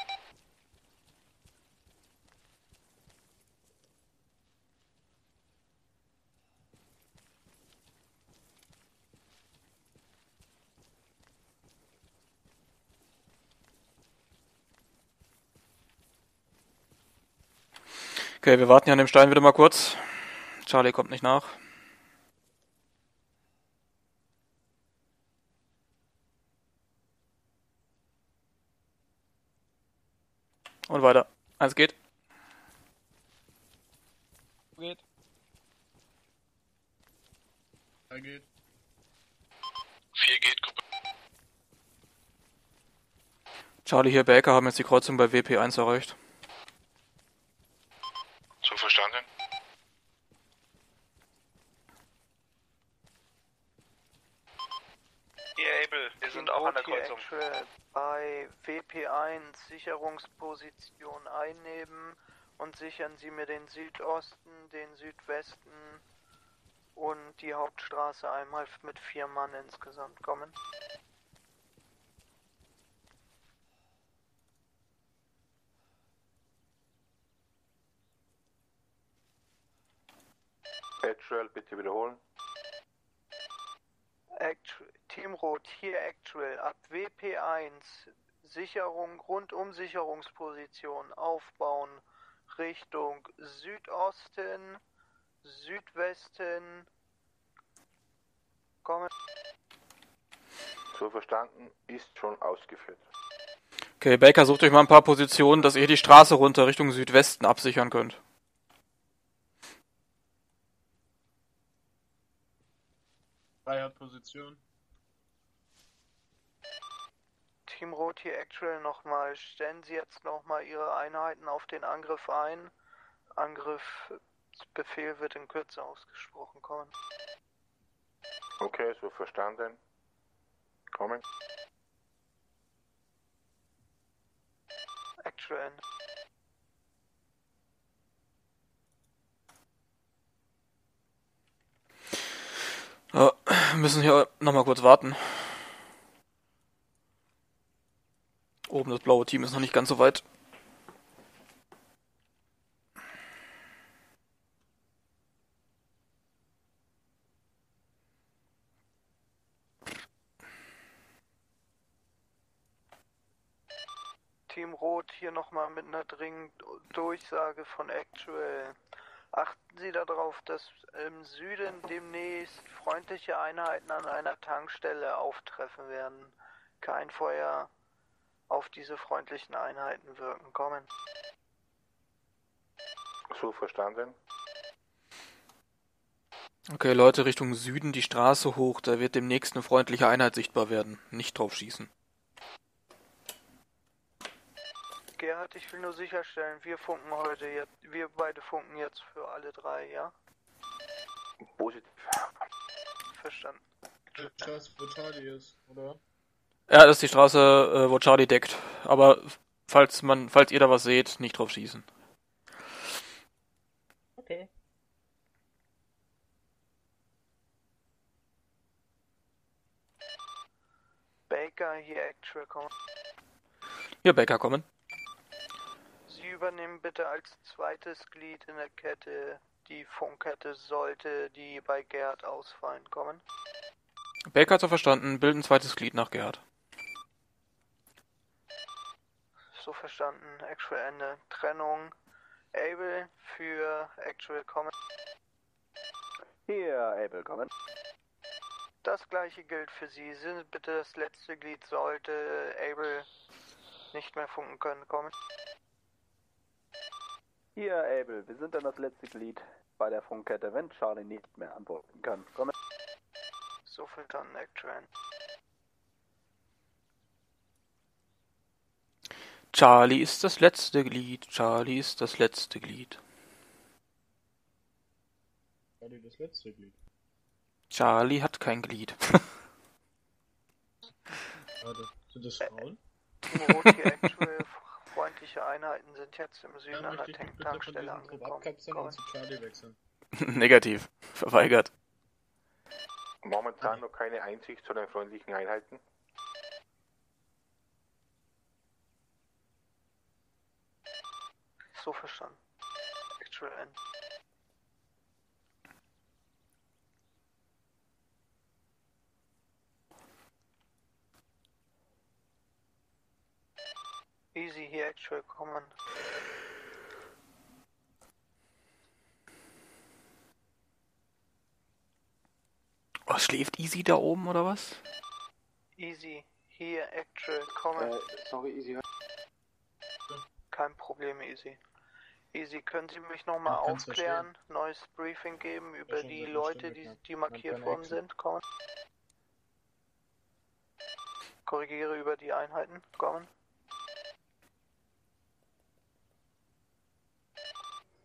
Okay, wir warten hier an dem Stein wieder mal kurz. Charlie kommt nicht nach. Und weiter. Eins geht. Geht. drei geht. vier geht, Gruppe. Charlie hier, Baker haben jetzt die Kreuzung bei W P eins erreicht. So verstanden. Hier, Abel, wir sind auch an der Kreuzung. Actual bei W P eins Sicherungsposition einnehmen und sichern Sie mir den Südosten, den Südwesten und die Hauptstraße einmal mit vier Mann insgesamt kommen. Actual, bitte wiederholen. Actual, Team Rot, hier Actual, ab W P eins, Sicherung, Rundumsicherungsposition aufbauen, Richtung Südosten, Südwesten, kommen. So verstanden, ist schon ausgeführt. Okay, Baker, sucht euch mal ein paar Positionen, dass ihr die Straße runter Richtung Südwesten absichern könnt. Position. Team Rot hier Actual nochmal. Stellen Sie jetzt nochmal Ihre Einheiten auf den Angriff ein. Angriffsbefehl wird in Kürze ausgesprochen kommen. Okay, so verstanden. Kommen. Actual. Ja, wir müssen hier nochmal kurz warten. Oben das blaue Team ist noch nicht ganz so weit. Team Rot hier nochmal mit einer dringenden Durchsage von Actual. Achten Sie darauf, dass im Süden demnächst freundliche Einheiten an einer Tankstelle auftreffen werden. Kein Feuer auf diese freundlichen Einheiten wirken. Kommen. So verstanden. Okay, Leute, Richtung Süden die Straße hoch, da wird demnächst eine freundliche Einheit sichtbar werden. Nicht drauf schießen. Gerhard, ich will nur sicherstellen, wir funken heute jetzt, wir beide funken jetzt für alle drei, ja? Positiv. Verstanden. Das, wo Charlie ist, oder? Ja, das ist die Straße, äh, wo Charlie deckt. Aber falls man, falls ihr da was seht, nicht drauf schießen. Okay. Baker hier Actual kommen. Hier, Baker, kommen. Sie übernehmen bitte als zweites Glied in der Kette die Funkkette, sollte die bei Gerhard ausfallen. Kommen. Baker hat so verstanden, bilden ein zweites Glied nach Gerhard. So verstanden, Actual Ende. Trennung. Abel für Actual kommen. Hier, Abel, kommen. Das gleiche gilt für Sie. Sind bitte das letzte Glied, sollte Abel nicht mehr funken können. Kommen. Hier, Abel, wir sind dann das letzte Glied bei der Funkkette, wenn Charlie nicht mehr antworten kann. Kommen. So verstanden, Actual. Charlie ist das letzte Glied. Charlie ist das letzte Glied. Charlie das letzte Glied. Charlie hat kein Glied. Warte, sind das Frauen? Team Rot hier Actual. Freundliche Einheiten sind jetzt im Süden Ja, an der möchte ich Tank bitte Tankstelle von diesem Trupp angekommen. abkapseln und zu Charlie wechseln. Negativ. Verweigert. Momentan noch keine Einsicht zu den freundlichen Einheiten. So verstanden. Actual End. Easy hier Actual kommen. Oh, schläft Easy da oben oder was? Easy hier Actual kommen. Äh, sorry, Easy. Kein Problem, Easy. Easy, können Sie mich nochmal Man kann's aufklären, neues Briefing geben über schon die seit einer Leute, Stunde die, knapp. die Man markiert kann worden exen. sind? Kommen. Korrigiere über die Einheiten. Kommen.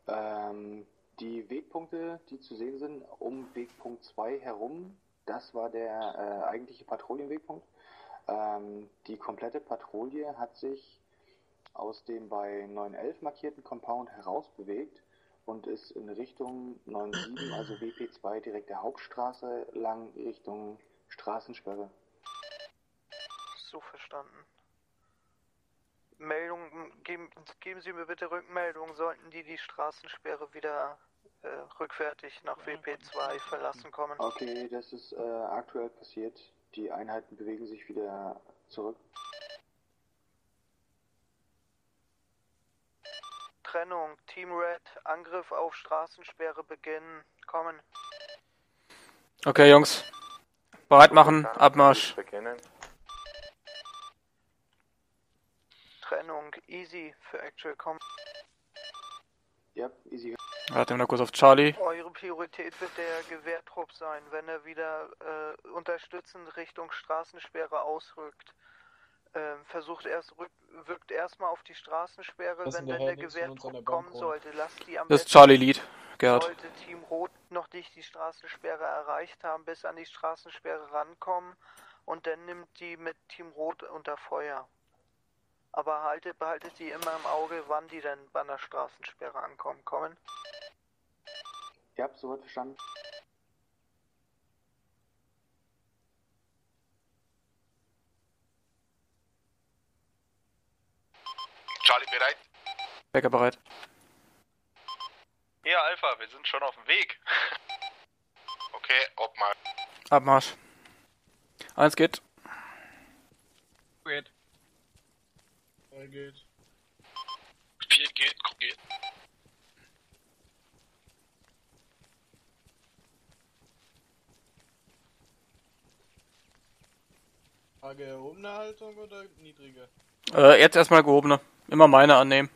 Ähm, die Wegpunkte, die zu sehen sind, um Wegpunkt zwei herum, das war der äh, eigentliche Patrouillenwegpunkt. Ähm, die komplette Patrouille hat sich aus dem bei neun elf markierten Compound herausbewegt und ist in Richtung neun sieben, also W P zwei, direkt der Hauptstraße lang Richtung Straßensperre. So verstanden. Meldung, geben, geben Sie mir bitte Rückmeldung, sollten die die Straßensperre wieder äh, rückwärtig nach W P zwei verlassen kommen. Okay, das ist äh, aktuell passiert. Die Einheiten bewegen sich wieder zurück. Trennung, Team Red, Angriff auf Straßensperre beginnen, kommen. Okay, Jungs. Bereit machen, Abmarsch. Trennung, easy für Actual, kommen. Ja, easy. Warte mal kurz auf Charlie. Eure Priorität wird der Gewehrtrupp sein, wenn er wieder äh, unterstützend Richtung Straßensperre ausrückt. Ähm, versucht erst, rück, wirkt erstmal auf die Straßensperre, Was wenn in der dann der Hell links von uns an der Gewehrtrupp Bank kommen rum? sollte. Lasst die am Das ist besten, Charlie Lead, Gerhard. sollte Team Rot noch nicht die Straßensperre erreicht haben, bis an die Straßensperre rankommen und dann nimmt die mit Team Rot unter Feuer. Aber haltet, behaltet die immer im Auge, wann die denn bei einer Straßensperre ankommen. Kommen? Ja, soweit verstanden. Charlie bereit? Becker bereit. Ja, Alpha, wir sind schon auf dem Weg. Okay, Obmarsch. Abmarsch. Eins geht. Geht. Zwei geht. Vier geht, geht. Frage erhobene Haltung oder niedrige? Äh, jetzt erstmal gehobene. Immer meine annehmen.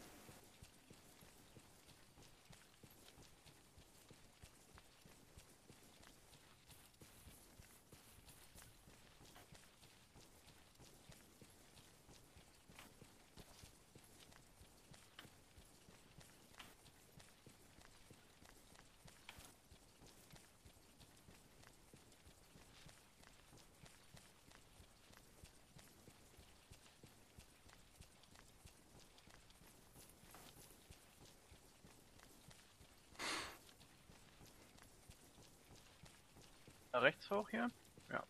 Rechts hoch hier? Ja.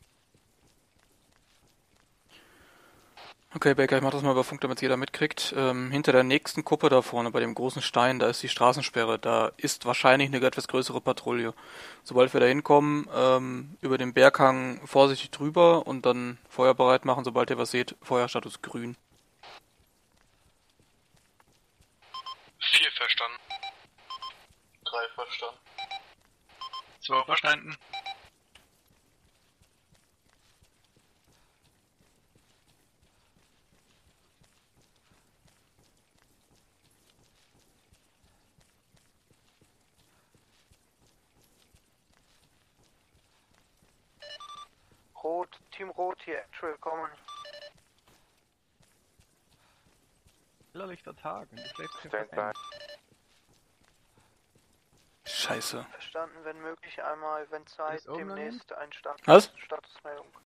Okay, Baker, ich mach das mal über Funk, damit jeder mitkriegt. Ähm, hinter der nächsten Kuppe da vorne, bei dem großen Stein, da ist die Straßensperre. Da ist wahrscheinlich eine etwas größere Patrouille. Sobald wir da hinkommen, ähm, über den Berghang vorsichtig drüber und dann Feuer bereit machen. Sobald ihr was seht, Feuerstatus grün. Vier verstanden. Drei verstanden. Zwei verstanden. Rot, Team Rot hier, Actual, kommen. Lichter Tag und du schläfst hier Stand fast by. Scheiße. Verstanden, wenn möglich einmal, wenn Zeit, Ist oben demnächst ein Status, Was? Statusmeldung.